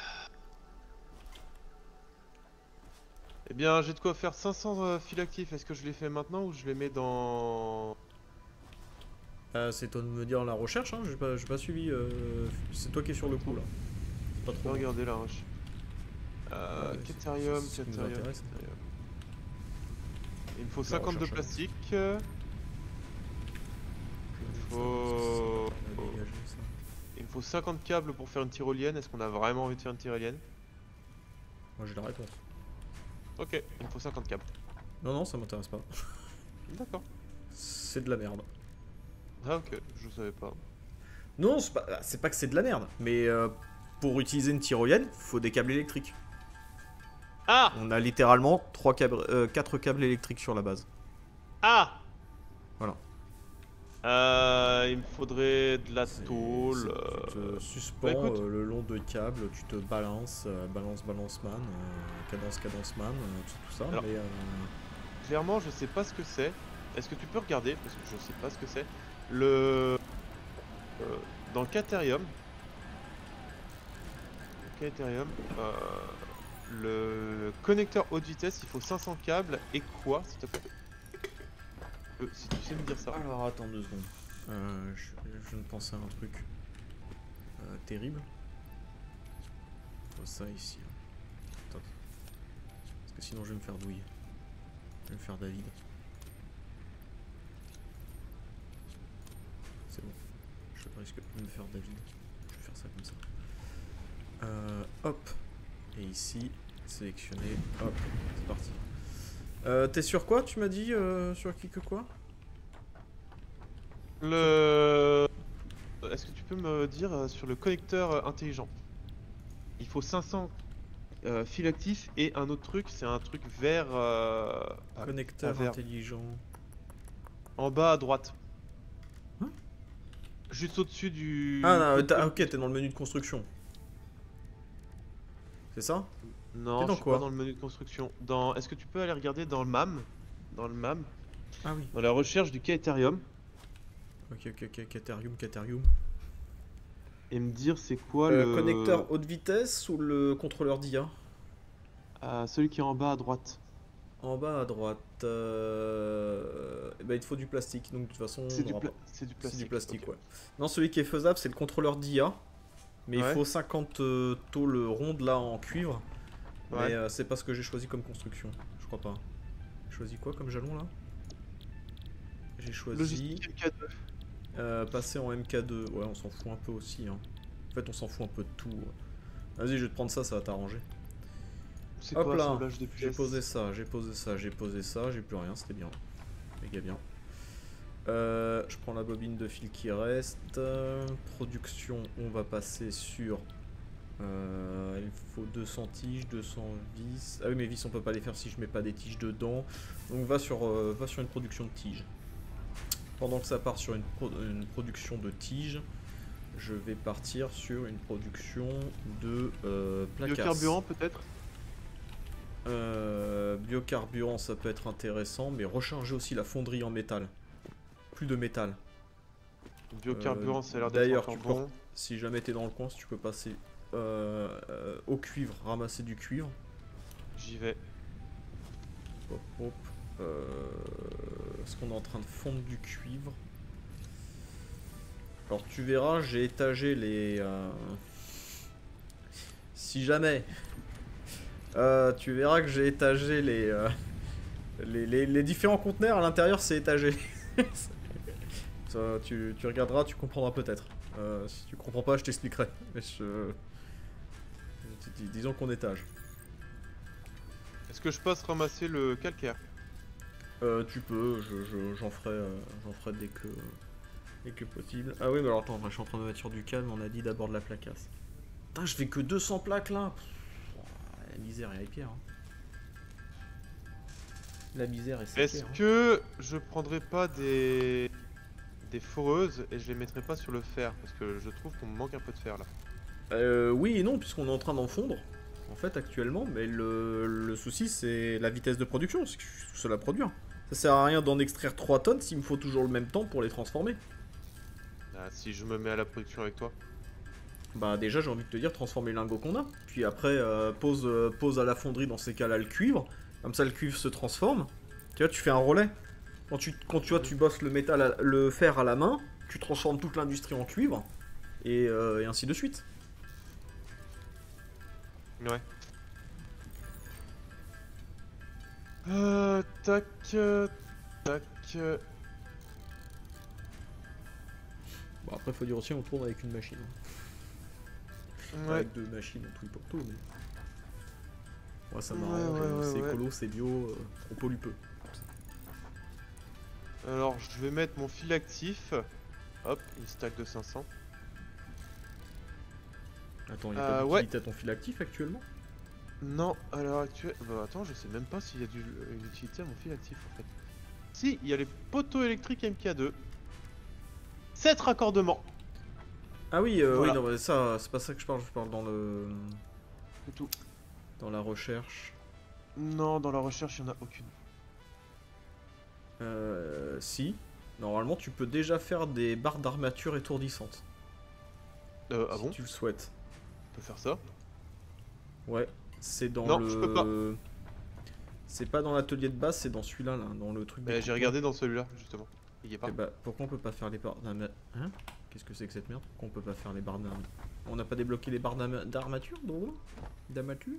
Eh bien, j'ai de quoi faire 500 fils actifs. Est-ce que je les fais maintenant ou je les mets dans... C'est toi de me dire la recherche, hein, j'ai pas suivi. C'est toi qui es sur le coup là. C'est pas On trop. peut regarder la roche. Caterium, c'est ce qui nous Caterium, intéresse. Caterium. Il me faut La 50 de recherche plastique. avance. Faut- On a dégagé ça. Il me faut 50 câbles pour faire une tyrolienne. Est-ce qu'on a vraiment envie de faire une tyrolienne? Moi j'ai la réponse. Ok, il me faut 50 câbles. Non, non, ça m'intéresse pas. D'accord. C'est de la merde. Ah ok, je savais pas. Non, c'est pas que c'est de la merde, mais pour utiliser une tyrolienne, faut des câbles électriques. Ah! On a littéralement 4 câbles électriques sur la base. Ah! Voilà. Il me faudrait de la tôle. Tu te suspends Bah, écoute. le long de câbles, tu te balances, balance man, cadence man, tout ça, Alors- mais Clairement, je sais pas ce que c'est. Est-ce que tu peux regarder? Parce que je sais pas ce que c'est. Le. Dans le Caterium. Le connecteur haute vitesse, il faut 500 câbles. Et quoi, s'il te plaît? Si tu sais me dire ça. alors attends 2 secondes. Je viens de penser à un truc terrible. Ça ici. Attends. Parce que sinon je vais me faire douiller. Je vais me faire David. C'est bon. Je risque pas de me faire David. Je vais faire ça comme ça. Hop. Et ici, sélectionner. Hop. C'est parti. T'es sur quoi, tu m'as dit sur qui que quoi? Est-ce que tu peux me dire sur le connecteur intelligent? Il faut 500 fils actifs et un autre truc, c'est un truc vert. Connecteur vert. intelligent. En bas à droite. Hein? Juste au-dessus du. Ah, non, ok, t'es dans le menu de construction. C'est ça? Non, T'es dans je suis quoi? pas dans le menu de construction. Est-ce que tu peux aller regarder dans le MAM? Dans le MAM, Ah oui. dans la recherche du Caterium, Ok, Caterium. et me dire c'est quoi Le le. connecteur haute vitesse ou le contrôleur d'IA? Celui qui est en bas à droite. En bas à droite, eh ben, il te faut du plastique, donc de toute façon, C'est on du, aura pas. c'est du C'est plastique. du plastique, ok. ouais. Non, celui qui est faisable, c'est le contrôleur d'IA. Mais il Ouais. faut 50 tôles rondes là en cuivre. Ouais. Mais c'est pas ce que j'ai choisi comme construction. Je crois pas. J'ai choisi quoi comme jalon là? J'ai choisi Logistique MK2. passer en MK2. Ouais, on s'en fout un peu aussi. Hein. En fait, on s'en fout un peu de tout. Vas-y, je vais te prendre ça, ça va t'arranger. C'est Hop quoi là, assemblage de j'ai pièces? posé ça, j'ai plus rien, c'était bien. Méga bien. Je prends la bobine de fil qui reste. Production, on va passer sur... il faut 200 tiges, 200 vis. Ah oui, mais vis on peut pas les faire si je mets pas des tiges dedans. Donc va sur une production de tiges. Pendant que ça part sur une production de tiges, je vais partir sur une production de placards. Biocarburant peut-être? Biocarburant, ça peut être intéressant, mais recharger aussi la fonderie en métal. Plus de métal. Biocarburant, ça a l'air d'ailleurs, d'être encore bon. Si jamais t'es dans le coin, si tu peux passer au cuivre, ramasser du cuivre. J'y vais. Hop, hop. Est-ce qu'on est en train de fondre du cuivre? Alors tu verras, j'ai étagé les... Si jamais... tu verras que j'ai étagé les différents conteneurs à l'intérieur, c'est étagé. Ça, tu regarderas, tu comprendras peut-être. Si tu comprends pas, je t'expliquerai. Disons qu'on étage. Est-ce que je passe ramasser le calcaire? Tu peux, j'en ferai dès que possible. Ah oui, mais alors attends, je suis en train de mettre sur du calme, on a dit d'abord de la placasse. Putain, je fais que 200 plaques là. La misère et la pierre. Hein. La misère et c'est Est-ce que je prendrais pas des foreuses et je les mettrais pas sur le fer? Parce que je trouve qu'on me manque un peu de fer là. Oui et non, puisqu'on est en train d'en fondre, en fait, actuellement. Mais le souci, c'est la vitesse de production, c'est que je suis tout seul à produire. Ça sert à rien d'en extraire 3 tonnes s'il me faut toujours le même temps pour les transformer. Si je me mets à la production avec toi. Bah déjà, j'ai envie de te dire, transformer les lingots qu'on a. Puis après, pose à la fonderie, dans ces cas-là, le cuivre. Comme ça, le cuivre se transforme. Tu vois, tu fais un relais. Quand tu bosses le métal, le fer à la main, tu transformes toute l'industrie en cuivre. Et ainsi de suite. Ouais. Tac. Bon, après, faut dire aussi, on tourne avec une machine. Ouais. Avec 2 machines en tout et pour tout. Mais... Moi ça Ouais, m'arrange, ouais, c'est ouais. écolo, c'est bio, on pollue peu. Alors, je vais mettre mon fil actif. Hop, une stack de 500. Attends, y a pas Ouais. d'utilité à ton fil actif actuellement? Non, à l'heure actuelle... Bah attends, je sais même pas s'il y a une utilité à mon fil actif en fait. Si, il y a les poteaux électriques MK2. 7 raccordements. Ah oui, oui, Voilà. non, mais ça, c'est pas ça que je parle dans le... C'est tout. Dans la recherche. Non, dans la recherche, il n'y en a aucune. Si. Normalement, tu peux déjà faire des barres d'armature étourdissantes. Ah Si bon? tu le souhaites. On peut faire ça? Ouais, c'est dans Non, le... je peux pas. C'est pas dans l'atelier de base, c'est dans celui-là, là, dans le truc des J'ai coupements. regardé dans celui-là, justement. Il y est pas. Eh bah, pourquoi on peut pas faire les barres d'armature? Hein? Qu'est-ce que c'est que cette merde? Pourquoi on peut pas faire les barres d'armature? On n'a pas débloqué les barres d'armature, d'armature?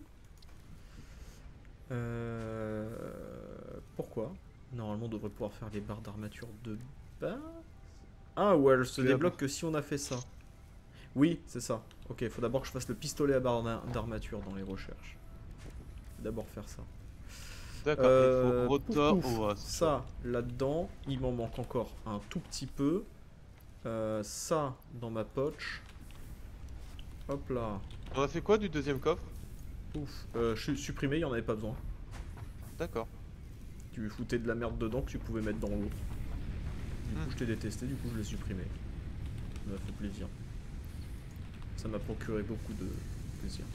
Pourquoi? Normalement, on devrait pouvoir faire les barres d'armature de base. Ah, ouais, elle se Oui, débloque que si on a fait ça. Oui, c'est ça. Ok, il faut d'abord que je fasse le pistolet à barre d'armature dans les recherches. D'abord faire ça. D'accord, il faut Pouf, rotor. pouf. Oh, Ça, là-dedans, il m'en manque encore un tout petit peu. Ça, dans ma poche. Hop là. On a fait quoi du deuxième coffre? Pouf. Je suis supprimé, il n'y en avait pas besoin. D'accord. Tu foutais de la merde dedans que tu pouvais mettre dans l'autre. Du coup, je t'ai détesté, du coup, je l'ai supprimé. Ça m'a fait plaisir. Ça m'a procuré beaucoup de plaisir.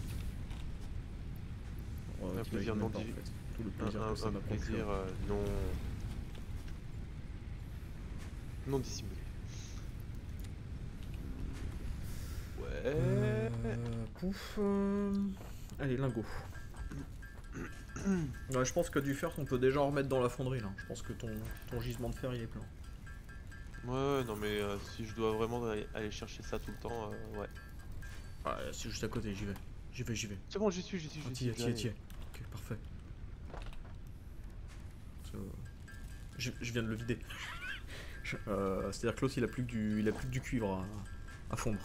Un t'imagines plaisir même non pas, en divisé. fait. Tout le plaisir que ça Un m'a procuré. plaisir non dissimulé. Ouais. Pouf. Allez, lingot. Ouais, je pense que du fer, on peut déjà en remettre dans la fonderie là. Je pense que ton gisement de fer il est plein. Ouais, non mais si je dois vraiment aller chercher ça tout le temps, ouais. Ah, c'est juste à côté, j'y vais. J'y vais. C'est bon, j'y suis. Ah, t'y es. Ok, parfait. Je viens de le vider. C'est-à-dire que l'autre il a plus que du cuivre à fondre.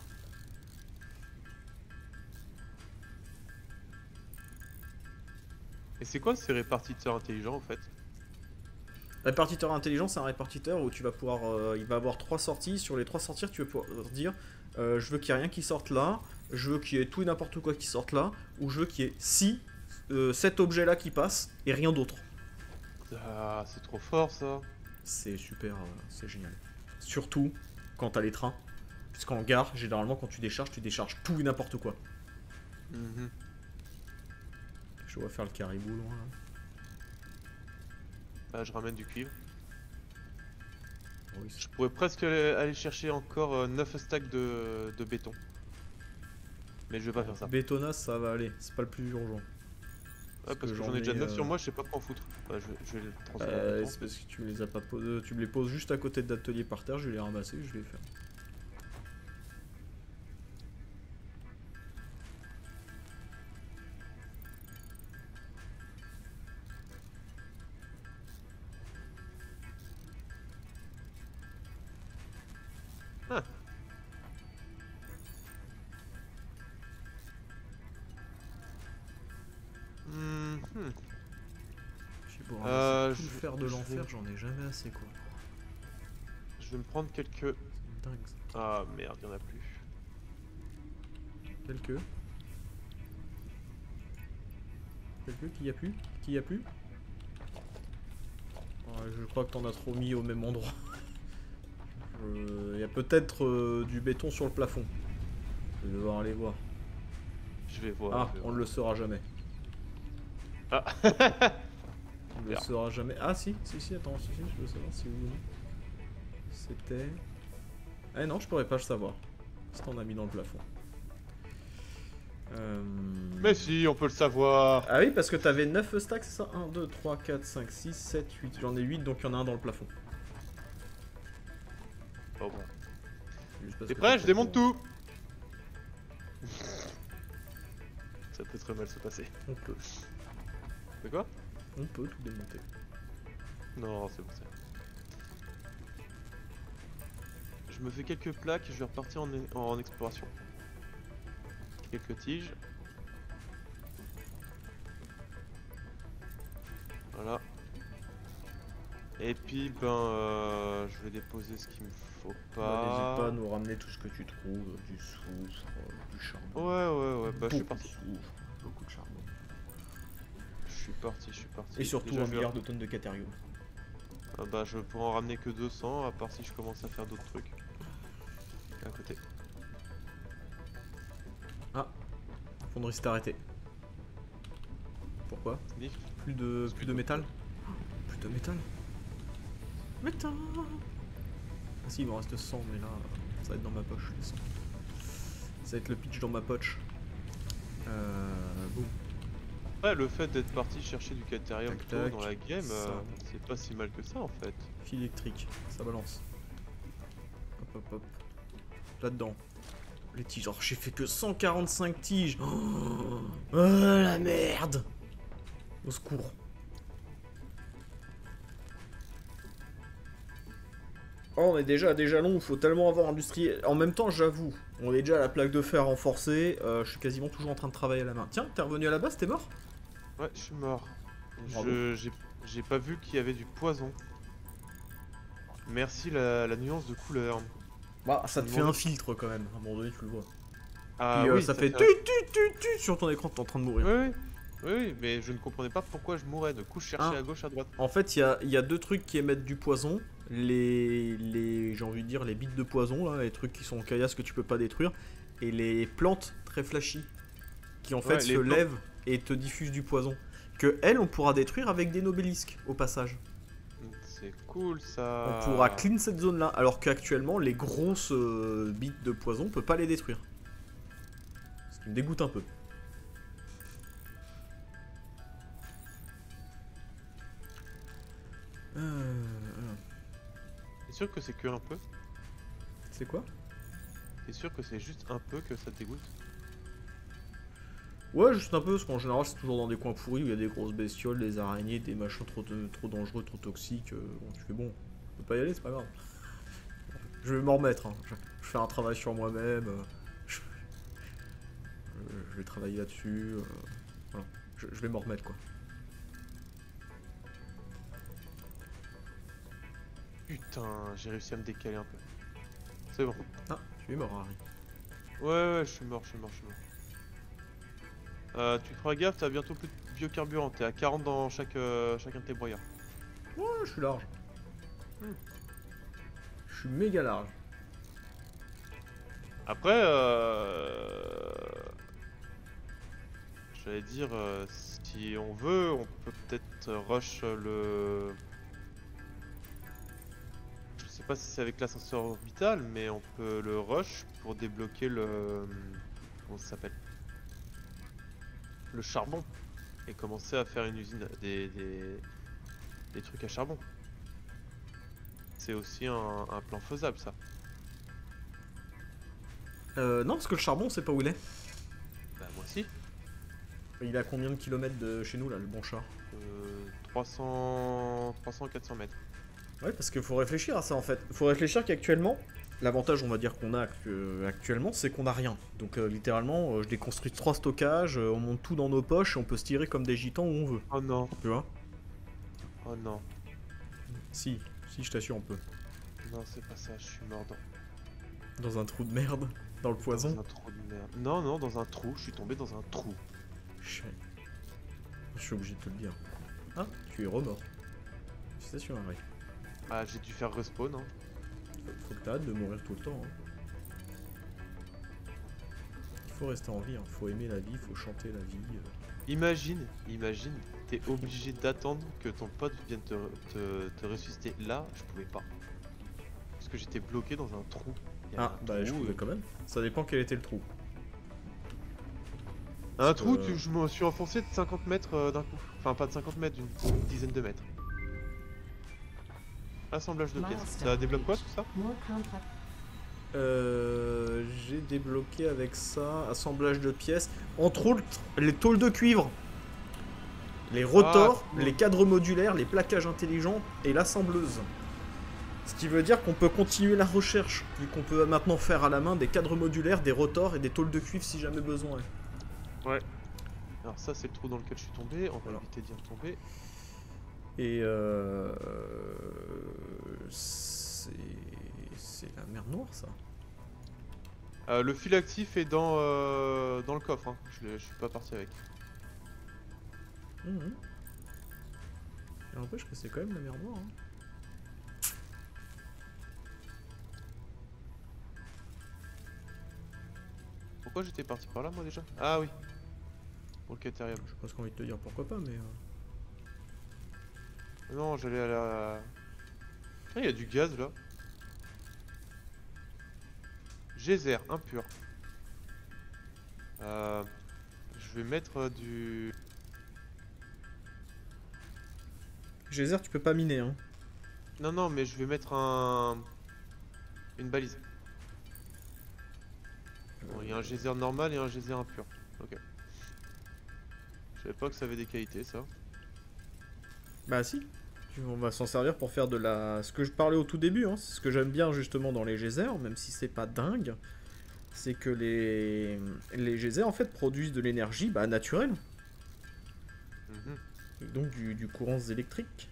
Et c'est quoi ces répartiteurs intelligents en fait? Répartiteur intelligent, c'est un répartiteur où tu vas pouvoir, il va avoir 3 sorties. Sur les 3 sorties, tu vas pouvoir dire, je veux qu'il n'y ait rien qui sorte là, je veux qu'il y ait tout et n'importe quoi qui sorte là, ou je veux qu'il y ait cet objet là qui passe et rien d'autre. Ah, c'est trop fort ça. C'est super, c'est génial. Surtout quand t'as les trains, puisqu'en gare, généralement quand tu décharges tout et n'importe quoi. Mhm. Je vois faire le caribou loin là. Bah, je ramène du cuivre. Oui, Je pourrais presque aller chercher encore 9 stacks de béton. Mais je vais pas faire ça. Bétonasse, ça va aller, c'est pas le plus urgent. Ouais, parce que j'en ai déjà 9 sur moi, je sais pas quoi en foutre. Bah, je vais les transformer en béton. C'est parce que tu me les as pas posés, tu me les poses juste à côté de l'atelier par terre, je vais les ramasser, je vais les faire. Ah. Mhm. J'ai beau ramasser tout le je- fer de je l'enfer, vais- j'en ai jamais assez quoi. Je vais me prendre quelques... C'est dingue ça. Ah merde, y'en a plus. Quelques qui y a plus? Qui y a plus? Ouais, je crois que t'en as trop mis au même endroit. Il y a peut-être du béton sur le plafond. Je vais devoir aller voir. Je vais voir. Ah, je vais on voir. ne le saura jamais. Ah. On ne le Merde. saura jamais. Ah si, attends, si, je veux savoir si vous... C'était... Ah non, je pourrais pas le savoir. Si t'en as mis dans le plafond. Mais si, on peut le savoir. Ah oui, parce que t'avais 9 stacks, c'est ça? 1, 2, 3, 4, 5, 6, 7, 8. J'en ai 8, donc il y en a un dans le plafond. Oh bon. Juste parce T'es que prêt? t'as Je fait démonte pour- tout. Ça peut très mal se passer. On peut. C'est quoi? On peut tout démonter. Non, c'est bon ça. Je me fais quelques plaques, je vais repartir en exploration. Quelques tiges. Voilà. Et puis, je vais déposer ce qu'il me faut N'hésite pas. pas à nous ramener tout ce que tu trouves, du soufre, du charbon. Ouais, bah je suis Beaucoup de parti. soufre, beaucoup de charbon. Je suis parti. Et surtout Déjà, un je vais- milliard de tonnes de catérium. bah je pourrais en ramener que 200, à part si je commence à faire d'autres trucs. À côté. Fonderie s'est arrêtée. Pourquoi? Bif. Plus de métal? Plus de métal? Métal! Ah si, il m'en reste 100, mais là, ça va être dans ma poche. les 100. Ça va être le pitch dans ma poche. Boum. Ouais, le fait d'être parti chercher du catérium Tac, tôt tac, dans la game, ça. c'est pas si mal que ça en fait. Fil électrique, ça balance. Hop hop hop. Là-dedans. Les tiges. Oh, j'ai fait que 145 tiges. Oh, la merde. Au secours. Oh, on est déjà à des jalons, il faut tellement avoir industriel. En même temps, j'avoue, on est déjà à la plaque de fer renforcée. Je suis quasiment toujours en train de travailler à la main. Tiens, t'es revenu à la base, t'es mort? Ouais, je suis mort. Bravo. J'ai pas vu qu'il y avait du poison. Merci la nuance de couleur. Bah, ça te fait Bon. un filtre quand même. À un moment donné, tu le vois. Ah Puis oui, ça fait tu sur ton écran, t'es en train de mourir. Oui, mais je ne comprenais pas pourquoi je mourais. Du coup, je cherchais Ah. à gauche, à droite. En fait, il y a deux trucs qui émettent du poison. J'ai envie de dire, les bites de poison, là, les trucs qui sont caillasses que tu peux pas détruire. Et les plantes très flashy, qui en fait Ouais, se les plantes. lèvent et te diffusent du poison. Que elles, on pourra détruire avec des nobelisques, au passage. C'est cool ça. On pourra clean cette zone-là, alors qu'actuellement, les grosses bites de poison, on peut pas les détruire. Ce qui me dégoûte un peu. T'es sûr que c'est que un peu? C'est quoi? T'es sûr que c'est juste un peu que ça te dégoûte? Ouais, juste un peu, parce qu'en général, c'est toujours dans des coins pourris où il y a des grosses bestioles, des araignées, des machins trop dangereux, trop toxiques. Bon, tu fais bon, on peut pas y aller, c'est pas grave. Je vais m'en remettre, hein. Je fais un travail sur moi-même. Je vais travailler là-dessus. Voilà. Je vais m'en remettre, quoi. Putain, j'ai réussi à me décaler un peu. C'est bon. Ah, tu es mort, Harry. Ouais, je suis mort. Tu feras gaffe, t'as bientôt plus de biocarburant. T'es à 40 dans chacun de tes broyards. Ouais, je suis large. Je suis méga large. Après, j'allais dire, si on veut, on peut peut-être rush le... Je sais pas si c'est avec l'ascenseur orbital, mais on peut le rush pour débloquer le... Comment ça s'appelle? Le charbon. Et commencer à faire une usine, des trucs à charbon. C'est aussi un plan faisable, ça. Non, parce que le charbon, on sait pas où il est. Bah moi aussi. Il est à combien de kilomètres de chez nous, là, le bon char? 300-400 mètres. Ouais, parce qu'il faut réfléchir à ça, en fait. Il faut réfléchir qu'actuellement, l'avantage, on va dire, qu'on a actuellement, c'est qu'on a rien. Donc, littéralement, je déconstruis 3 stockages, on monte tout dans nos poches et on peut se tirer comme des gitans où on veut. Oh non, Tu vois? oh non. Si, je t'assure, on peut. Non, c'est pas ça, je suis mort Dans un trou de merde, dans le poison. dans un trou de merde. Non, dans un trou, je suis tombé dans un trou. Chien. Je suis obligé de te le dire. Ah, tu es remort. Félicitations, Harry. Ah, j'ai dû faire respawn, hein. Faut que t'arrêtes de mourir tout le temps. Hein. Il faut rester en vie, hein. Faut aimer la vie, faut chanter la vie. Imagine, t'es obligé d'attendre que ton pote vienne te ressusciter. Là, je pouvais pas. Parce que j'étais bloqué dans un trou. Il y a Ah, bah je pouvais quand même. Ça dépend quel était le trou. Un trou, je me suis enfoncé de 50 mètres d'un coup. Enfin, pas de 50 mètres, d'une dizaine de mètres. Assemblage de pièces. Ça débloque quoi tout ça? More complex. J'ai débloqué avec ça, assemblage de pièces. Entre autres, les tôles de cuivre. Les rotors, cool. les cadres modulaires, les plaquages intelligents et l'assembleuse. Ce qui veut dire qu'on peut continuer la recherche, vu qu'on peut maintenant faire à la main des cadres modulaires, des rotors et des tôles de cuivre si jamais besoin. Ouais. Alors ça c'est le trou dans lequel je suis tombé, on va Voilà. éviter d'y retomber. Et c'est la mer Noire, ça. Le fil actif est dans le coffre, hein. Je suis pas parti avec. Mhm. Et n'empêche que c'est quand même la mer Noire. Hein. Pourquoi j'étais parti par là, moi, déjà? Ah oui. Pour le Caterium. J'ai presque envie de te dire pourquoi pas, mais... Non, j'allais à la... Ah, il y a du gaz, là. Geyser, impur. Je vais mettre du... Geyser, tu peux pas miner, hein. Non, non, mais je vais mettre une balise. Bon, il y a un geyser normal et un geyser impur. Ok. Je savais pas que ça avait des qualités, ça. Bah si. On va s'en servir pour faire de la... Ce que je parlais au tout début, hein, c'est ce que j'aime bien justement dans les geysers, même si c'est pas dingue, c'est que les geysers en fait produisent de l'énergie naturelle, Mhm. et donc du courant électrique.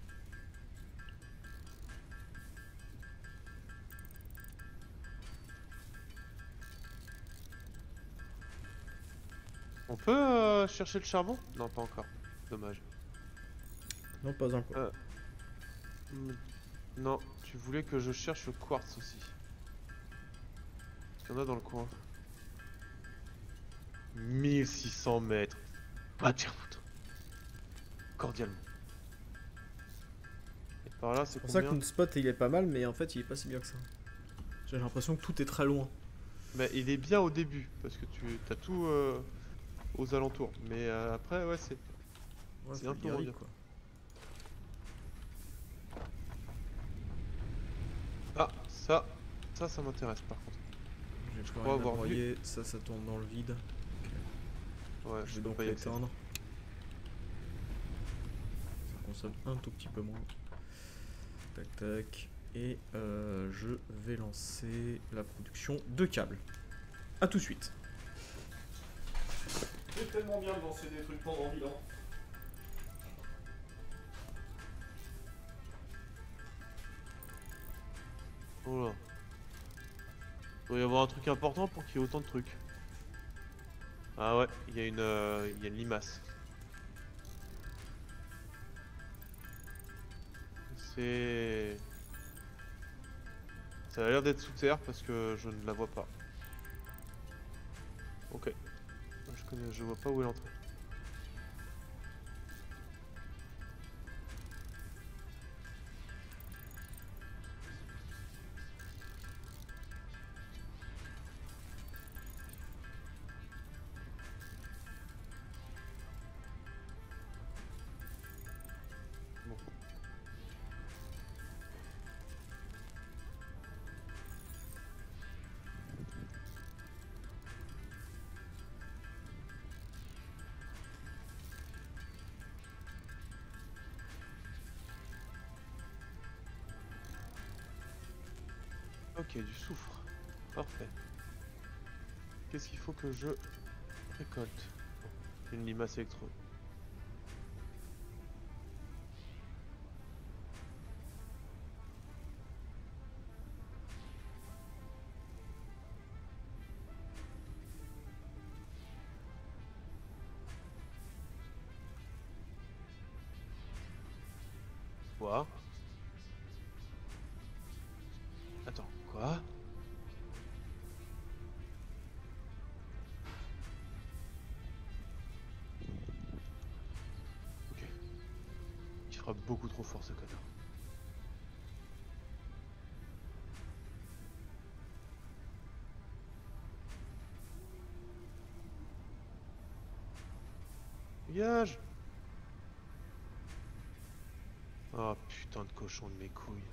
On peut chercher le charbon? Non, pas encore. Dommage. Non, pas encore. Hmm. Non, tu voulais que je cherche le quartz aussi. Il y en a dans le coin. 1600 mètres. Va te faire foutre. Cordialement. Et par là, c'est C'est pour ça que combien? notre spot il est pas mal, mais en fait il est pas si bien que ça. J'ai l'impression que tout est très loin. Mais il est bien au début, parce que tu as tout aux alentours. Mais après, ouais, c'est Ouais, un faut peu le moins guérir, bien. quoi. Ah, ça m'intéresse par contre. J'ai plus crois rien à avoir vu. broyer, ça tourne dans le vide. Ouais, Je je vais peux donc pas y accéder. l'éteindre. Ça consomme un tout petit peu moins. Tac tac. Et je vais lancer la production de câbles. A tout de suite. C'est tellement bien de lancer des trucs pendant 1000 ans. Oh là. Il doit y avoir un truc important pour qu'il y ait autant de trucs. Ah ouais, il y a une limace. C'est... Ça a l'air d'être sous terre parce que je ne la vois pas. Ok. Je vois pas où est l'entrée. Bon. Ok, du soufre. Parfait. Qu'est-ce qu'il faut que je récolte? Une limace électro. Quoi? Attends, quoi? Ok. Il frappe beaucoup trop fort ce connard. Dégage! Oh putain de cochon de mes couilles.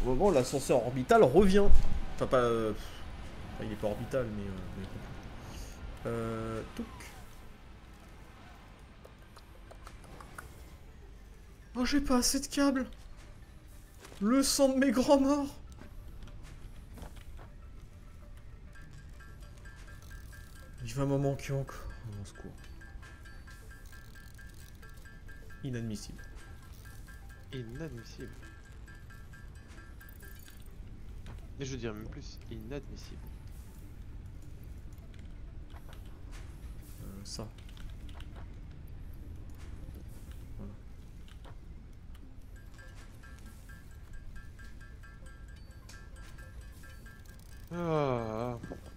moment, l'ascenseur orbital revient. Enfin, pas... enfin, il est pas orbital, mais... touc. Oh, j'ai pas assez de câbles. Le sang de mes grands morts. Il va m'en manquer encore. Oh, mon secours. Inadmissible. Inadmissible. Et je dirais même plus, inadmissible. Ça. Ah.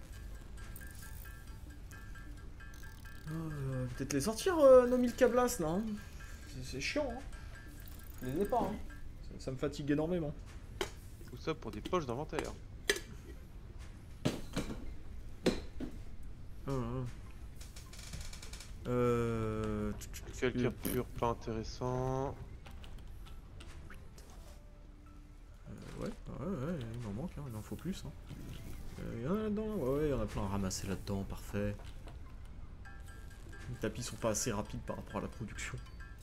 Peut-être les sortir, nos 1000 câblasses, là. Hein. C'est chiant, hein. Je les ai pas, hein. Ça me fatigue énormément. Tout ça pour des poches d'inventaire. Quelqu'un pur, pas intéressant. Ouais, il m'en manque, hein, il en faut plus. Hein. Il y en a là-dedans, ouais, il y en a plein à ramasser là-dedans, parfait. Les tapis sont pas assez rapides par rapport à la production.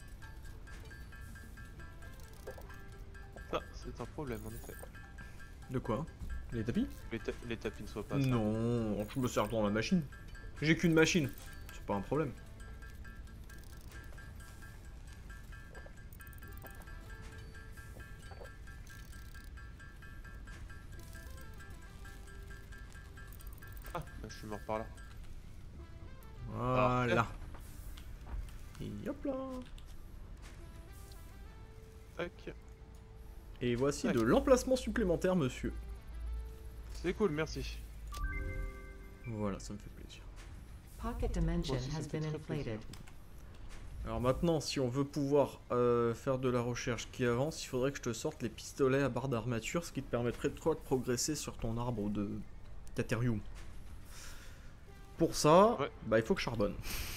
Ça, c'est un problème en effet. De quoi? Les tapis? Les tapis ne soient pas. Non, je me sers dans la machine. J'ai qu'une machine, c'est pas un problème. Ah, je suis mort par là. Voilà. Et hop là. Tac. Et voici Tac. de l'emplacement supplémentaire, monsieur. C'est cool, merci. Voilà, ça me fait plaisir. Pocket dimension Moi aussi, ça has me fait been très plaisir. inflated. Alors maintenant, si on veut pouvoir faire de la recherche qui avance, il faudrait que je te sorte les pistolets à barre d'armature, ce qui te permettrait de toi de progresser sur ton arbre de d'Aetherium. Pour ça, Ouais. bah il faut que je charbonne.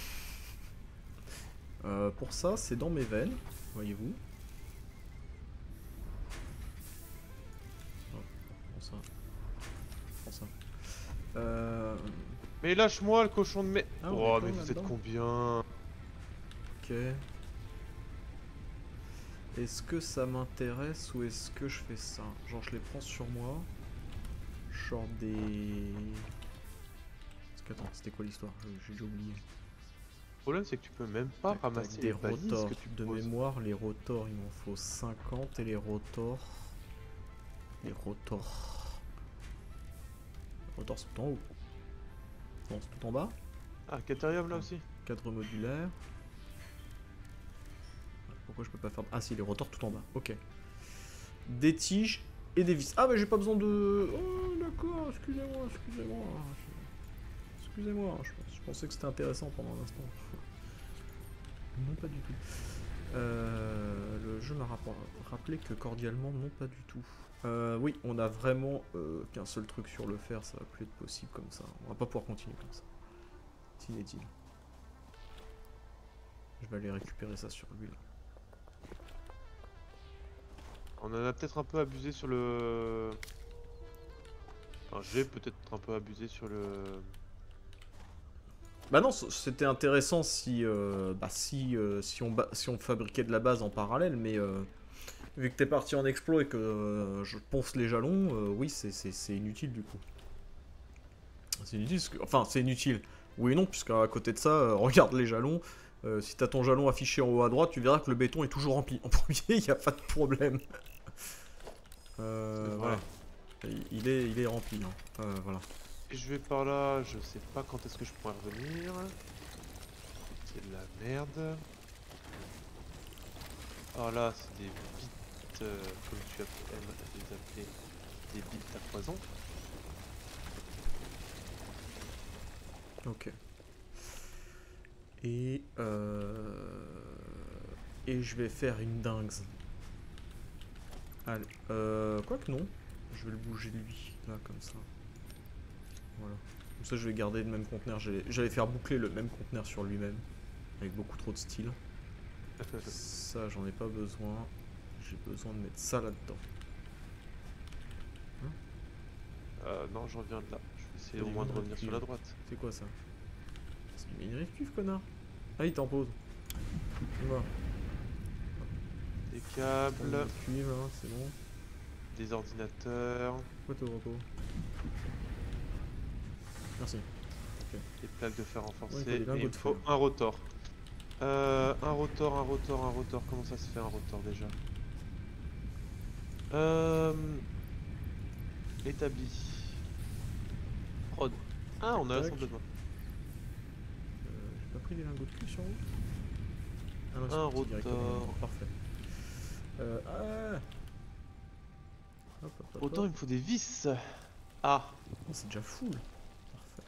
Pour ça, c'est dans mes veines, voyez-vous. Oh, prends ça. Prends ça. Mais lâche-moi le cochon de mes... Ah, on oh, est mais quand vous êtes là-dedans. combien? Ok. Est-ce que ça m'intéresse ou est-ce que je fais ça? Genre je les prends sur moi. Genre des... Parce que attends, c'était quoi l'histoire? J'ai déjà oublié. Le problème, c'est que tu peux même pas Tac, tac, ramasser des les balises rotors. que tu De poses. mémoire, les rotors, il m'en faut 50 et les rotors... Les rotors... Les rotors sont en haut. Non, c'est tout en bas. Ah, Caterium là aussi. Cadre modulaire. Pourquoi je peux pas faire... Ah si, les rotors tout en bas, ok. Des tiges et des vis. Ah mais j'ai pas besoin de... Oh d'accord, excusez-moi. Excusez-moi, je pensais que c'était intéressant pendant un instant. Non, pas du tout. Le jeu m'a rappelé que cordialement, non, pas du tout. Oui, on a vraiment qu'un seul truc sur le fer, ça va plus être possible comme ça. On va pas pouvoir continuer comme ça. C'est inédit. Je vais aller récupérer ça sur lui là. On en a peut-être un peu abusé sur le... Enfin, j'ai peut-être un peu abusé sur le... Bah non, c'était intéressant si, si on fabriquait de la base en parallèle, mais vu que t'es parti en explo et que je ponce les jalons, oui, c'est inutile du coup. C'est inutile, enfin c'est inutile. Oui et non, puisqu'à côté de ça, regarde les jalons. Si t'as ton jalon affiché en haut à droite, tu verras que le béton est toujours rempli. En premier, il n'y a pas de problème. Voilà. Il est rempli. Hein. Voilà. Et je vais par là, je sais pas quand est-ce que je pourrais revenir. C'est de la merde. Alors là, c'est des bites, comme tu aimes les appeler, des bites à poison. Ok. Et je vais faire une dingue. Allez. Quoique non. Je vais le bouger lui, là, comme ça. Voilà. Comme ça, je vais garder le même conteneur. J'allais faire boucler le même conteneur sur lui-même. Avec beaucoup trop de style. Ça, j'en ai pas besoin. J'ai besoin de mettre ça là-dedans. Non, je reviens de là. Je vais essayer T'as au dit moins de quoi, revenir sur la droite. C'est quoi ça? C'est une minerie de cuivre, connard. Ah, il t'en pose. Voilà. Des câbles, Cuivre, hein, c'est bon. des ordinateurs, Photo repos. Merci. des plaques de fer Ouais, renforcées. il faut des Et lingots il me de faut fer. un rotor. Un rotor. Comment ça se fait un rotor déjà? Établi. Prod. Ah, on a Tac. son besoin. J'ai pas pris des lingots de cuivre sur vous? Ah non, Un c'est parti directement. rotor. Parfait. Ah. Hop, hop, hop, Autant hop. il me faut des vis. Ah, Oh, c'est déjà full. Parfait.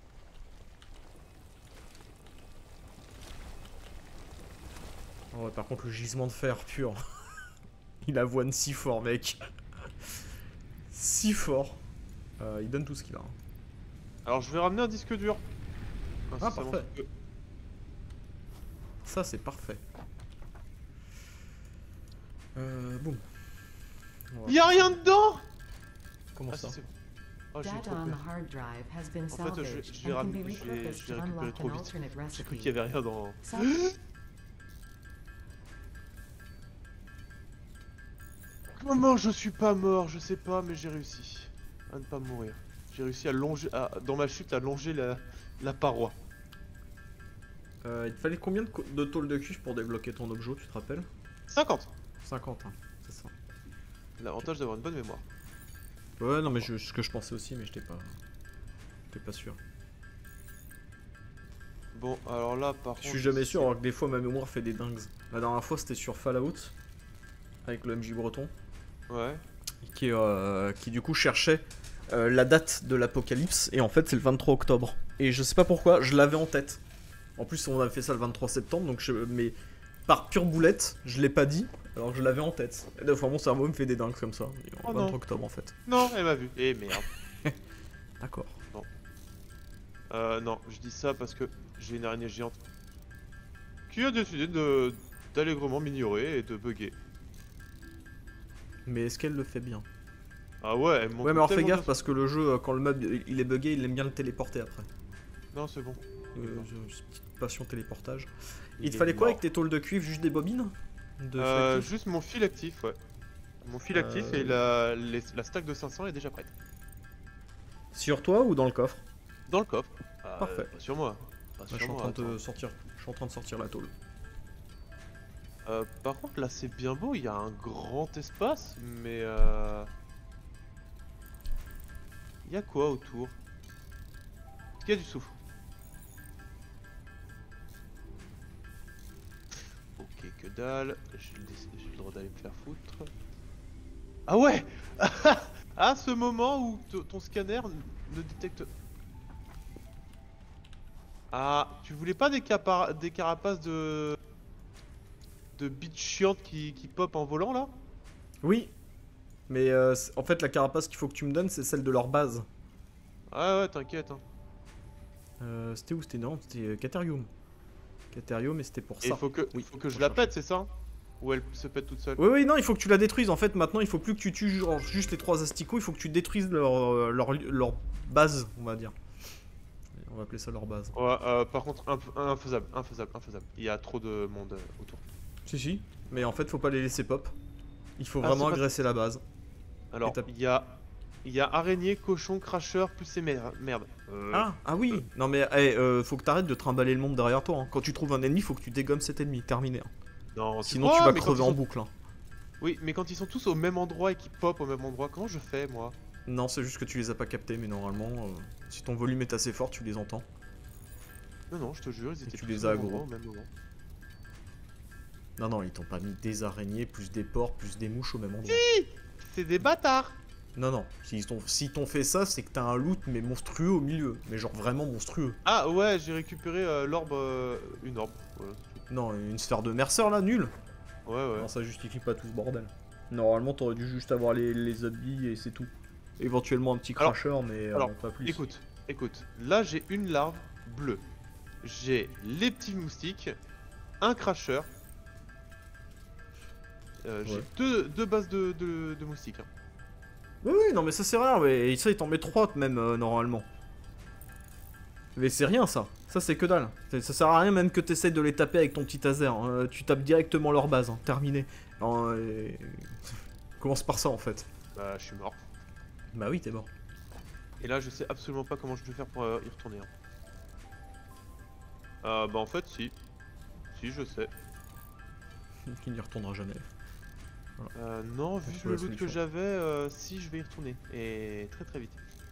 Oh, ouais, par contre, le gisement de fer pur. Il avoine si fort, mec. Si fort. Il donne tout ce qu'il a. Hein. alors je vais ramener un disque dur. Ah, ça parfait. Ça, c'est parfait. Boum. Il y a rien dedans. Comment Ah, ça? si, c'est bon. Oh, j'ai eu Data trop on peur. the hard drive has been En fait, salvaged je l'ai and can be ram- je l'ai- repurposed je l'ai to récupéré unlock trop an vite. alternate J'ai cru recipe. qu'il y avait rien dans. Salvage Comment je suis pas mort? Je sais pas, mais j'ai réussi à ne pas mourir. J'ai réussi à longer, dans ma chute, à longer la paroi. Il te fallait combien de tôles de cuivre pour débloquer ton objet, tu te rappelles? 50. 50, hein, c'est ça. L'avantage d'avoir une bonne mémoire. Ouais, non, mais ce que je pensais aussi, mais j'étais pas sûr. Bon, alors là, par contre. Je suis jamais sûr, alors que des fois ma mémoire fait des dingues. La dernière fois, c'était sur Fallout, avec le MJ Breton, Ouais. qui du coup cherchait la date de l'apocalypse, et en fait, c'est le 23 octobre. Et je sais pas pourquoi, je l'avais en tête. En plus, on avait fait ça le 23 septembre, donc mais par pure boulette, je l'ai pas dit, alors que je l'avais en tête. Et des fois, mon cerveau me fait des dingues comme ça. Et Oh le non. 23 octobre, en fait. Non, elle m'a vu. Eh merde. D'accord. Non, je dis ça parce que j'ai une araignée géante qui a décidé d'allègrement m'ignorer et de bugger. Mais est-ce qu'elle le fait bien? Ah ouais, elle monte Ouais, mais alors fais tellement gaffe de- parce que le jeu, quand le mob il est bugué, il aime bien le téléporter après. Non, c'est bon. J'ai une petite passion téléportage. Il Il te est fallait quoi mort. avec tes tôles de cuivre? Juste des bobines de fil actif Juste mon fil actif, ouais. Mon fil actif et la stack de 500 est déjà prête. Sur toi ou dans le coffre? Dans le coffre. Parfait. Pas sur moi. Pas Bah, sur je suis en moi, train de attends. sortir. Je suis en train de sortir la tôle. Par contre, là, c'est bien beau. Il y a un grand espace, mais il y a quoi autour? Est-ce qu'il y a du soufre? Ok, que dalle. J'ai le droit d'aller me faire foutre. Ah ouais. À ce moment où ton scanner ne détecte... Ah, tu voulais pas des carapaces de bites chiantes qui pop en volant là? Oui. Mais en fait, la carapace qu'il faut que tu me donnes, c'est celle de leur base. Ah ouais, t'inquiète. Hein. C'était où? C'était non, c'était Caterium. Caterium, et c'était pour Et ça. faut que Oui, je faut la chercher. pète, c'est ça? Ou elle se pète toute seule? Oui, oui, non, il faut que tu la détruises. En fait, maintenant, il faut plus que tu tues genre, juste les 3 asticots. Il faut que tu détruises leur base, on va dire. On va appeler ça leur base. Ouais, par contre, infaisable. Il y a trop de monde autour. Si, si. Mais en fait, faut pas les laisser pop. Il faut Ah, vraiment c'est pas- agresser la base. Alors, Étape. il y a araignée, cochon, cracheur, plus ces merde. Ah oui. Non, mais faut que t'arrêtes de trimballer le monde derrière toi. Hein. Quand tu trouves un ennemi, faut que tu dégommes cet ennemi. Terminé. Hein. Non, Sinon, tu vas crever en boucle. Hein. Oui, mais quand ils sont tous au même endroit et qu'ils pop au même endroit, comment je fais moi? Non, c'est juste que tu les as pas captés. Mais normalement, si ton volume est assez fort, tu les entends. Non, je te jure, ils étaient tu tous les au as même aggro. endroit, au même moment. Non, non, ils t'ont pas mis des araignées, plus des porcs, plus des mouches au même endroit. C'est des bâtards! Non, non. Si t'ont fait ça, c'est que t'as un loot, mais monstrueux au milieu. Mais genre vraiment monstrueux. Ah ouais, j'ai récupéré l'orbe, une orbe. Voilà, c'est Non, une sphère de Mercer là, nul. tout. Ouais. Non, ça justifie pas tout ce bordel. Normalement, t'aurais dû juste avoir les zombies et c'est tout. Éventuellement un petit Alors- crasher, mais alors, pas plus. Écoute, là j'ai une larve bleue. J'ai les petits moustiques, un cracheur. J'ai Ouais. deux bases de moustiques. Hein. Oui, oui, non mais ça c'est rien, mais ça il t'en met 3 même normalement. Mais c'est rien ça, ça c'est que dalle. Ça sert à rien même que t'essayes de les taper avec ton petit taser, hein. Tu tapes directement leur base, hein. Terminé. Non, commence par ça en fait. Bah, je suis mort. Bah oui, t'es mort. Et là, je sais absolument pas comment je vais faire pour y retourner. Hein. Bah en fait, si. Si, je sais. Qui n'y retournera jamais. Non, vu C'est le la loot que solution. j'avais, si, je vais y retourner. Et très très vite.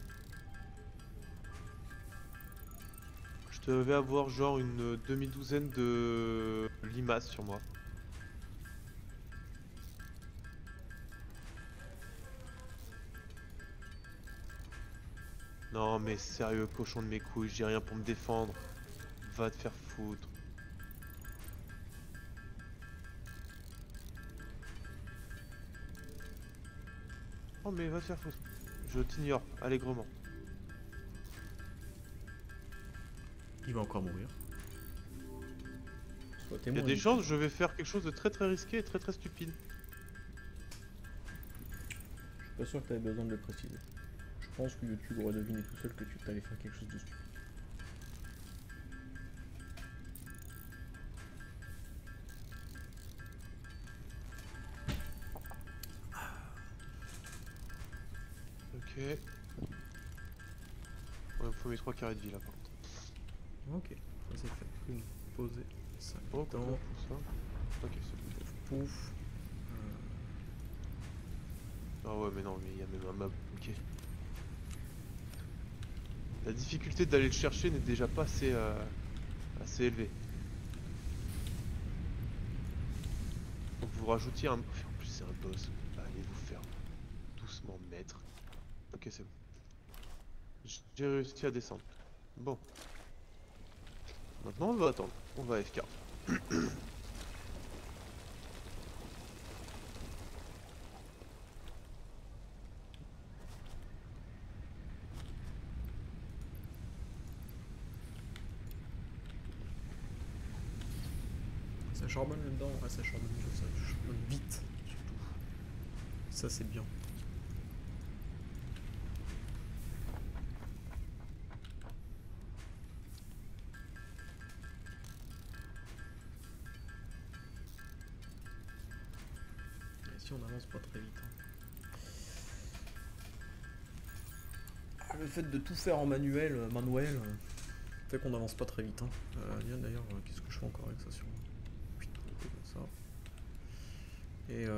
Je devais avoir genre une demi-douzaine de limaces sur moi. Non mais sérieux, cochon de mes couilles, j'ai rien pour me défendre. Va te faire foutre. Oh mais va te faire foutre. Je t'ignore, allègrement. Il va encore mourir. Sois Il y témoin. a des chances, je vais faire quelque chose de très très risqué et très très stupide. Je suis pas sûr que t'avais besoin de le préciser. Je pense que YouTube aurait deviné tout seul que tu t'allais faire quelque chose de stupide. Ok. Ouais, il me faut mes 3 carrés de vie là par contre. Ok, ça c'est fait. Une, poser, ça. Oh, Dans, comment pour ça? Ok, c'est bon. pouf. Ah ouais, mais non, mais il y a même un mob. Ok. La difficulté d'aller le chercher n'est déjà pas assez élevée. Donc vous rajoutiez un... En plus c'est un boss. Allez vous faire doucement maître. Ok, c'est bon. J'ai réussi à descendre. Bon. Maintenant on va attendre. On va FK. Ça charbonne là-dedans, ouais, ça charbonne, ça charbonne vite, surtout. Ça c'est bien. Et si on avance pas très vite. Hein. Ah, le fait de tout faire en manuel, fait qu'on avance pas très vite. Hein. D'ailleurs, qu'est-ce que je fais encore avec ça sur putain, ça. Et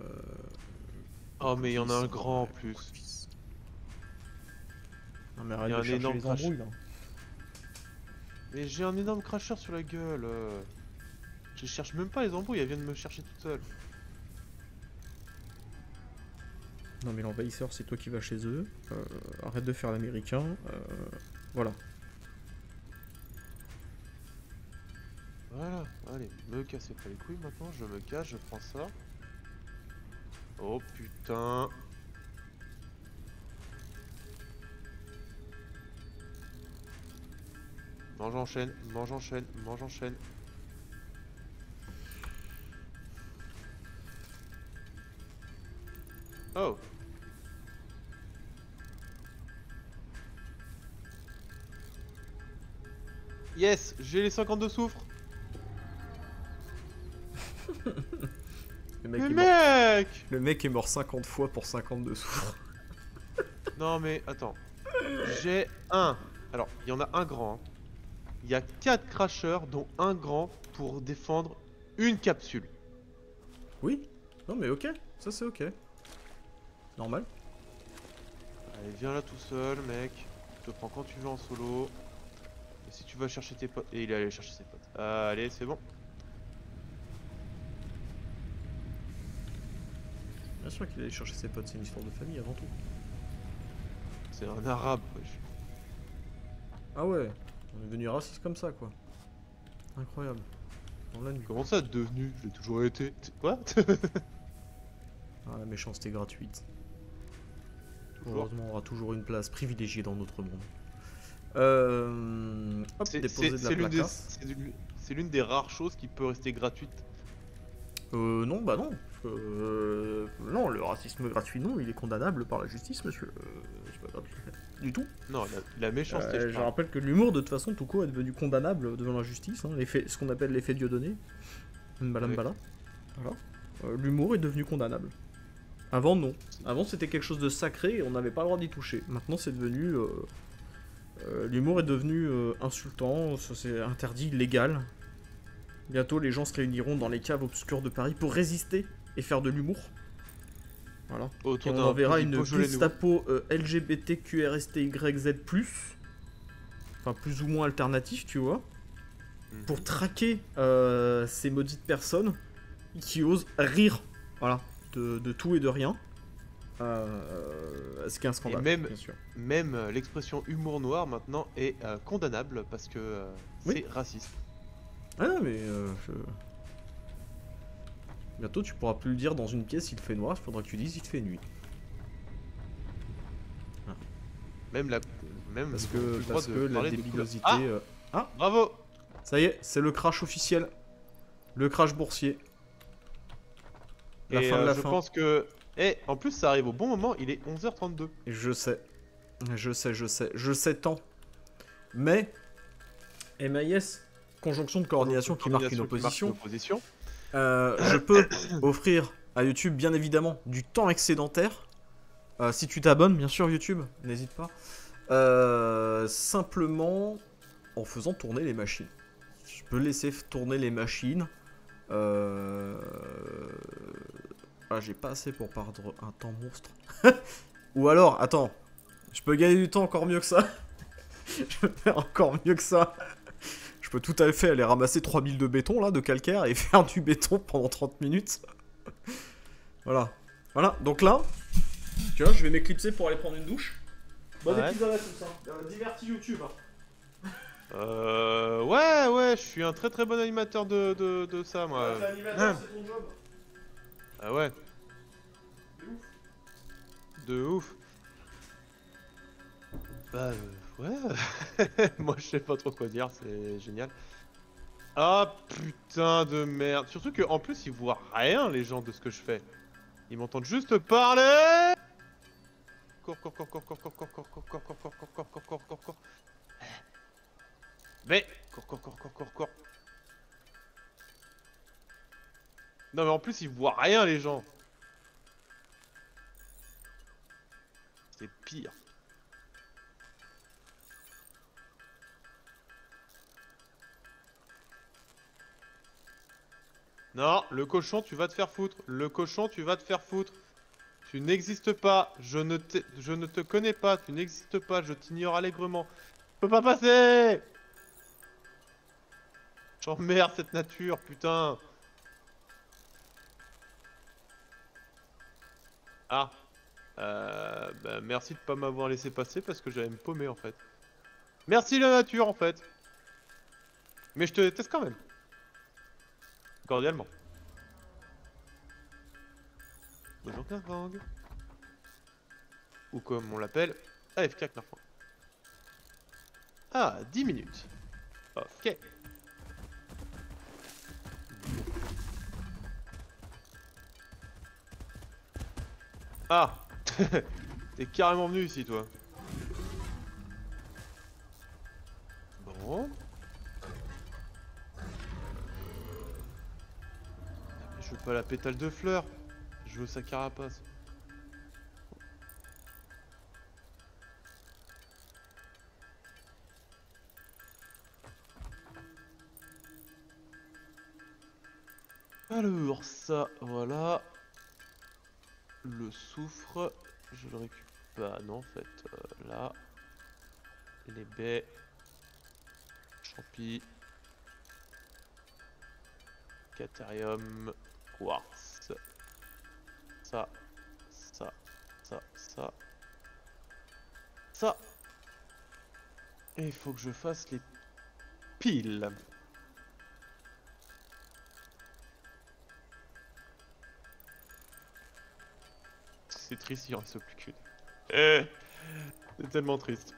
Oh mais il y en a un fils, grand en ouais, plus. fils. Non mais Il y arrête a de un chercher énorme les crash. embrouilles là. Mais j'ai un énorme cracheur sur la gueule. Je cherche même pas les embrouilles, elle vient de me chercher toute seule. Non mais l'envahisseur c'est toi qui vas chez eux. Arrête de faire l'américain. Voilà. Voilà, allez, me cassez pas les couilles maintenant, je me casse, je prends ça. Oh putain. Mange en chaîne, mange en chaîne, mange en chaîne. Oh. Yes, j'ai les 52 soufre. Le mec, Mais est mort. mec! Le mec est mort 50 fois pour 52 soufre. Non mais attends. J'ai un. Alors, il y en a un grand. Hein. Il y a 4 crashers, dont un grand pour défendre une capsule. Oui. Non mais ok. Ça c'est ok. Normal. Allez, viens là tout seul, mec. Je te prends quand tu veux en solo. Et si tu vas chercher tes potes. Et il est allé chercher ses potes. Allez, c'est bon. Bien sûr qu'il allait chercher ses potes, c'est une histoire de famille avant tout. C'est un arabe, wesh. Ah ouais. On est devenu raciste comme ça quoi. Incroyable. Dans la nuit. Comment ça, devenu? J'ai toujours été. Quoi? Ah la méchanceté gratuite. Toujours. Heureusement on aura toujours une place privilégiée dans notre monde. Hop, déposer de la placasse. C'est l'une des rares choses qui peut rester gratuite. Non, bah non. Non, le racisme gratuit, non, il est condamnable par la justice, monsieur. C'est pas grave. Du tout. Non, la méchanceté, je Je parle. rappelle que l'humour, de toute façon, tout court, est devenu condamnable devant la justice. Hein, ce qu'on appelle l'effet Dieudonné. Mbalambala. Oui. Voilà. L'humour est devenu condamnable. Avant, non. Avant, c'était quelque chose de sacré et on n'avait pas le droit d'y toucher. Maintenant, c'est devenu... l'humour est devenu insultant, c'est interdit, illégal. Bientôt, les gens se réuniront dans les caves obscures de Paris pour résister et faire de l'humour. Voilà. Autour Et on d'un enverra petit une Beaujolais nouveau. Gestapo LGBTQRSTYZ+, enfin plus ou moins alternatif, tu vois, pour traquer ces maudites personnes qui osent rire, voilà, de tout et de rien. Ce qui est un scandale, Et même- bien sûr. Même l'expression humour noir maintenant est condamnable parce que Oui. c'est raciste. Ah non, mais bientôt, tu pourras plus le dire dans une pièce, il fait noir, il faudra que tu dises, il te fait nuit. Même la. Même Parce ils ont plus que, le droit de la parler de débilosité... couleur. Bravo. Ça y est, c'est le crash officiel. Le crash boursier. La Et fin de la je fin. pense que. Et en plus, ça arrive au bon moment, il est 11h32. Je sais. Je sais tant. Mais, MAIS, conjonction de coordination qui marque une opposition, je peux offrir à YouTube, bien évidemment, du temps excédentaire. Si tu t'abonnes, bien sûr, YouTube, n'hésite pas. Simplement en faisant tourner les machines. Je peux laisser tourner les machines. Ah, j'ai pas assez pour perdre un temps monstre. Ou alors, attends, je peux gagner du temps encore mieux que ça. Je peux faire encore mieux que ça. Je peux tout à fait aller ramasser 3000 de béton, là, de calcaire, et faire du béton pendant 30 minutes. Voilà. Voilà, donc là, tu vois, je vais m'éclipser pour aller prendre une douche. Bon Ouais. épisode à tout ça. Divertis YouTube. Hein. Ouais, je suis un très très bon animateur de ça, moi. T'es animateur, c'est ton job. Ah ouais, C'est ouf. de ouf. Bah, ouais. Moi, je sais pas trop quoi dire, c'est génial. Ah putain de merde. Surtout que en plus, ils voient rien, les gens, de ce que je fais. Ils m'entendent juste parler. Cours. Mais cours. Non mais en plus ils voient rien les gens. C'est pire. Non, le cochon tu vas te faire foutre. Le cochon tu vas te faire foutre. Tu n'existes pas. Je ne te connais pas. Tu n'existes pas. Je t'ignore allègrement. Je peux pas passer. J'emmerde cette nature, putain. Ah. Bah, merci de pas m'avoir laissé passer parce que j'allais me paumer en fait. Merci la nature en fait. Mais je te déteste quand même. Cordialement. Bonjour Knarfang. Ou comme on l'appelle, AFK Knarfang. Ah, 10 minutes. Ok. Ah. T'es carrément venu ici toi. Bon. Je veux pas la pétale de fleurs. Je veux sa carapace. Alors ça, voilà. Le soufre, je le récupère pas, non en fait, là. Les baies. Champi. Caterium. Quartz. Ça. Et il faut que je fasse les piles. C'est triste, il en reste plus qu'une. C'est tellement triste.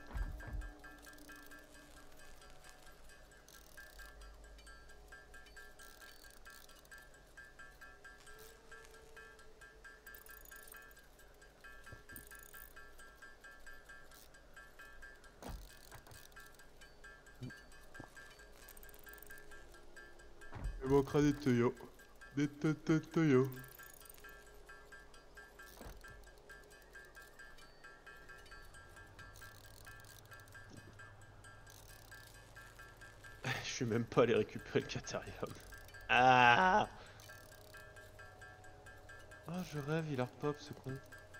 Il manquera des tuyaux. Des tuyaux. Je suis même pas allé récupérer le cathérium. Ah! Ah, je rêve, il a repop ce con.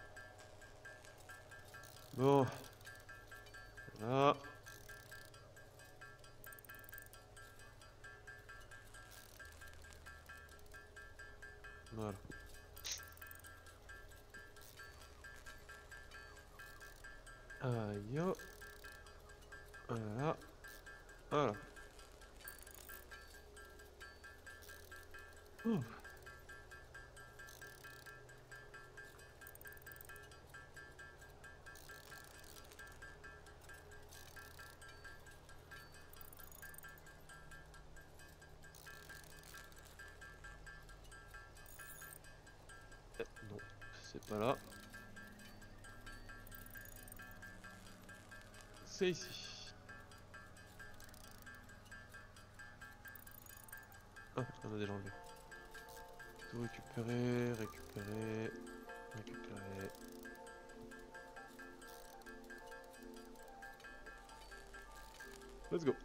Bon. Voilà. Voilà. Aïe. Voilà. Voilà. Ouh. Non, c'est pas là. C'est ici. Ah, on a déjà enlevé. Tout récupérer, récupérer, récupérer. Let's go.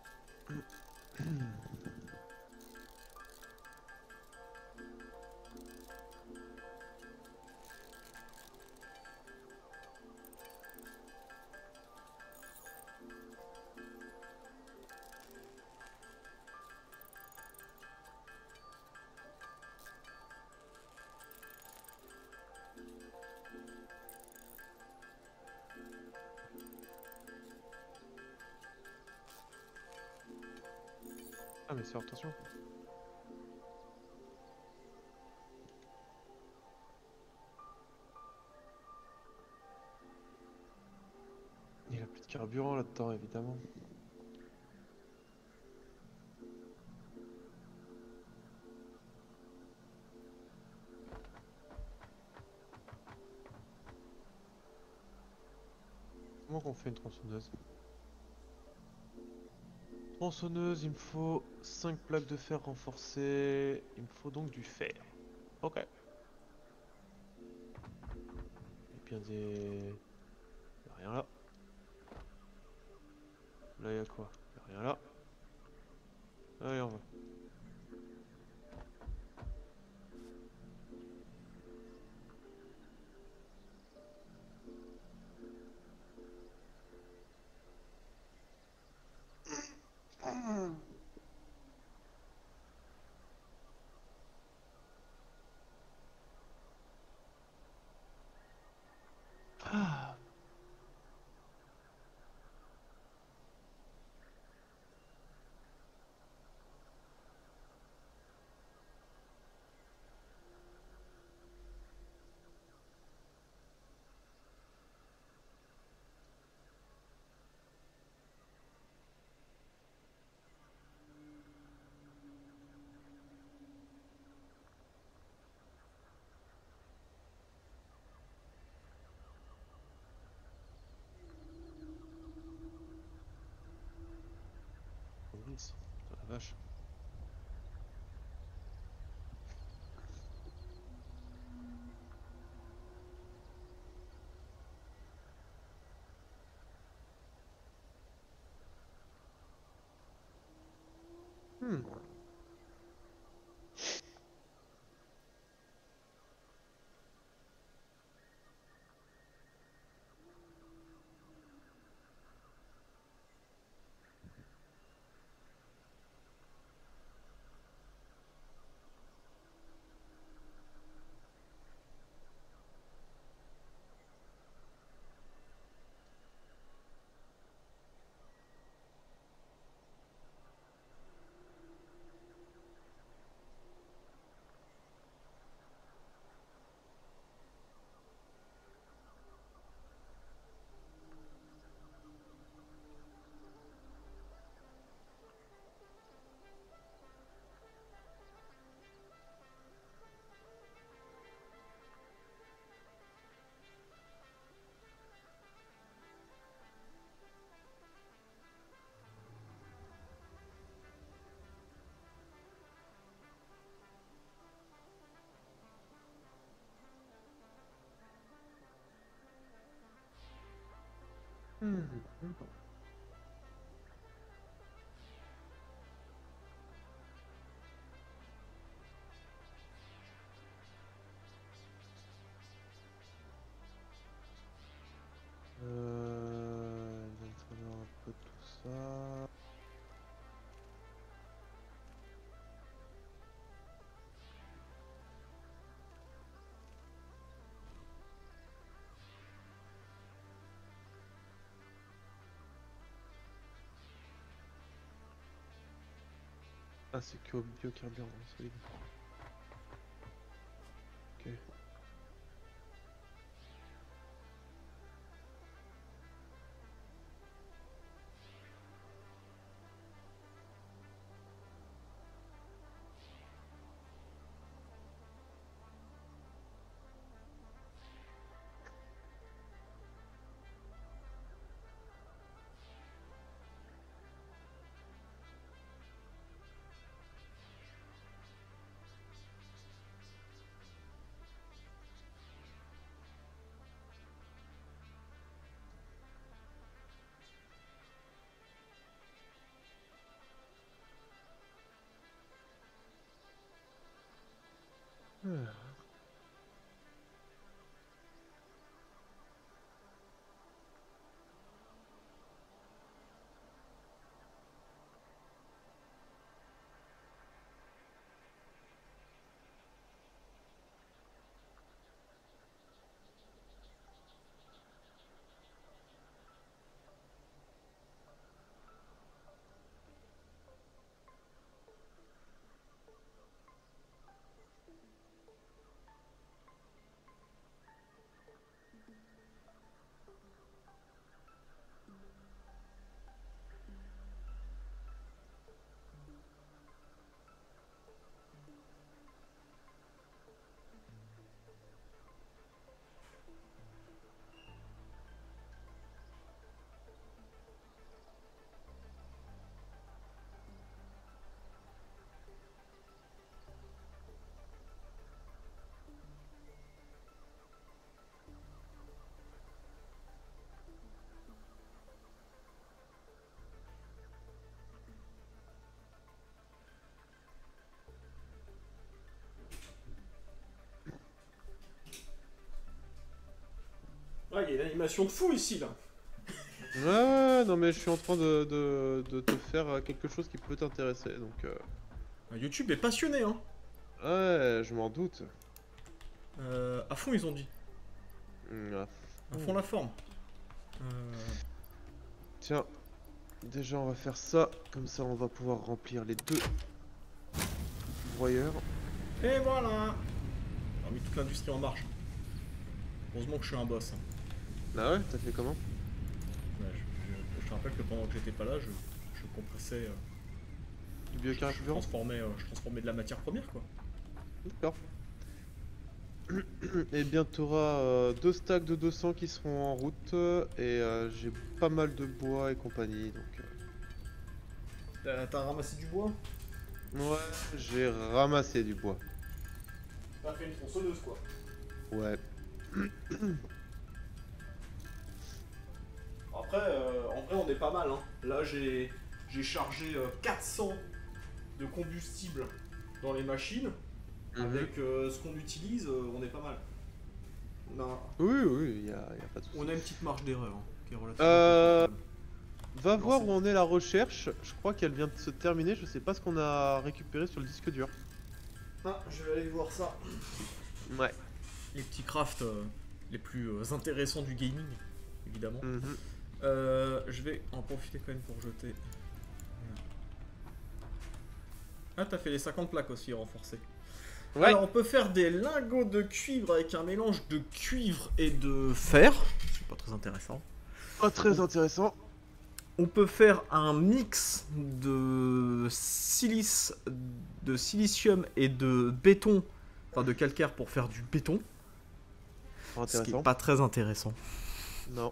Ah mais c'est attention. Il a plus de carburant là-dedans évidemment. Comment qu'on fait une tronçonneuse? Tronçonneuse, il me faut 5 plaques de fer renforcées. Il me faut donc du fer. Ok. Et bien des... Y'a rien là. Là y'a quoi? Y'a rien là. Allez on va. Ah. Putain, la vache. Hmm. Il va me falloir un peu tout ça. Ah, c'est que au biocarburant, solide. Ok. Ah, il y a une animation de fou ici, là. Ouais, non mais je suis en train de te faire quelque chose qui peut t'intéresser, donc YouTube est passionné, hein. ouais, je m'en doute. À fond, ils ont dit. Ah. À fond la forme. Tiens, déjà on va faire ça, comme ça on va pouvoir remplir les deux broyeurs. Et voilà. On a mis toute l'industrie en marche. Heureusement que je suis un boss. Hein. Ah ouais, t'as fait comment? Ouais, je te rappelle que pendant que j'étais pas là, je compressais. Du Je biocarburant? transformais de la matière première, quoi. D'accord. Et bien t'auras 2 stacks de 200 qui seront en route, et j'ai pas mal de bois et compagnie, donc... T'as ramassé du bois? Ouais, j'ai ramassé du bois. T'as fait une tronçonneuse, quoi. Ouais. Après, en vrai, on est pas mal. Hein. Là, j'ai chargé 400 de combustible dans les machines. Avec ce qu'on utilise, on est pas mal. Oui, y a pas de souci. On a une petite marge d'erreur hein, qui est relativement Va confortable. voir où en est la recherche. Je crois qu'elle vient de se terminer. Je sais pas ce qu'on a récupéré sur le disque dur. Ah, je vais aller voir ça. Ouais. Les petits crafts les plus intéressants du gaming, évidemment. Je vais en profiter quand même pour jeter. Ah, t'as fait les 50 plaques aussi renforcées. Ouais. Alors, on peut faire des lingots de cuivre avec un mélange de cuivre et de fer. C'est pas très intéressant. Pas très intéressant. On peut faire un mix de silicium et de béton, enfin de calcaire pour faire du béton. Ce qui est pas très intéressant. Non.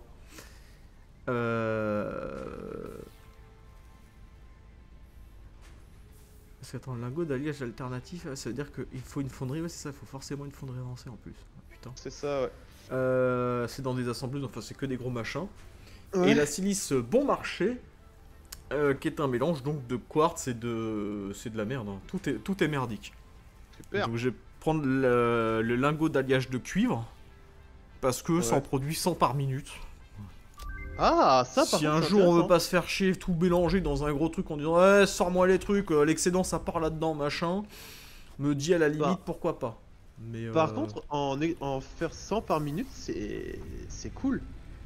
Parce que attends, lingot d'alliage alternatif, ça veut dire qu'il faut une fonderie, ouais c'est ça, il faut forcément une fonderie avancée en plus. Putain. C'est ça, ouais. C'est dans des assembleuses, enfin c'est que des gros machins. et la silice bon marché, qui est un mélange donc de quartz et de... C'est de la merde, hein. Tout est merdique. Super. Donc je vais prendre le lingot d'alliage de cuivre, parce que ça en produit 100 par minute. Ah, ça par Si contre, un c'est jour on veut intéressant. pas se faire chier, tout mélanger dans un gros truc en disant ouais, sors-moi les trucs, l'excédent ça part là-dedans, machin, me dit à la limite Bah, pourquoi pas. Mais Par contre, en faire 100 par minute, c'est cool.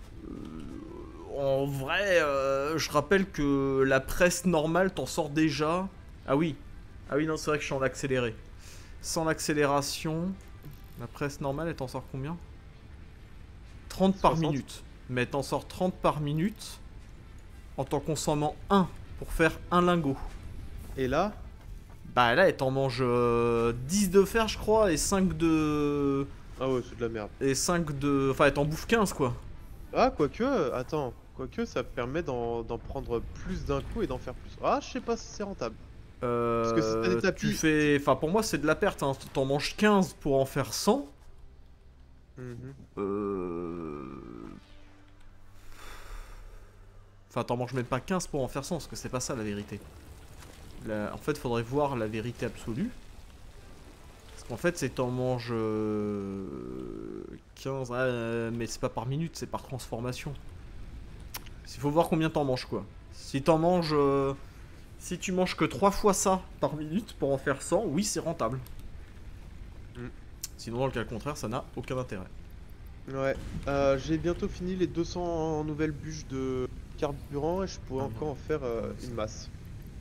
en vrai, je rappelle que la presse normale t'en sort déjà. Ah oui, non, c'est vrai que je suis en accéléré. Sans l'accélération, la presse normale elle t'en sort combien? 30 par 60. minute. Mais t'en sors 30 par minute en t'en consommant un pour faire un lingot. Et là, Bah là, elle t'en mange 10 de fer, je crois, et 5 de... ah ouais, c'est de la merde. Et 5 de... Enfin, elle t'en bouffe 15, quoi. Ah, quoique, ça permet d'en prendre plus d'un coup et d'en faire plus. Ah, je sais pas si c'est rentable. Parce que si t'as des tapis. Tu fais... Enfin, pour moi, c'est de la perte, hein. T'en manges 15 pour en faire 100. Mhm. Enfin, t'en manges même pas 15 pour en faire 100, parce que c'est pas ça, la vérité. En fait, faudrait voir la vérité absolue. Parce qu'en fait, c'est t'en manges 15, mais c'est pas par minute, c'est par transformation. Il faut voir combien t'en manges, quoi. Si t'en manges... si tu manges que 3 fois ça par minute pour en faire 100, oui, c'est rentable. Mm. Sinon, dans le cas contraire, ça n'a aucun intérêt. Ouais. J'ai bientôt fini les 200 nouvelles bûches de carburant et je pourrais encore en faire une masse.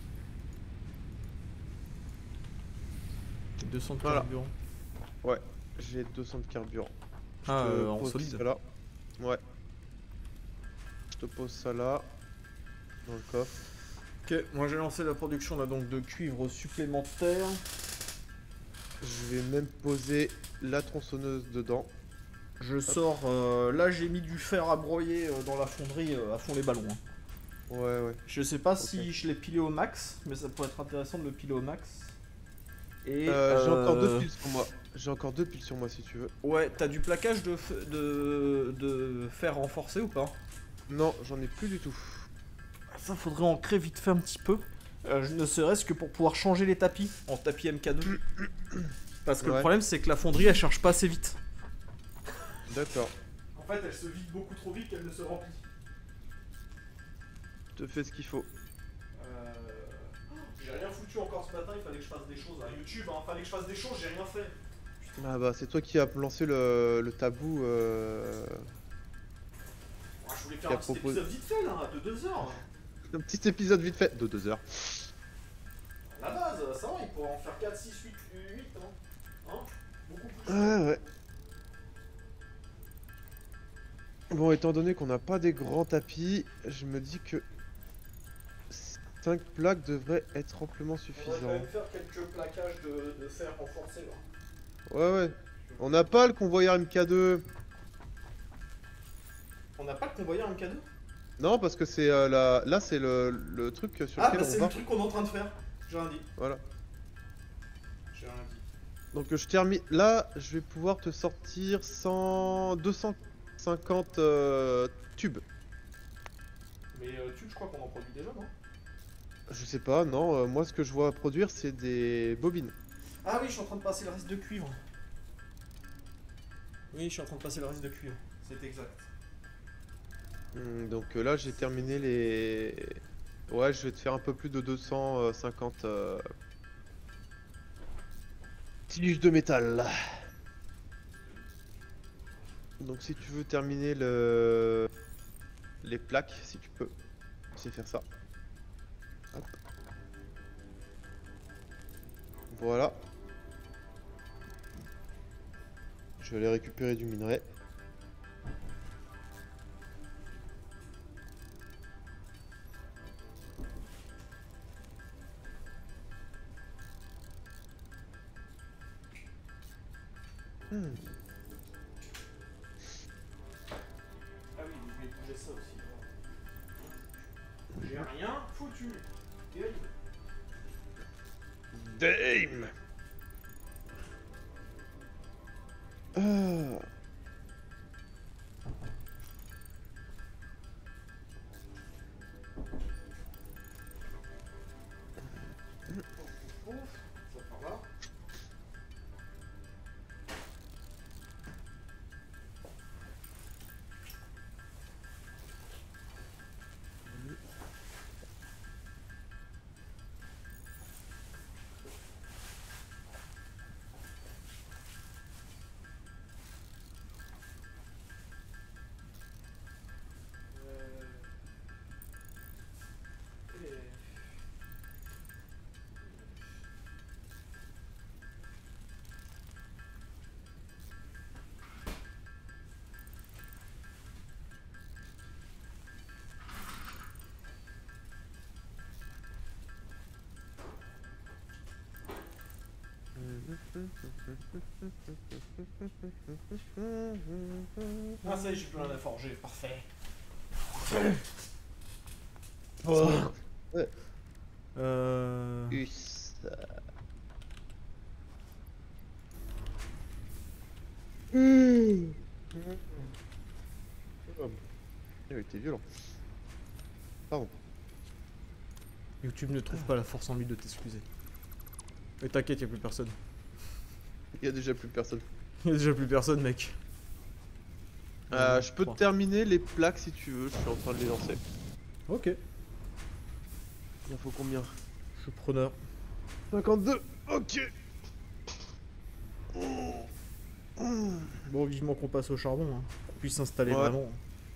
200 de Voilà. carburant. Ouais, j'ai 200 de carburant. Je Ah, te en pose solide. ça là. Ouais. Je te pose ça là. Dans le coffre. Ok, moi j'ai lancé la production là donc de cuivre supplémentaire. Je vais même poser la tronçonneuse dedans. Je sors, là j'ai mis du fer à broyer dans la fonderie à fond les ballons. Hein. Ouais. Je sais pas si je l'ai pilé au max, mais ça pourrait être intéressant de le piler au max. Et J'ai encore 2 piles sur moi. J'ai encore 2 piles sur moi si tu veux. Ouais, t'as du plaquage de fer renforcé ou pas? Non, j'en ai plus du tout. Ça faudrait ancrer vite fait un petit peu. Ne serait-ce que pour pouvoir changer les tapis en tapis MK2. Parce que le Ouais. problème c'est que la fonderie elle charge pas assez vite. D'accord. En fait elle se vide beaucoup trop vite qu'elle ne se remplit. Je te fais ce qu'il faut. J'ai rien foutu encore ce matin, il fallait que je fasse des choses à YouTube, hein. Fallait que je fasse des choses, j'ai rien fait. Ah bah c'est toi qui as lancé le tabou. Je voulais Qui faire a un petit proposé- épisode vite fait là, de 2 heures. Un petit épisode vite fait de 2 heures. À la base, ça va, il pourrait en faire 4, 6, 8, 8 hein. Beaucoup plus. Ouais. Bon, étant donné qu'on n'a pas des grands tapis, je me dis que 5 plaques devraient être amplement On va quand suffisants. même faire quelques plaquages de fer renforcé là. Ouais. On n'a pas le convoyeur MK2. On n'a pas le convoyeur MK2? Non, parce que c'est là c'est le truc sur Ah lequel bah on c'est va. le truc qu'on est en train de faire. J'ai rien dit. Voilà. J'ai rien dit. Donc je termine. Là, je vais pouvoir te sortir 250 tubes. Mais tube, je crois qu'on en produit déjà, non? Je sais pas, non. Moi, ce que je vois produire, c'est des bobines. Ah oui, je suis en train de passer le reste de cuivre. Oui, je suis en train de passer le reste de cuivre. C'est exact. Donc là, j'ai terminé les. Ouais, je vais te faire un peu plus de 250 tiges de métal. Donc si tu veux terminer les plaques, si tu peux, c'est faire ça. Hop. Voilà. Je vais aller récupérer du minerai. Ah oui, vous pouvez bouger ça aussi. J'ai rien foutu. Dame. Ah. Ah ça y est, j'ai plein à forger, parfait. Oh. Euh... Il était violent. Pardon. YouTube ne trouve pas la force en lui de t'excuser. Mais t'inquiète, y'a plus personne. Il y a déjà plus personne. Y'a déjà plus personne, mec. Je peux terminer les plaques si tu veux, je suis en train de les lancer. Ok, Il en faut combien? je suis preneur. 52. Ok. Bon, vivement qu'on passe au charbon, hein. Qu'on puisse s'installer Ouais. vraiment.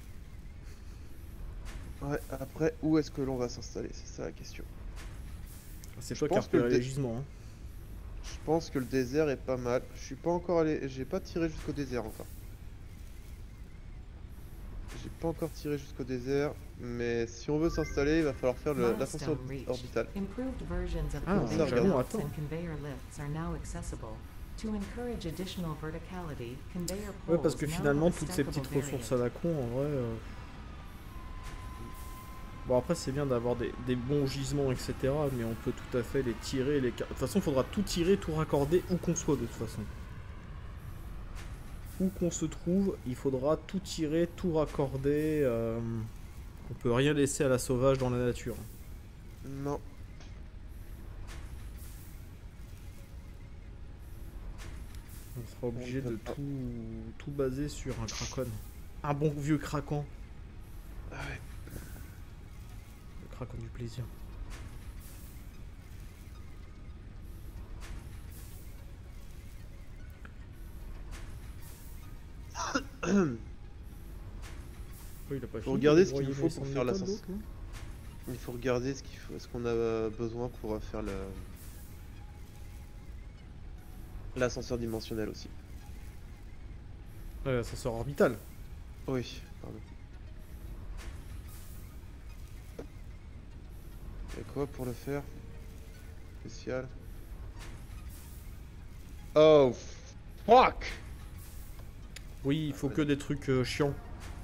Ouais, après, où est-ce que l'on va s'installer? C'est ça la question. C'est Je toi qui as pense que repéré le les gisements, hein. Je pense que le désert est pas mal. Je suis pas encore allé. J'ai pas tiré jusqu'au désert encore. J'ai pas encore tiré jusqu'au désert. Mais si on veut s'installer, il va falloir faire l'ascension Milestone reached. orbitale. Improved versions of Ah, conveyor jalon, belts attends. and conveyor lifts are now accessible. To encourage additional verticality, conveyor Ouais, poles parce que now finalement, have a toutes ces stackable petites ressources à variant. la con, en vrai... Bon, après, c'est bien d'avoir des bons gisements, etc. Mais on peut tout à fait les tirer. De toute façon, il faudra tout tirer, tout raccorder, où qu'on soit, de toute façon. Où qu'on se trouve, il faudra tout tirer, tout raccorder. On peut rien laisser à la sauvage dans la nature. Non. On sera obligé On de peut pas. tout baser sur un Kraken. Un bon vieux Kraken. Ah ouais. Le Kraken du plaisir. Oh, il a pas Faut fini regarder de ce qu'il nous broyer faut pour les faire méthodes, l'ascension. l'autre, là Il faut regarder ce qu'il faut, ce qu'on a besoin pour faire l'ascenseur dimensionnel aussi. Ouais, l'ascenseur orbital. Oui, pardon. Et quoi pour le faire? Spécial. Oh fuck! Oui, il faut que des trucs chiants.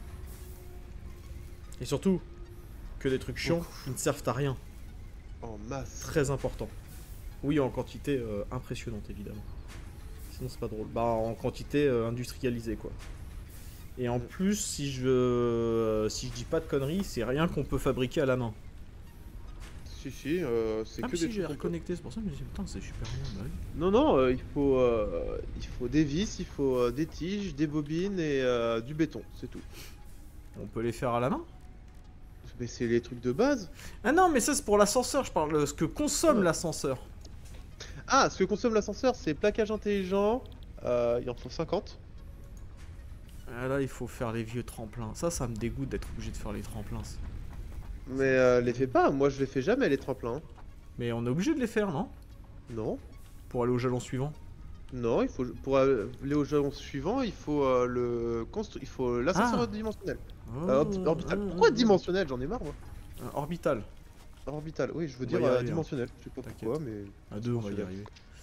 Et surtout, que des trucs chiants qui ne servent à rien. En masse. Très important. Oui, en quantité impressionnante, évidemment. Sinon, c'est pas drôle. Bah, en quantité industrialisée, quoi. Et en plus, si je dis pas de conneries, c'est rien qu'on peut fabriquer à la main. Si, c'est Ah, que mais si, des j'ai trucs. reconnecté, c'est pour ça que je me dis, putain, c'est super bien. Bah oui. Non, non, il faut des vis, il faut des tiges, des bobines et du béton, c'est tout. On peut les faire à la main. Mais c'est les trucs de base. Ah non, mais ça, c'est pour l'ascenseur. Je parle de ce que consomme Ouais. l'ascenseur. Ah, ce que consomme l'ascenseur, c'est plaquage intelligent. Il en faut 50. Ah, là, il faut faire les vieux tremplins. Ça me dégoûte d'être obligé de faire les tremplins. Mais les fais pas, moi je les fais jamais les tremplins. Hein. Mais on est obligé de les faire, non? Non, Pour aller au jalon suivant. non, il faut pour aller au jalon suivant, il faut il faut l'ascenseur Ah. dimensionnel. Oh, Orbital. Pourquoi dimensionnel? J'en ai marre moi. Orbital. Orbital, oui, je veux On dire va y arriver, dimensionnel. Je sais pas T'inquiète. pourquoi, mais. À deux, on va y arriver.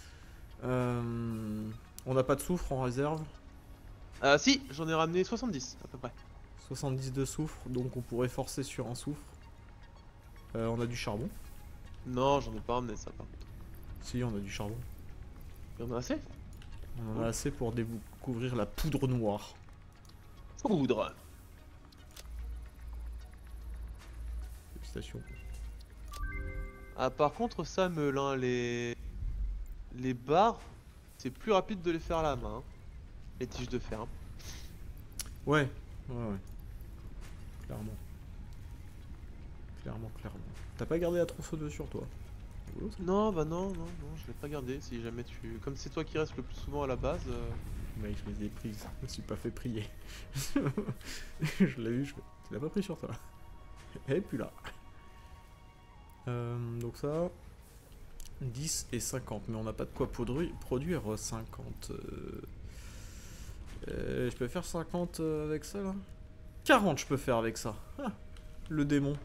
On n'a pas de soufre en réserve. Ah si, j'en ai ramené 70 à peu près. 70 de soufre, donc on pourrait forcer sur un soufre. On a du charbon. Non, j'en ai pas ramené ça par contre. Si, on a du charbon. Il y en a assez? On en a assez pour découvrir la poudre noire. Poudre. Félicitations. Ah par contre ça Melun, les barres, c'est plus rapide de les faire à la main. Hein. Les tiges de fer. Hein. Ouais. Clairement. Clairement. T'as pas gardé la trousseau sur toi? Rigolo, ça. Non bah non, je l'ai pas gardé. Si jamais tu... Comme c'est toi qui restes le plus souvent à la base... Mec, je les ai prises. Je me suis pas fait prier. Je l'ai vu, tu l'as pas pris sur toi. Et puis là. Donc ça... 10 et 50. Mais on n'a pas de quoi produire 50. Je peux faire 50 avec ça là? 40 je peux faire avec ça. Ah, le démon.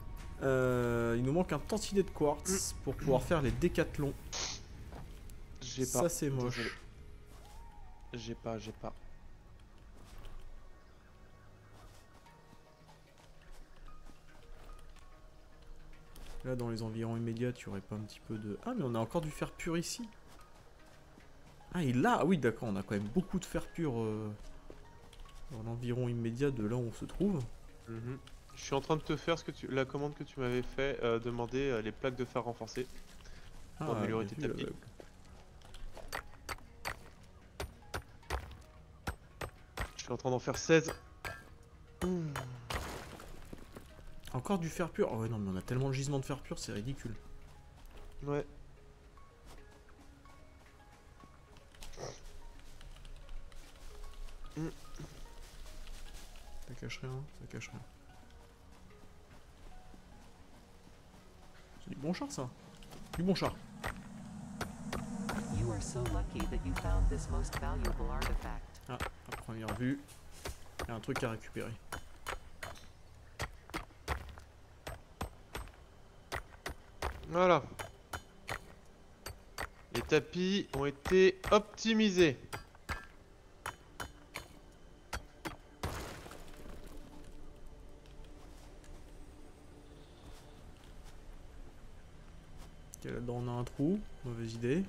Il nous manque un tantinet de quartz pour pouvoir faire les décathlons. J'ai pas. Ça c'est Désolé. moche. J'ai pas. Là dans les environs immédiats, tu aurais pas un petit peu de... Ah mais on a encore du fer pur ici. Ah et là, ah oui d'accord, on a quand même beaucoup de fer pur dans l'environ immédiat de là où on se trouve. Mhm. Je suis en train de te faire la commande que tu m'avais fait, demander les plaques de fer renforcées pour améliorer bien tes vu, tapis. Je suis en train d'en faire 16. Encore du fer pur. Oh ouais non mais on a tellement de gisements de fer pur, c'est ridicule. Ouais. Ça cache rien, ça cache rien. C'est du bon char ça. Du bon char. You are so lucky that you found this most valuable artifact. Ah, à première vue, il y a un truc à récupérer. Voilà. Les tapis ont été optimisés. Ok, là-dedans on a un trou, mauvaise idée.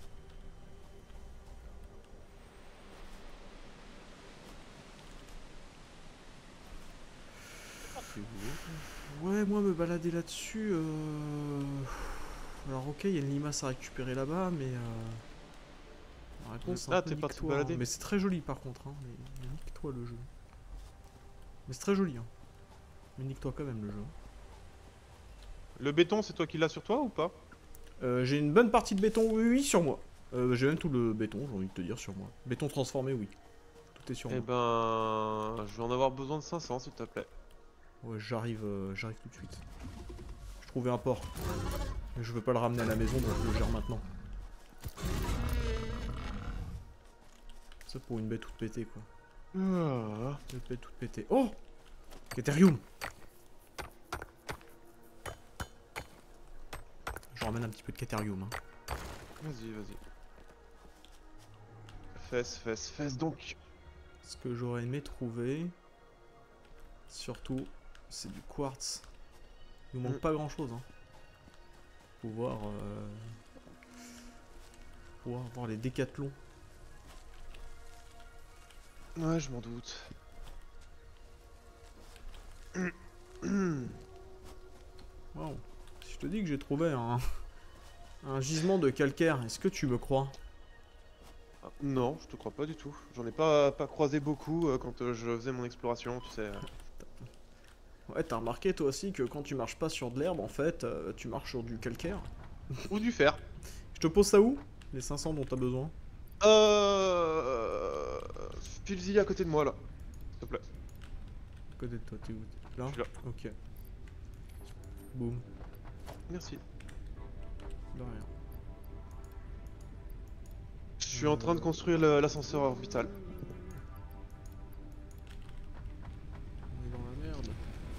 Ouais, moi me balader là-dessus. Alors ok, il y a une limace à récupérer là-bas, mais la réponse c'est un Ah, peu t'es parti te nique-toi, hein. balader. Mais c'est très joli par contre, hein. Mais nique-toi le jeu. Mais c'est très joli, hein. Mais nique-toi quand même le jeu. Le béton, c'est toi qui l'as sur toi ou pas? J'ai une bonne partie de béton, oui, oui, sur moi. J'ai même tout le béton, j'ai envie de te dire, sur moi. Béton transformé, oui. Tout est sur Eh moi. ben, je vais en avoir besoin de 500 s'il te plaît. Ouais, j'arrive tout de suite. Je trouvais un port. Mais je veux pas le ramener à la maison, donc je le gère maintenant. Ça pour une bête toute pétée, quoi. Ah. Une bête toute pétée. Oh! Caterium! Je ramène un petit peu de Caterium, hein. Vas-y, vas-y. Fesse donc. Ce que j'aurais aimé trouver, surtout, c'est du quartz. Il nous manque pas grand chose, hein. Pouvoir voir les décathlons. Ouais, je m'en doute. Wow. Si je te dis que j'ai trouvé un gisement de calcaire, est-ce que tu me crois? Ah, non, je te crois pas du tout. J'en ai pas croisé beaucoup quand je faisais mon exploration, tu sais. Ouais, t'as remarqué toi aussi que quand tu marches pas sur de l'herbe, en fait, tu marches sur du calcaire. Ou du fer. Je te pose ça où? Les 500 dont t'as besoin? File-y à côté de moi là, s'il te plaît. À côté de toi, t'es où? Là? Je suis là. Ok. Boum. Merci. De rien. Je suis en train de construire l'ascenseur orbital. On est dans la merde.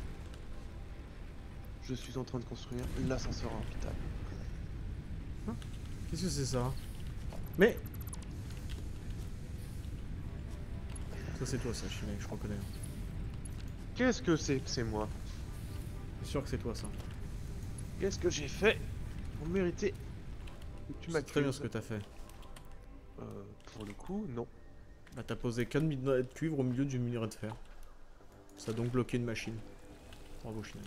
Je suis en train de construire l'ascenseur orbital. Qu'est-ce que c'est ça? Mais... Ça c'est toi ça, Chimay, je reconnais. Qu'est-ce que c'est que c'est moi? C'est sûr que c'est toi ça. Qu'est-ce que j'ai fait pour mériter que tu C'est m'accuses? très bien ce que t'as fait. Pour le coup, non. Bah t'as posé qu'un minerai de cuivre au milieu du minerai de fer. Ça a donc bloqué une machine. Bravo Chimay.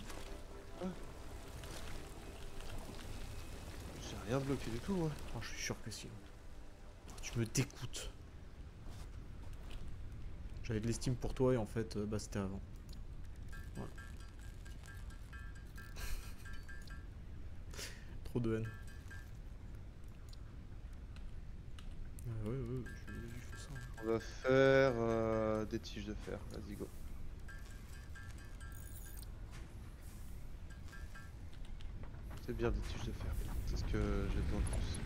J'ai rien bloqué du tout, ouais. Oh, je suis sûr que si. Tu me dégoûtes. J'avais de l'estime pour toi et en fait, bah c'était avant. Voilà. Trop de haine. Ouais, j'ai fait ça. On va faire des tiges de fer. Vas-y, go. C'est bien des tiges de fer. C'est ce que j'ai besoin de plus.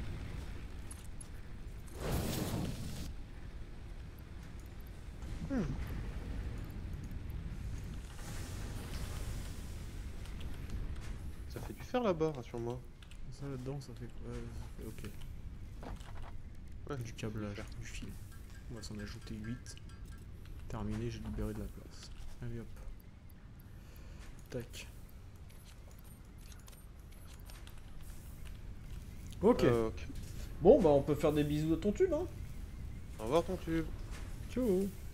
Ça fait du fer là-bas, rassure-moi. Ça là-dedans, ça fait... ok. Ouais, du câblage, du fil. On va s'en ajouter 8. Terminé, j'ai libéré de la place. Allez hop. Tac. Ok. Ok. Bon, bah on peut faire des bisous à ton tube, hein. Au revoir ton tube. Ciao.